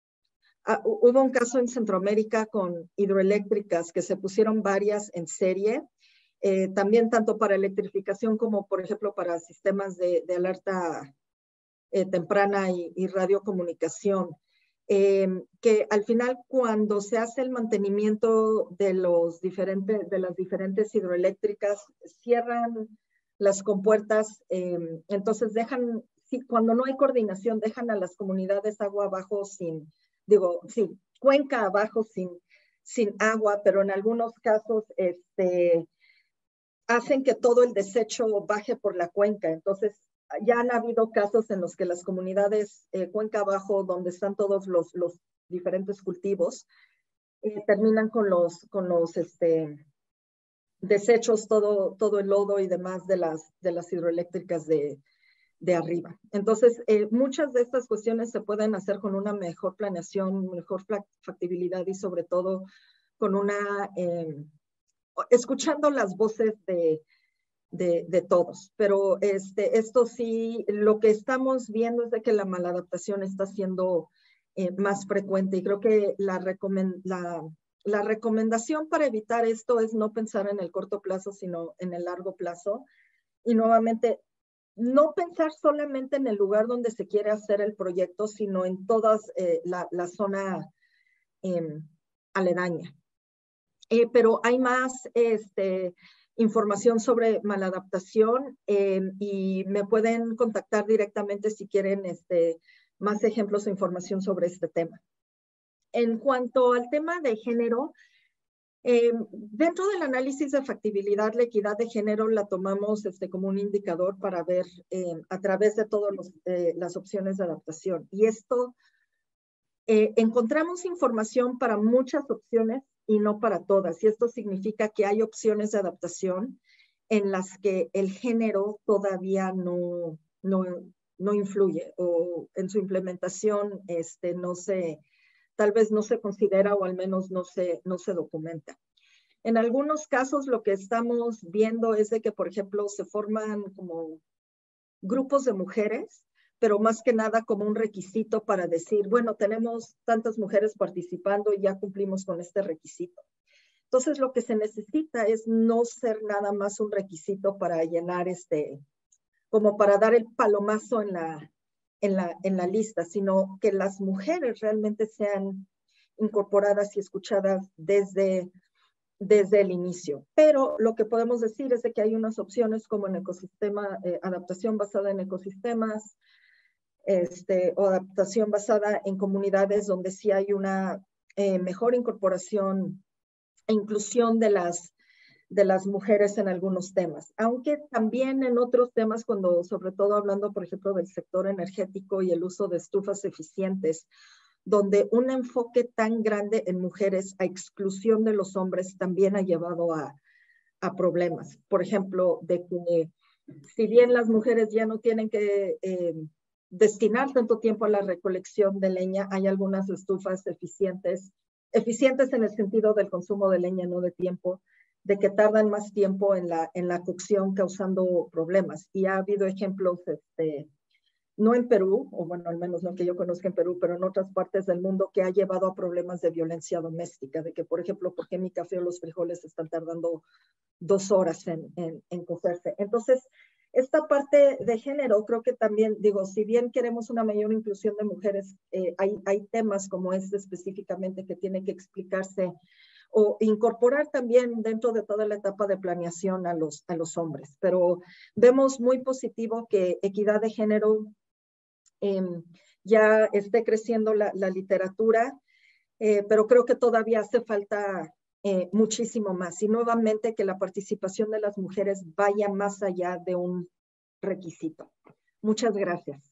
S10: Uh, hubo un caso en Centroamérica con hidroeléctricas que se pusieron varias en serie, eh, también tanto para electrificación como, por ejemplo, para sistemas de, de alerta eh, temprana y, y radiocomunicación, eh, que al final cuando se hace el mantenimiento de, los diferentes, de las diferentes hidroeléctricas, cierran las compuertas, eh, entonces dejan, sí, cuando no hay coordinación, dejan a las comunidades agua abajo sin... digo, sí, cuenca abajo sin, sin agua, pero en algunos casos este, hacen que todo el desecho baje por la cuenca. Entonces, ya han habido casos en los que las comunidades eh, cuenca abajo, donde están todos los, los diferentes cultivos, eh, terminan con los, con los este, desechos, todo, todo el lodo y demás de las, de las hidroeléctricas de, de arriba. Entonces, eh, muchas de estas cuestiones se pueden hacer con una mejor planeación, mejor factibilidad y sobre todo con una, eh, escuchando las voces de, de, de todos. Pero este, esto sí, lo que estamos viendo es de que la maladaptación está siendo eh, más frecuente y creo que la, recomend la, la recomendación para evitar esto es no pensar en el corto plazo, sino en el largo plazo. Y nuevamente, no pensar solamente en el lugar donde se quiere hacer el proyecto, sino en toda eh, la, la zona eh, aledaña. Eh, pero hay más este, información sobre maladaptación eh, y me pueden contactar directamente si quieren este, más ejemplos o información sobre este tema. En cuanto al tema de género, Eh, dentro del análisis de factibilidad, la equidad de género la tomamos este, como un indicador para ver eh, a través de todas eh, las opciones de adaptación. Y esto, eh, encontramos información para muchas opciones y no para todas. Y esto significa que hay opciones de adaptación en las que el género todavía no, no, no influye, o en su implementación este, no se, tal vez no se considera, o al menos no se, no se documenta. En algunos casos lo que estamos viendo es de que, por ejemplo, se forman como grupos de mujeres, pero más que nada como un requisito para decir, bueno, tenemos tantas mujeres participando y ya cumplimos con este requisito. Entonces, lo que se necesita es no ser nada más un requisito para llenar este, como para dar el palomazo en la, en la, en la lista, sino que las mujeres realmente sean incorporadas y escuchadas desde, desde el inicio. Pero lo que podemos decir es de que hay unas opciones como en ecosistema, eh, adaptación basada en ecosistemas, este, o adaptación basada en comunidades donde sí hay una eh, mejor incorporación e inclusión de las, de las mujeres en algunos temas. Aunque también en otros temas, cuando sobre todo hablando, por ejemplo, del sector energético y el uso de estufas eficientes, donde un enfoque tan grande en mujeres a exclusión de los hombres también ha llevado a, a problemas. Por ejemplo, de que si bien las mujeres ya no tienen que eh, destinar tanto tiempo a la recolección de leña, hay algunas estufas eficientes, eficientes en el sentido del consumo de leña, no de tiempo, de que tardan más tiempo en la, en la cocción causando problemas. Y ha habido ejemplos, este, no en Perú, o bueno, al menos no que yo conozca en Perú, pero en otras partes del mundo, que ha llevado a problemas de violencia doméstica, de que, por ejemplo, ¿por qué mi café o los frijoles están tardando dos horas en, en, en cocerse? Entonces, esta parte de género, creo que también, digo, si bien queremos una mayor inclusión de mujeres, eh, hay, hay temas como este específicamente que tiene que explicarse o incorporar también dentro de toda la etapa de planeación a los, a los hombres. Pero vemos muy positivo que equidad de género eh, ya esté creciendo la, la literatura, eh, pero creo que todavía hace falta Eh, muchísimo más, y nuevamente que la participación de las mujeres vaya más allá de un requisito. Muchas gracias.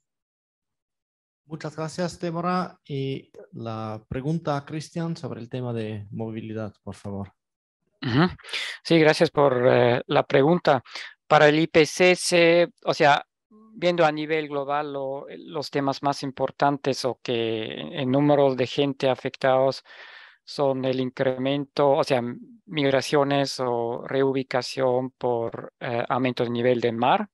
S2: Muchas gracias, Débora. Y la pregunta a Cristian sobre el tema de movilidad, por favor.
S9: Uh-huh. Sí, gracias por uh, la pregunta. Para el I P C C, o sea, viendo a nivel global lo, los temas más importantes o que en número de gente afectados son el incremento, o sea, migraciones o reubicación por eh, aumento del nivel del mar,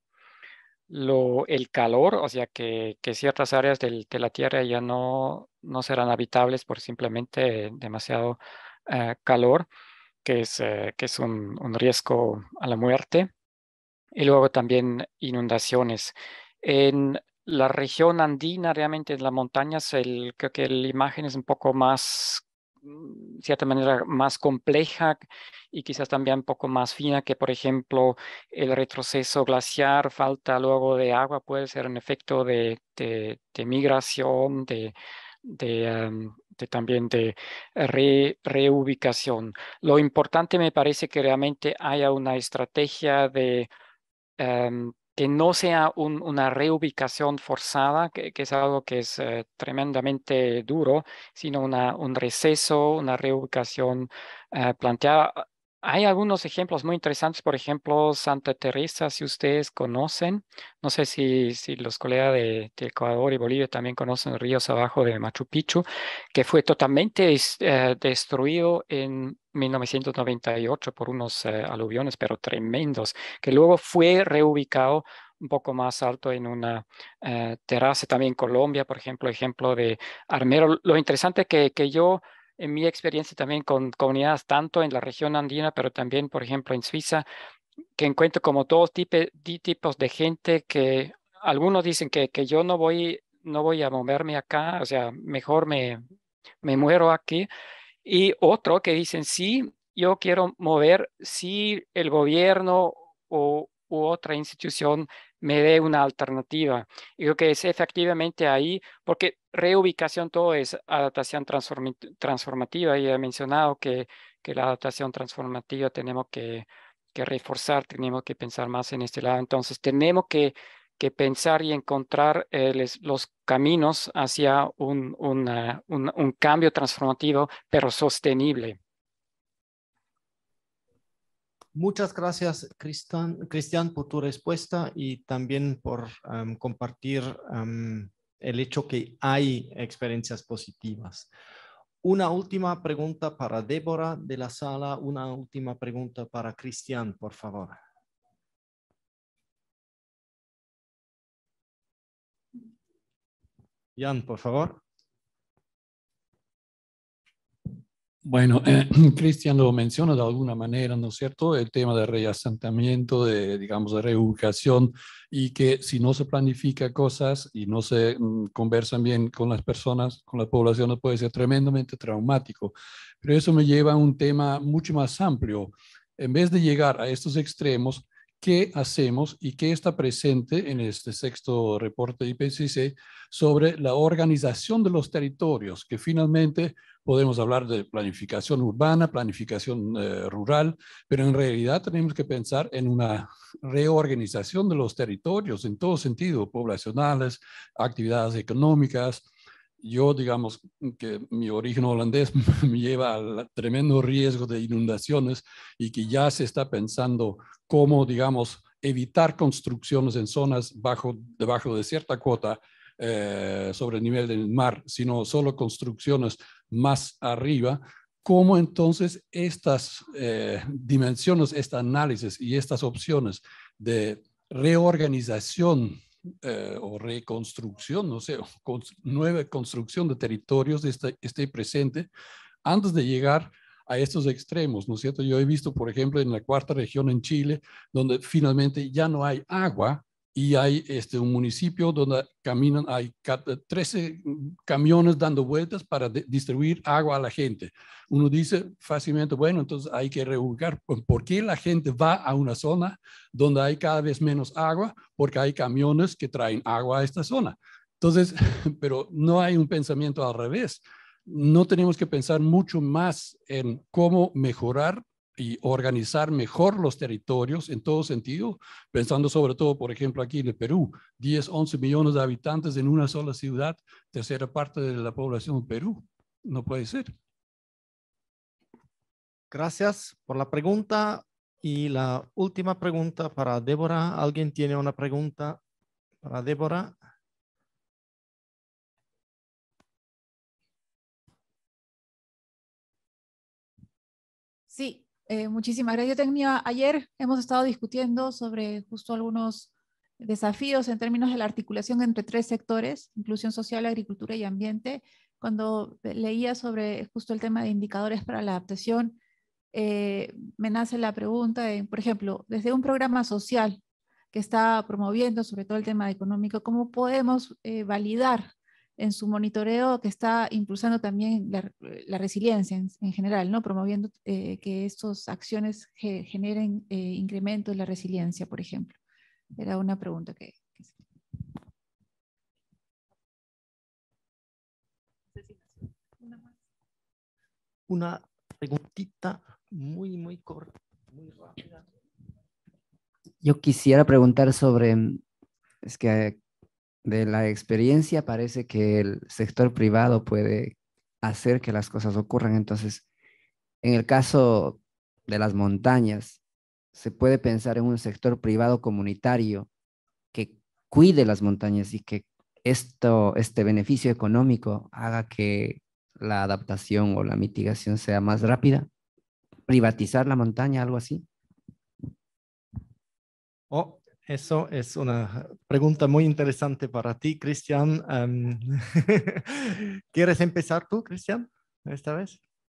S9: lo, el calor, o sea, que, que ciertas áreas del, de la Tierra ya no, no serán habitables por simplemente demasiado eh, calor, que es, eh, que es un, un riesgo a la muerte, y luego también inundaciones. En la región andina, realmente en las montañas, el, creo que la imagen es un poco más, de cierta manera, más compleja y quizás también un poco más fina que, por ejemplo, el retroceso glaciar, falta luego de agua, puede ser un efecto de, de, de migración, de, de, um, de también de re, reubicación. Lo importante me parece que realmente haya una estrategia de Um, que no sea un, una reubicación forzada, que, que es algo que es uh, tremendamente duro, sino una, un receso, una reubicación uh, planteada. Hay algunos ejemplos muy interesantes, por ejemplo, Santa Teresa, si ustedes conocen, no sé si, si los colegas de, de Ecuador y Bolivia también conocen ríos abajo de Machu Picchu, que fue totalmente uh, destruido en mil novecientos noventa y ocho por unos uh, aluviones, pero tremendos, que luego fue reubicado un poco más alto en una uh, terraza. También Colombia, por ejemplo, ejemplo de Armero. Lo interesante que, que yo, en mi experiencia también con comunidades, tanto en la región andina, pero también, por ejemplo, en Suiza, que encuentro como todos tipos, tipos de gente que algunos dicen que, que yo no voy, no voy a moverme acá, o sea, mejor me, me muero aquí. Y otro que dicen, sí, yo quiero mover si el gobierno o u otra institución me dé una alternativa. Y creo que es efectivamente ahí, porque reubicación todo es adaptación transformativa, y he mencionado que, que la adaptación transformativa tenemos que, que reforzar, tenemos que pensar más en este lado. Entonces tenemos que que pensar y encontrar eh, les, los caminos hacia un, una, un, un cambio transformativo, pero sostenible.
S2: Muchas gracias, Cristian, Cristian, por tu respuesta y también por um, compartir um, el hecho que hay experiencias positivas. Una última pregunta para Débora de la sala, una última pregunta para Cristian, por favor. Jan, por favor.
S13: Bueno, eh, Cristian lo menciona de alguna manera, ¿no es cierto? El tema de reasentamiento, de, digamos, de reubicación, y que si no se planifica cosas y no se mm, conversan bien con las personas, con la población, puede ser tremendamente traumático. Pero eso me lleva a un tema mucho más amplio. En vez de llegar a estos extremos, ¿qué hacemos y qué está presente en este sexto reporte de I P C C sobre la organización de los territorios? Que finalmente podemos hablar de planificación urbana, planificación eh, rural, pero en realidad tenemos que pensar en una reorganización de los territorios en todo sentido, poblacionales, actividades económicas. Yo, digamos, que mi origen holandés me lleva al tremendo riesgo de inundaciones y que ya se está pensando cómo, digamos, evitar construcciones en zonas bajo, debajo de cierta cuota eh, sobre el nivel del mar, sino solo construcciones más arriba. ¿Cómo entonces estas eh, dimensiones, este análisis y estas opciones de reorganización Eh, o reconstrucción, no sé, con, nueva construcción de territorios esté, esté presente antes de llegar a estos extremos, ¿no es cierto? Yo he visto, por ejemplo, en la cuarta región en Chile, donde finalmente ya no hay agua y hay este, un municipio donde caminan, hay trece camiones dando vueltas para distribuir agua a la gente. Uno dice fácilmente, bueno, entonces hay que reubicar. ¿Por qué la gente va a una zona donde hay cada vez menos agua? Porque hay camiones que traen agua a esta zona. Entonces, pero no hay un pensamiento al revés. No tenemos que pensar mucho más en cómo mejorar y organizar mejor los territorios en todo sentido, pensando sobre todo, por ejemplo, aquí en el Perú, diez, once millones de habitantes en una sola ciudad, tercera parte de la población del Perú. No puede ser.
S2: Gracias por la pregunta. Y la última pregunta para Débora. ¿Alguien tiene una pregunta para Débora?
S11: Sí. Eh, muchísimas gracias. Yo tenía, ayer hemos estado discutiendo sobre justo algunos desafíos en términos de la articulación entre tres sectores, inclusión social, agricultura y ambiente. Cuando leía sobre justo el tema de indicadores para la adaptación, eh, me nace la pregunta de, por ejemplo, desde un programa social que está promoviendo sobre todo el tema económico, ¿cómo podemos eh, validar en su monitoreo que está impulsando también la, la resiliencia en, en general, ¿no? Promoviendo eh, que estas acciones ge, generen eh, incrementos en la resiliencia, por ejemplo? Era una pregunta que... que...
S2: Una preguntita muy, muy corta, muy rápida.
S14: Yo quisiera preguntar sobre, es que de la experiencia parece que el sector privado puede hacer que las cosas ocurran. Entonces, en el caso de las montañas, se puede pensar en un sector privado comunitario que cuide las montañas y que esto, este beneficio económico haga que la adaptación o la mitigación sea más rápida. Privatizar la montaña, algo así.
S2: Oh. Eso es una pregunta muy interesante para ti, Cristian. Um, ¿Quieres empezar tú, Cristian, esta vez?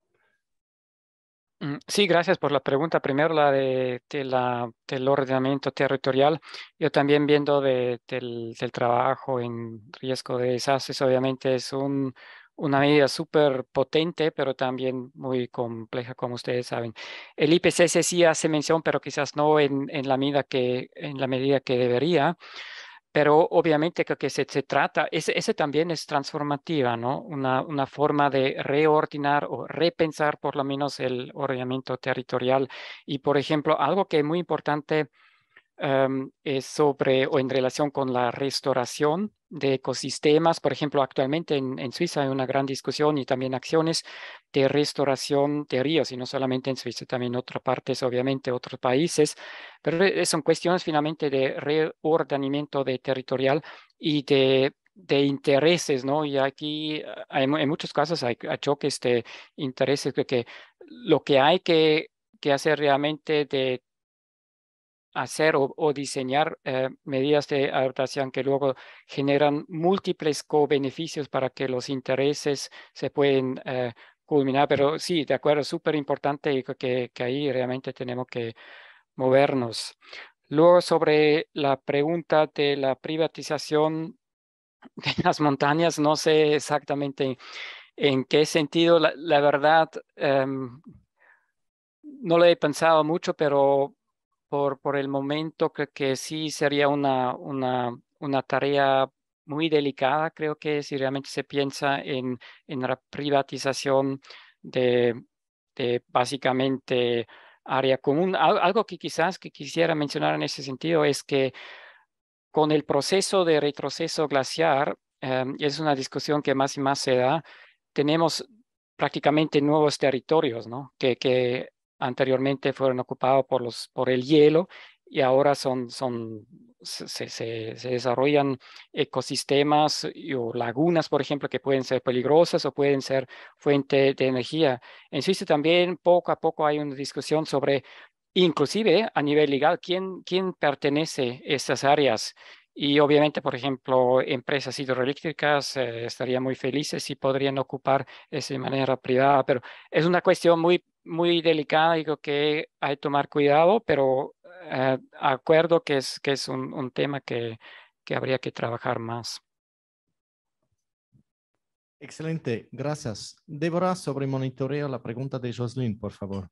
S9: Sí, gracias por la pregunta. Primero la de, de la, del ordenamiento territorial. Yo también viendo de, del, del trabajo en riesgo de desastres, obviamente es un, una medida súper potente, pero también muy compleja, como ustedes saben. El I P C C sí hace mención, pero quizás no en, en, la, medida que, en la medida que debería. Pero obviamente que, que se, se trata, ese, ese también es transformativa, ¿no? Una, una forma de reordenar o repensar por lo menos el ordenamiento territorial. Y por ejemplo, algo que es muy importante um, es sobre o en relación con la restauración de ecosistemas. Por ejemplo, actualmente en, en Suiza hay una gran discusión y también acciones de restauración de ríos, y no solamente en Suiza, también en otras partes, obviamente, otros países, pero son cuestiones finalmente de reordenamiento de territorial y de, de intereses, ¿no? Y aquí hay, en muchos casos hay, hay choques de intereses, que, que lo que hay que, que hacer realmente de hacer o, o diseñar eh, medidas de adaptación que luego generan múltiples co-beneficios para que los intereses se pueden eh, culminar. Pero sí, de acuerdo, súper importante que, que ahí realmente tenemos que movernos. Luego, sobre la pregunta de la privatización de las montañas, no sé exactamente en qué sentido. La, la verdad, um, no lo he pensado mucho, pero por, por el momento creo que sí sería una, una, una tarea muy delicada. Creo que si realmente se piensa en, en la privatización de, de básicamente área común. Al, algo que quizás que quisiera mencionar en ese sentido es que con el proceso de retroceso glaciar, eh, es una discusión que más y más se da, tenemos prácticamente nuevos territorios, ¿no? Que, que anteriormente fueron ocupados por, los, por el hielo y ahora son, son, se, se, se desarrollan ecosistemas y, o lagunas, por ejemplo, que pueden ser peligrosas o pueden ser fuente de energía. En Suiza también poco a poco hay una discusión sobre, inclusive a nivel legal, quién, quién pertenece a estas áreas. Y obviamente, por ejemplo, empresas hidroeléctricas eh, estarían muy felices si podrían ocupar eso de manera privada, pero es una cuestión muy, muy delicada y creo que hay que tomar cuidado, pero eh, acuerdo que es, que es un, un tema que, que habría que trabajar más.
S2: Excelente, gracias. Débora, sobre monitoreo, la pregunta de Jocelyn, por favor.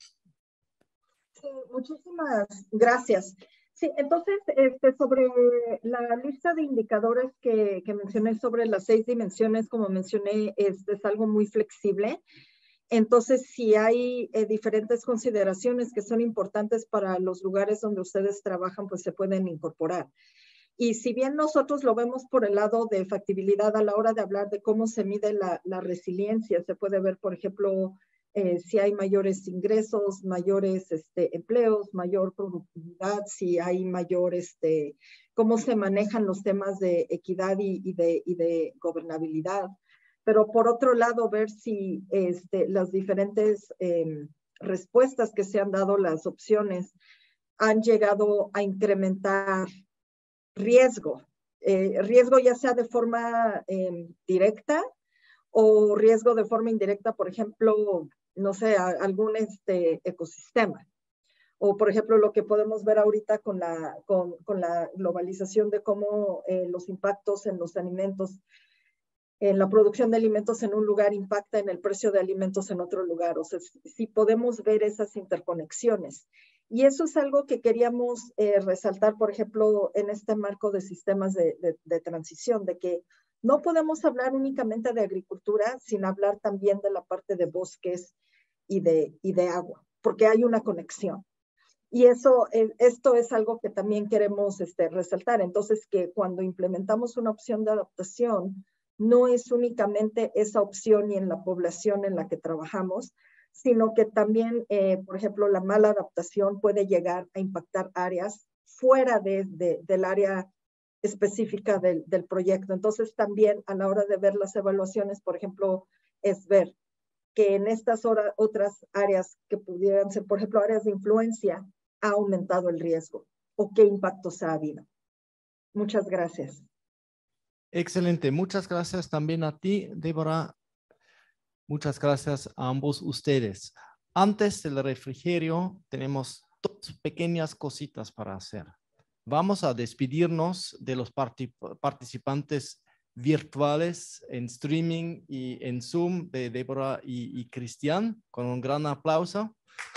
S10: Sí, muchísimas gracias. Sí, entonces, este, sobre la lista de indicadores que, que mencioné sobre las seis dimensiones, como mencioné, es, es algo muy flexible. Entonces, si hay eh, diferentes consideraciones que son importantes para los lugares donde ustedes trabajan, pues se pueden incorporar. Y si bien nosotros lo vemos por el lado de factibilidad a la hora de hablar de cómo se mide la, la resiliencia, se puede ver, por ejemplo, Eh, si hay mayores ingresos, mayores este, empleos, mayor productividad, si hay mayor, este, cómo se manejan los temas de equidad y, y, de, y de gobernabilidad. Pero por otro lado, ver si este, las diferentes eh, respuestas que se han dado, las opciones, han llegado a incrementar riesgo. Eh, riesgo ya sea de forma eh, directa o riesgo de forma indirecta, por ejemplo, no sé, a, algún este, ecosistema. O, por ejemplo, lo que podemos ver ahorita con la, con, con la globalización de cómo eh, los impactos en los alimentos, en la producción de alimentos en un lugar impacta en el precio de alimentos en otro lugar. O sea, si podemos ver esas interconexiones. Y eso es algo que queríamos eh, resaltar, por ejemplo, en este marco de sistemas de, de, de transición, de que no podemos hablar únicamente de agricultura sin hablar también de la parte de bosques y de, y de agua, porque hay una conexión. Y eso, esto es algo que también queremos este, resaltar. Entonces, que cuando implementamos una opción de adaptación, no es únicamente esa opción y en la población en la que trabajamos, sino que también, eh, por ejemplo, la mala adaptación puede llegar a impactar áreas fuera de, de, del área específica del, del proyecto. Entonces, también a la hora de ver las evaluaciones, por ejemplo, es ver que en estas hora, otras áreas que pudieran ser, por ejemplo, áreas de influencia, ha aumentado el riesgo o qué impactos ha habido. Muchas gracias.
S2: Excelente, muchas gracias también a ti, Débora. Muchas gracias a ambos ustedes. Antes del refrigerio, tenemos dos pequeñas cositas para hacer. Vamos a despedirnos de los participantes virtuales en streaming y en Zoom de Débora y, y Cristian con un gran aplauso.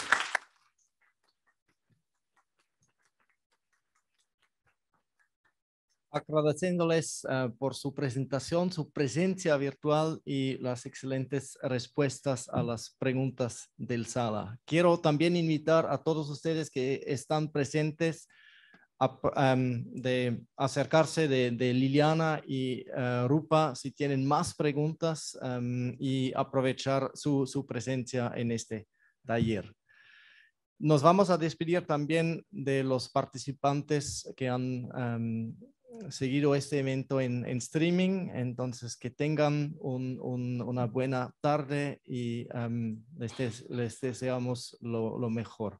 S2: Agradeciéndoles uh, por su presentación, su presencia virtual y las excelentes respuestas a las preguntas del sala. Quiero también invitar a todos ustedes que están presentes um, de acercarse de, de Liliana y uh, Rupa si tienen más preguntas um, y aprovechar su, su presencia en este taller. Nos vamos a despedir también de los participantes que han um, seguido este evento en, en streaming, entonces que tengan un, un, una buena tarde y um, les, des, les deseamos lo, lo mejor.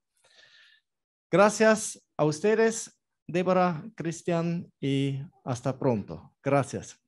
S2: Gracias a ustedes, Débora, Cristian, y hasta pronto. Gracias.